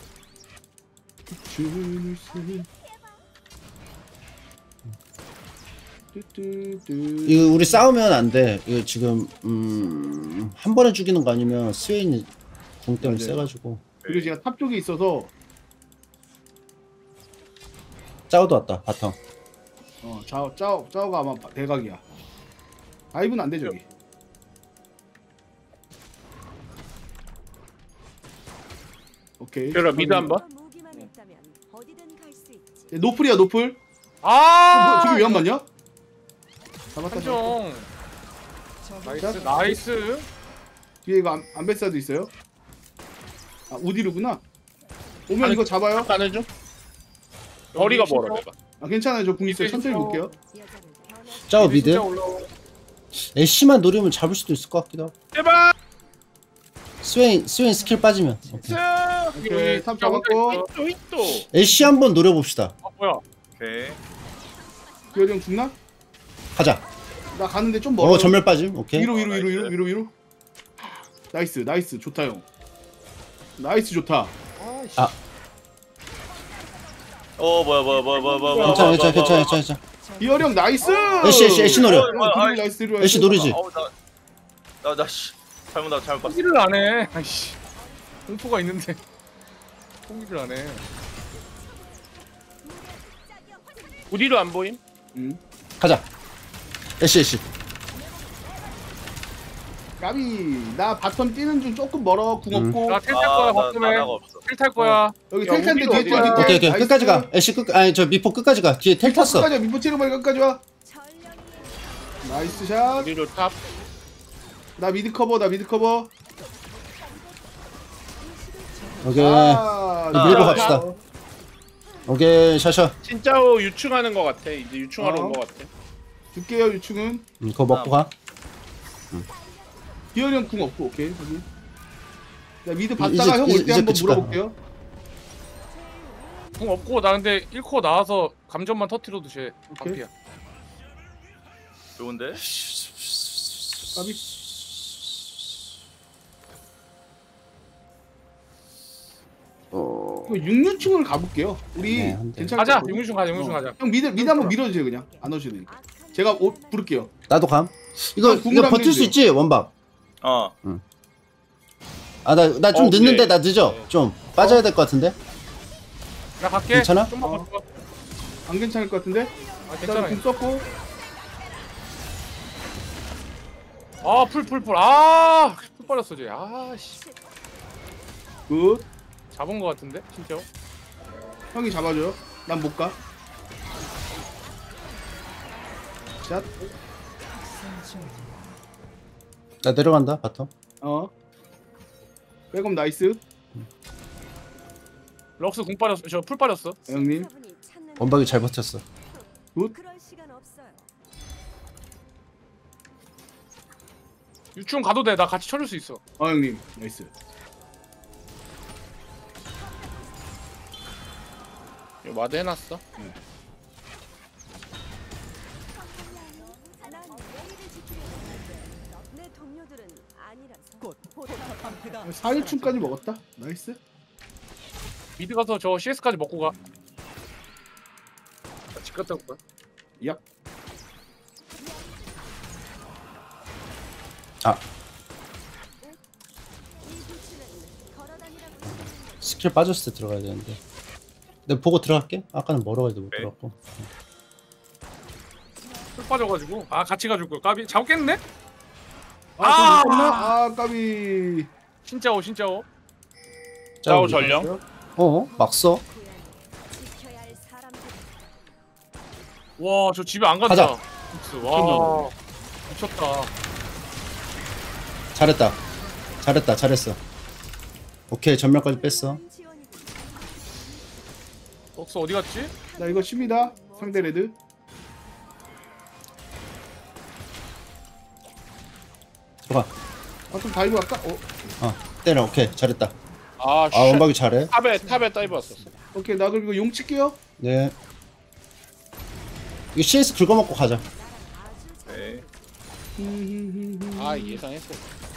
줄을 세. 뚜뚜뚜. 이거 우리 싸우면 안 돼. 이거 지금 한 번에 죽이는 거 아니면 스웨인이 궁 때문에 맞아요. 세가지고. 그리고 제가 탑 쪽에 있어서 짜오도 왔다 바텀. 짜오가 아마 대각이야. 다이브는 안 돼, 저기. 오케이. 그래 미드 한번. 무기만 있다면 어디든 갈 수 있지. 노플이야, 노플. 아 저기 왜 안 맞냐? 잡았다. 잡았다. 한정. 나이스 나이스. 뒤에 이거 안베사도 있어요. 아, 우디르구나. 오면 아니, 이거 잡아요. 가는 중. 거리가 멀어 내가. 아, 괜찮아요. 저 궁 있어요. 천천히 볼게요. 여자를 변화. 짜오 미드. 진짜 올라오. 애쉬만 노리면 잡을 수도 있을 것 같기도 하고. 제발. 스웨인 스킬 빠지면. 오케이. 오케이, 탑 잡았고. 또. 애쉬 한번 노려봅시다. 뭐야? 오케이. 기어리 형 죽나? 가자. 나 가는데 좀 멀어. 전멸 빠짐. 오케이. 위로. 나이스 좋다 형. 나이스 좋다. 아. 뭐야. 괜찮아. 이어리 형 나이스. 애쉬 노려. 드리블 나이스 드리블. 애쉬 노리지. 나 씨. 잘못 봤어. 포기를 안 해. 아이씨. 공포가 있는데 포기를 안 해. 우리로 안 보임? 가자. 애쉬. 까비. 나 바텀 뛰는 중 조금 멀어. 궁 없고. 나 텔 탈 거야. 바텀에 없어. 텔 탈 거야. 여기 야, 텔 탈 때 뒤에 우리도 텔 어디야? 뒤에. 오케이. 끝까지 가. 애쉬 아니 저 미포 끝까지 가. 뒤에 텔 탔어. 끝까지 와. 미포 체력만 끝까지 와. 전령이 나이스 샷. 우리로 탑. 나 미드 커버. 오케이. 아, 밀고 갑시다. 오케이. 샤샤. 진짜로 유충하는 거 같아. 이제 유충하러 온 거 같아. 줄게요 유충은. 그거 먹고 가. 이어리 형궁 없고. 오케이. 여기. 나 미드 이제- 봤다가 형 올 때 이제 한번 끝이다. 물어볼게요. 공 없고 나 근데 1코어 나와서 감전만 터트려도 쟤 오케이. 반피야. 좋은데? 까비. 이거 6류충을 가볼게요. 우리 네, 한 대. 괜찮을 가자. 것 같거든? 용준 가자. 용준 가자. 형 미드 한번 밀어주세요 그냥. 안 오셔도 되니까. 제가 부를게요. 나도 감. 이거 아, 궁을 버틸 수 하면 있지 원박. 어. 나 좀 늦는데 네. 나 늦어. 좀 빠져야 될 것 같은데. 나 갈게. 괜찮아? 좀만 버텨. 안 괜찮을 것 같은데? 아 괜찮아. 궁 썼고. 풀. 풀 빠졌어 쟤. 아씨. 굿. 잡은 거 같은데 진짜. 형이 잡아줘요. 난 못 가. 샷. 나 내려간다 바텀. 백업 나이스. 럭스 공 빠졌어. 저 풀 빠졌어. 형님. 원박이 잘 버텼어. 굿. 그럴 시간 없어요. 유충 가도 돼. 나 같이 쳐줄 수 있어. 형님. 나이스. 이거 와드 해놨어. 난 예의를 지키려고 하는데 내 동료들은 아니라서. 곧 포탑 방패가 4일충까지 먹었다. 나이스. 미드 가서 저 CS까지 먹고 가. 집 갔다 올 거야. 얍. 이 도시는 걸어다니라고 했는데 스킬 빠졌을 때 들어가야 되는데. 내가 보고 들어갈게. 아까는 멀어가지고 못 네. 들어갔고. 풀 빠져가지고. 같이 가줄 거야. 까비 잡겠네? 아, 까비. 진짜오. 짜오 전령. 막 써. 지켜야 할 사람들. 와 저 집에 안 간다. 가자. 와 미쳤다. 잘했어. 오케이 전멸까지 뺐어. 지원이고 럭스 어디 갔지? 나 이거 쉽니다. 상대 레드. 들어가. 좀 달고 갈까? 때려. 오케이 잘했다. 아, 쉣. 원박이 잘해. 탑에 다이브 왔었어. 오케이 나 그리고 용 칠게요. 네. 이거 CS 긁어먹고 가자. 네. 아, 예상했어.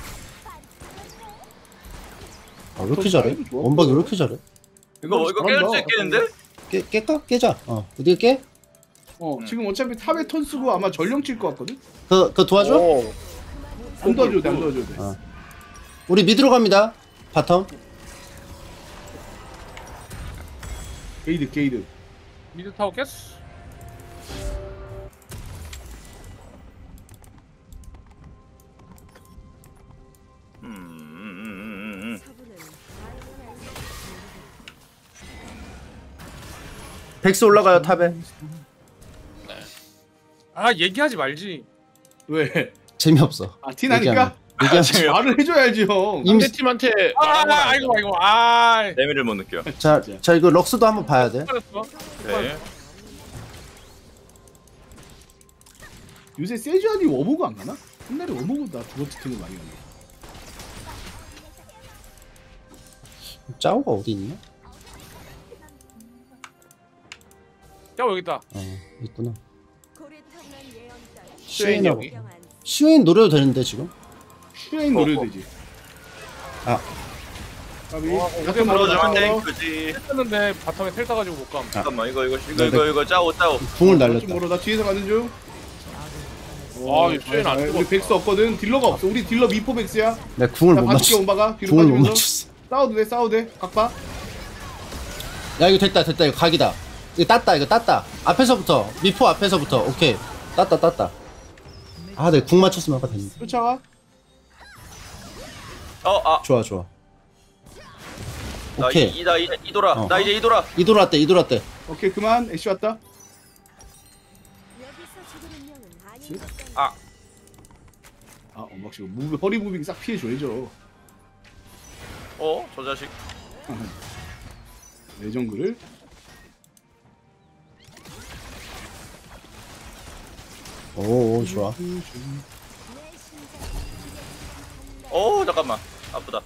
왜 이렇게 잘해? 원박이 왜 이렇게 잘해? 이거 깨질 수 있겠는데? 깰까? 깨자. 우리가 깨? 지금 어차피 탑에 턴 쓰고 아마 전령 칠 것 같거든. 그거 도와줘? 오. 안 도와줘도 돼. 안 도와줘도 돼. 우리 미드로 갑니다. 바텀. 게이드. 미드 타워 깼어. 서부는 백스 올라가요 탑에. 얘기하지 말지. 왜? 재미없어. 티 나니까? 얘기하면 말을 해줘야지 형. 이미- 상대팀한테 아이고. 재미를 못 느껴. 자 이거 럭스도 한번 봐야 돼. 빠졌어. 네. 요새 세주안이 워모그 안 가나? 옛날에 워모그 나 두 번째 팀을 많이 갔네. 짜오가 어디 있냐? 야 여기 있다. 있구나. 고리 탐난 예언 따위 스웨인 여기. 병안 시웨인 노려도 되는데 지금? 슈레인 노려도 되지. 아. 까비. 어떻게 약간 물어주면 돼 멀어. 그지. 했는데 바텀에 텔 따가지고 못 감. 잠깐만 이거 네. 짜오 궁을 좀 날렸다. 멀어. 나 뒤에서 가는 중. 아, 이 슈레인 안 우리 죽었다. 백스 없거든. 딜러가 없어. 우리 딜러 미포 백스야. 내 궁을 자, 못 봐줄게 맞췄어. 온바가. 뒤로 궁을 못 빠지면서. 맞췄어. 싸워도 돼. 싸워도 돼. 각봐. 야 이거 됐다 이거 각이다. 이거 땄다. 앞에서부터 미포 앞에서부터 오케이 땄다. 아 내가 궁 맞췄으면 아까 됐는데. 쫓아가. 좋아. 오케이. 이돌아 어. 나 이제 이돌아. 이돌았대. 오케이 그만. 애쉬 왔다. 여기서 죽은 운명은 아닌 것 아 아 엄박씨 허리 무빙 싹 피해줘야죠. 저 자식. 내정글을. 오 좋아. 내 심장 잠깐만 아프다.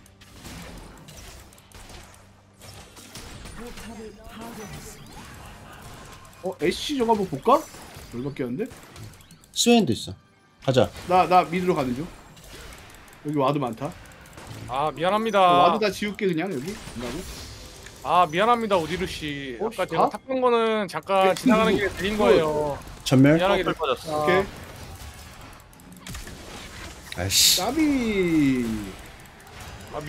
애쉬 저거 한번 볼까? 열받게 하는데? 스웨인도 있어. 가자. 나 미드로 가는 중. 여기 와드 많다. 아 미안합니다. 와드 다 지울게 그냥 여기. 나는. 아 미안합니다 오디르 씨. 어, 아까 가? 제가 탁본 거는 잠깐 지나가는 길에 드린 거예요. 전멸. 미안하게 풀 빠졌어. 오케이. 아이씨. 까비. 아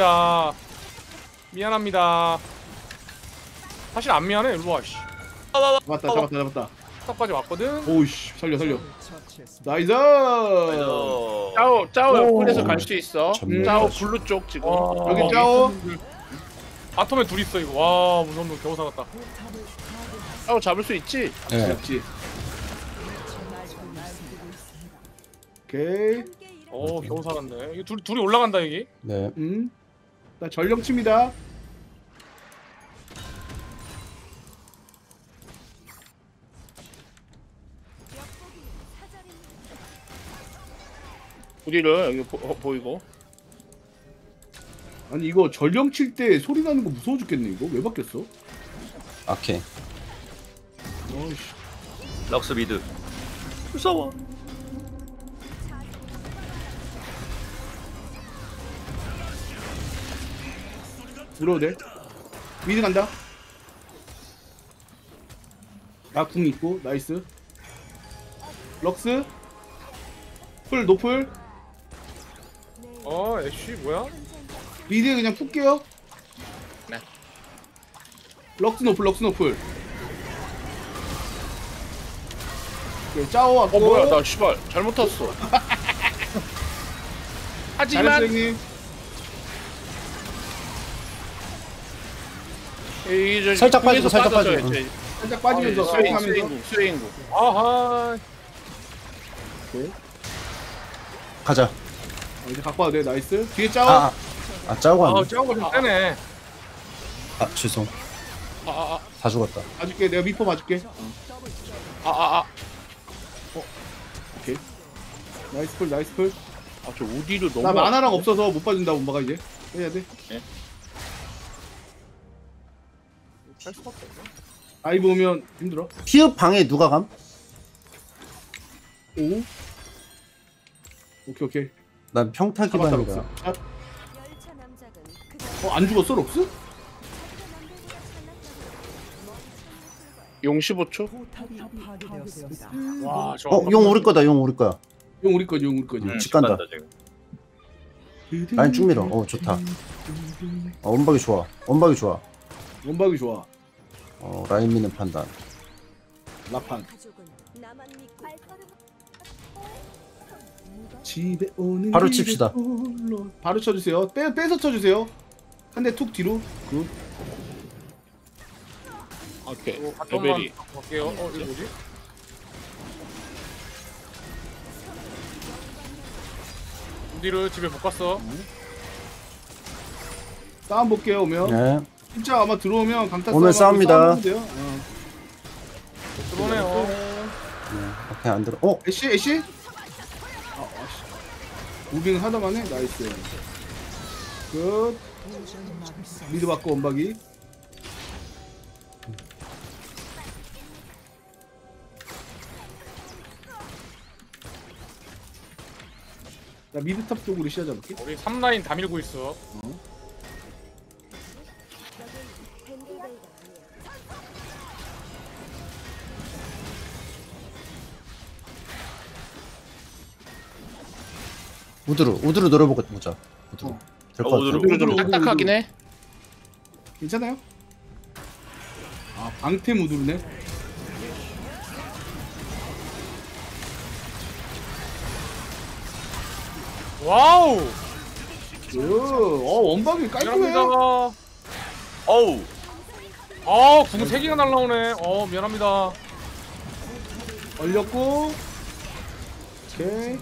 미안합니다. 사실 안 미안해. 일로 와. 씨. 잡았다. 탁까지 왔거든. 오우씨 살려. 나이스. 짜오 오. 폴에서 갈 수 있어. 전멸. 짜오 블루 쪽 지금. 여기 짜오. 아톰에 둘 있어 이거. 와 무서운 놈 겨우 살았다. 짜오 잡을 수 있지? 네. 잡지. 오케이. 함께 일어 오 겨우 살았네. 이거 둘이 올라간다 여기. 네. 나 전령칩니다. 사자리는 우리를 여기 보이고. 아니 이거 전령 칠 때 소리 나는 거 무서워 죽겠네 이거. 왜 바뀌었어? 오케이. 어이씨. 럭스 미드. 무서워. 들어도 돼. 미드 간다. 나 궁 있고 나이스. 럭스. 풀 노플. 애쉬 뭐야? 미드 그냥 푹게요. 네. 럭스 노플. 오케이, 짜오 왔고. 뭐야 나 씨발 잘못 탔어. 하지만 잘했어 형님. 이제 살짝 빠지고, 위에서 살짝 빠져줘요, 빠지고. 이제. 살짝 빠지면서 하면서. 스웨인구. 아하. 가자. 이제 갖고 와도 돼. 나이스. 뒤에 짜오. 짜오가 아 아니네. 짜오가 좀 세네. 죄송. 다 죽었다. 봐줄게. 내가 미포 봐줄게. 오케이. 나이스 풀. 저 우디를 너무. 나 만화랑 없어서 못 봐준다. 엄마가 이제 해야 돼. 할 수밖에 없네. 아이브 오면 힘들어. 피읍 방에 누가 감? 오. 오케이. 난 평타 잡았다 기반이라. 럭스. 열차 남작은 그저 안 죽었어 럭스? 남들보다 잘났다고 용 15초. 와 저. 용 우리 거다. 용 우리 거지. 집 간다. 지금. 라인 쭉 밀어. 좋다. 원박이 좋아. 원박이 좋아. 라인 미는 판단. 라판. 가족은 나만 믿고 발걸음 집에 오는 바로 길에 칩시다. 홀로. 바로 쳐주세요. 빼서 쳐주세요. 한 대 툭 뒤로. 굿. 오케이. 바텀만 레벨이. 갈게요. 이거 뭐지? 우디르 집에 못 갔어. 싸움 볼게요 오면. 네. 진짜 아마 들어오면 강타 오면 싸웁니다. 싸움 돼요. 들어오네요. 오케이 안 들어. 애쉬? 무빙 하다만해. 나이스. 굿. 미드 받고 원박이. 나 미드탑 쪽으로 시야 잡을게. 우리 3라인 다 밀고 있어. 밴드웨이가 아니야. 우드로 노려보자. 우드로. 될것 같아. 우드로. 좀 딱딱하긴 해. 괜찮아요? 아 방태 무드르네. 와우. 원박이 깔끔해. 미안합니다. 어우. 궁 3개가 날라오네. 미안합니다. 얼렸고. 오케이.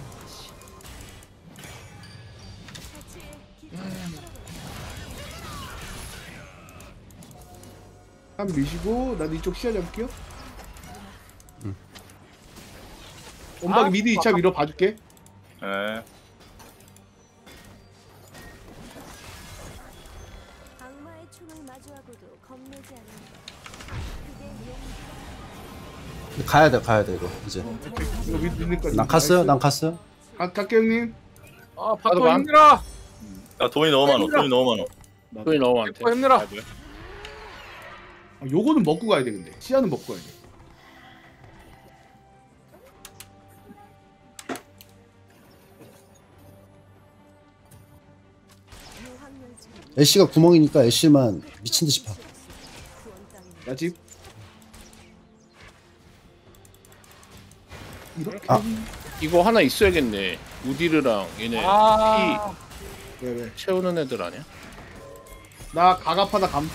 한 미시고 나도 이쪽 시야 잡을게요. 원박이 미드 2차 밀어 봐줄게. 예. 악마의 총을 마주하고도 겁내지 않는다. 그게 가야 돼 이거 이제. 이거 미드니까. 난 갔어요. 갈게 형님. 바토 봐. 힘내라. 야 돈이 너무 많어. 돈이 너무 많어. 돈이 너무 많대. 바토 힘내라. 요거는 먹고 가야 돼 근데. 시야는 먹고 가야 돼. 유황열처럼 애쉬가 구멍이니까 애쉬만 미친 듯이 파. 구원 따위는 나 집. 이렇게. 아. 이거 하나 있어야겠네. 우디르랑 얘네 왜? 피 채우는 애들 아니야? 나 가갑하다 감.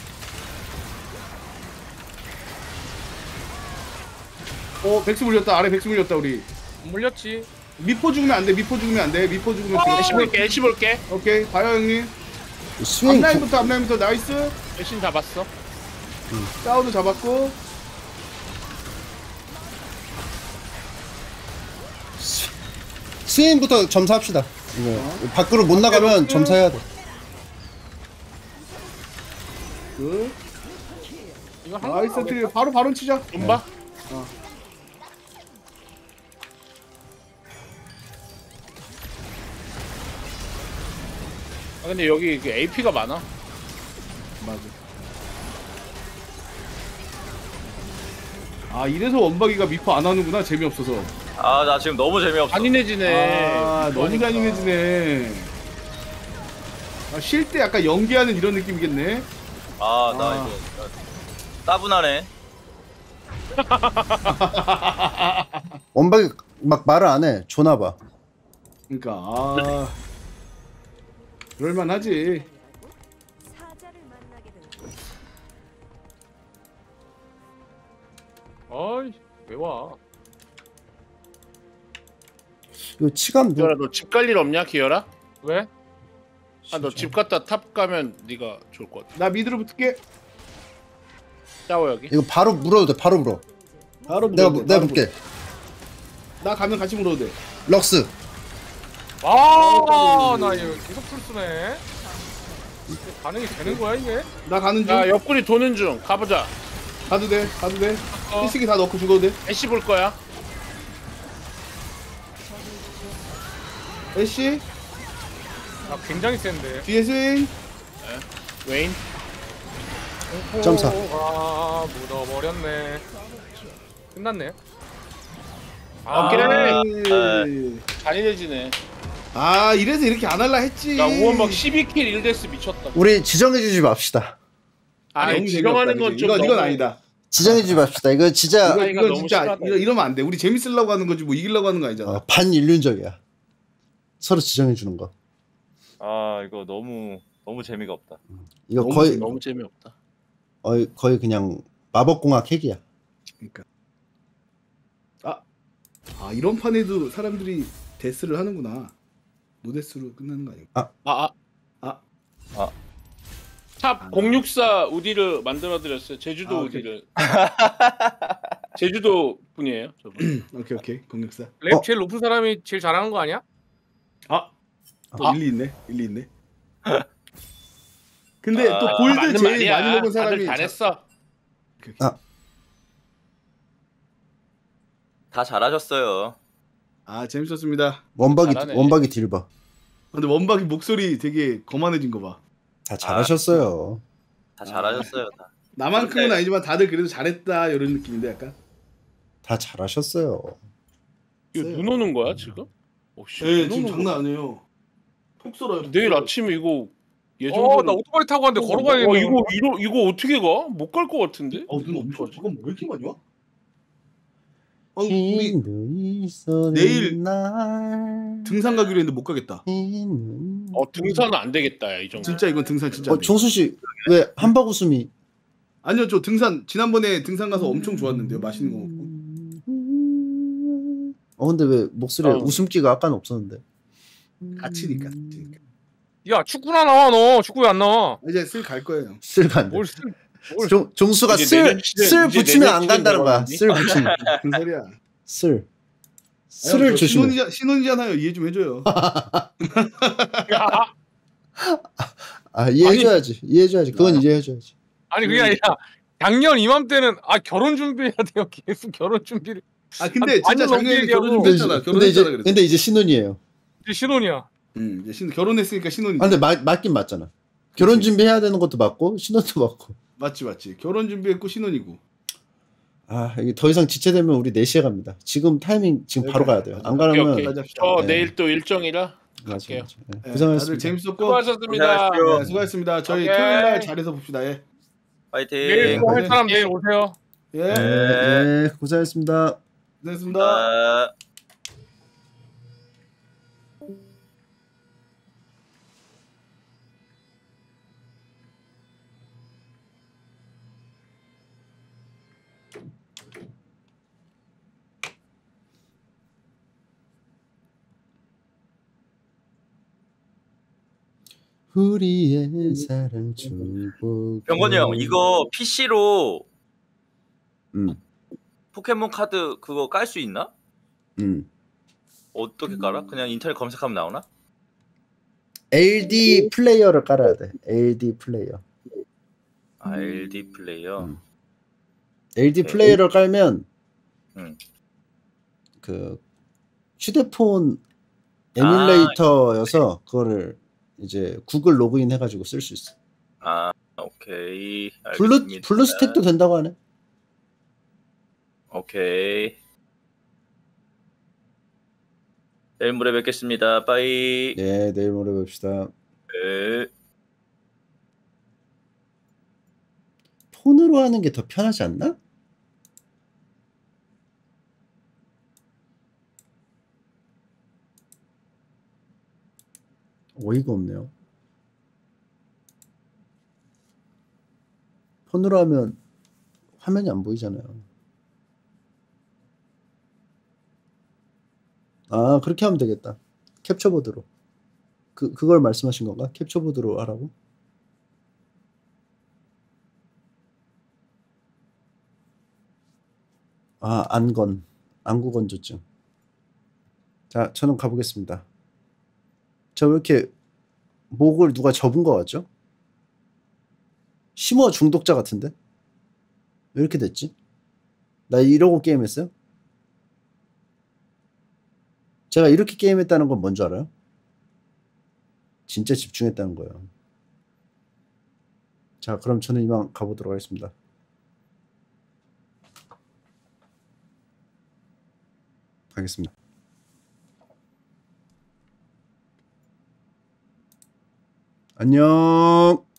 백스 물렸다. 아래 백스 물렸다 우리. 물렸지. 미포 죽으면 안 돼. 미포 죽으면 애쉬 볼게. 애쉬 볼게. 오케이. 봐요 형님. 스윙 앞라인부터 나이스. 애쉬 잡았어. 사우드 잡았고. 스윙부터 점사합시다. 이거 밖으로 못 나가면 점사해야 돼. 그 이거 나이스 트리 바로 치자. 봐. 근데 여기 그 AP가 많아. 맞아. 아 이래서 원박이가 미포 안 하는구나. 재미없어서. 아 나 지금 너무 재미없어. 잔인해지네. 너무 잔인해지네. 쉴 때 약간 연기하는 이런 느낌이겠네. 아 나 이거 따분하네. 원박이 막 말을 안 해. 줘나봐. 그러니까 그럴만하지. 사자를 만나게 된 어이 왜 와? 이거 치감 기열아 너 집 갈 일 없냐 기열아? 왜? 너 집 갔다 탑 가면 네가 좋을 것 같아. 나 미드로 붙을게. 싸워 여기. 이거 바로 물어도 돼. 바로 물어. 바로 내가 물어도 돼, 내가 바로 볼게. 물어. 나 가면 같이 물어도 돼. 럭스. 나 이거 계속 풀스네. 반응이 되는 거야 이게? 나 가는 중. 야 옆구리 도는 중. 가보자. 가도 돼. 필식이 다 넣고 죽어도 돼. 애쉬 볼 거야. 애쉬 굉장히 센데. 뒤에 스윙. 웨인. 점사. 묻어버렸네. 끝났네. 오케이. 잔인해지네. 이래서 이렇게 안 할라 했지. 야 우원박 12킬 1데스 미쳤다. 우리 지정해주지 맙시다. 아니 너무 지정하는 재미없다, 건 그치? 좀 이건 아니다. 지정해주지 맙시다. 이거 진짜 이거 이건 너무 진짜 심하다. 이러면 안 돼. 우리 재밌으려고 하는 거지 뭐 이기려고 하는 거 아니잖아. 반인륜적이야. 서로 지정해주는 거. 아 이거 너무 재미가 없다. 이거 너무 거의 너무 재미없다. 거의 그냥 마법공학 핵이야. 그러니까. 이런 판에도 사람들이 데스를 하는구나. 노데스로 끝나는 거 아니야? 탑 064 우디를 만들어 드렸어요. 제주도 오케이. 우디를. 제주도 분이에요, 저분. 오케이. 064. 랩 제일 높은 사람이 제일 잘하는 거 아니야? 또 일리 있네. 근데 또 골드 맞는 제일 말이야. 많이 먹은 사람이 다들 잘했어. 다 잘하셨어요. 재밌었습니다. 원박이 잘하네. 원박이 딜 봐. 근데 원박이 목소리 되게 거만해진 거 봐. 다 잘하셨어요. 다 잘하셨어요. 다. 나만큼은 아니지만 다들 그래도 잘했다 이런 느낌인데 약간. 다 잘하셨어요. 이거 눈 오는 거야 지금? 오씨. 네 지금 장난 아니에요. 톡 썰어요. 내일 아침에 이거 예정대로. 나 오토바이 타고 왔는데 걸어가야겠네. 이거 어떻게 가? 못 갈 것 같은데? 눈 엄청 잠깐 왜 이렇게 많이 와? 우리 힘도 있어 내일 날 등산 가기로 했는데 못 가겠다. 등산은 안 되겠다 야, 이 정도. 진짜 이건 등산 진짜. 안 돼. 종수 씨 왜 한박 웃음이? 아니요 저 등산 지난번에 등산 가서 엄청 좋았는데요. 맛있는 거 먹고. 근데 왜 목소리에 웃음기가 아까는 없었는데? 다치니까. 야 축구나 나와 너. 축구 왜 안 나와? 이제 슬 갈 거예요. 쓸간데. 뭘 종수가 이제 쓸 내년 시즌- 이제 붙이면 내년 안 시즌 간다는 거야. 들어가니? 쓸 붙이면. 무슨 소리야? 쓸을 조심해. 신혼이잖아요. 이해 좀 해줘요. 이해해줘야지. 이해해줘야지. 그건 이해해줘야지. 아니 그게 아니라 작년 이맘때는 결혼 준비해야 돼요. 계속 결혼 준비를. 근데 진짜 완전 작년에 얘기하고. 결혼 준비했잖아. 결혼했잖아 그래서. 근데 이제 신혼이에요. 이제 신혼이야. 이제 결혼했으니까 신혼이. 근데 맞긴 맞잖아. 결혼 준비해야 되는 것도 맞고 신혼도 맞고. 맞지. 결혼 준비했고 신혼이고. 이게 더 이상 지체되면 우리 4시에 갑니다. 지금 타이밍 지금 바로 가야 돼요. 안 가려면 오케이. 맞아. 저 내일 또 일정이라 맞아, 갈게요. 맞아. 네, 다들 고생하셨습니다. 재밌었고. 수고하셨습니다. 네, 수고하셨습니다. 저희 오케이. 토요일 날 잘해서 봅시다. 예. 파이팅. 내일 또 할 사람 내일 오세요. 예. 네, 고생하셨습니다. 고생했습니다. 아, 우리의 사랑 축복. 병건이 형 이거 PC로 음. 포켓몬 카드 그거 깔 수 있나? 음. 어떻게 깔아? 그냥 인터넷 검색하면 나오나? LD 플레이어를 깔아야 돼. LD 플레이어. LD 플레이어. LD 오케이. 플레이어를 깔면 음. 그 휴대폰 에뮬레이터여서 그거를 이제 구글 로그인 해가지고 쓸 수 있어. 오케이. 알겠습니다. 블루 스택도 된다고 하네. 오케이. 내일 모레 뵙겠습니다. 빠이. 네, 내일 모레 봅시다. 네. 폰으로 하는 게 더 편하지 않나? 어이가 없네요. 폰으로 하면 화면이 안 보이잖아요. 그렇게 하면 되겠다. 캡처보드로. 그걸 말씀하신 건가? 캡처보드로 하라고? 안구 건조증. 자, 저는 가보겠습니다. 저 왜 이렇게 목을 누가 접은 거 같죠? 심어 중독자 같은데? 왜 이렇게 됐지? 나 이러고 게임했어요? 제가 이렇게 게임했다는 건 뭔 줄 알아요? 진짜 집중했다는 거예요. 자, 그럼 저는 이만 가보도록 하겠습니다. 가겠습니다. 안녕.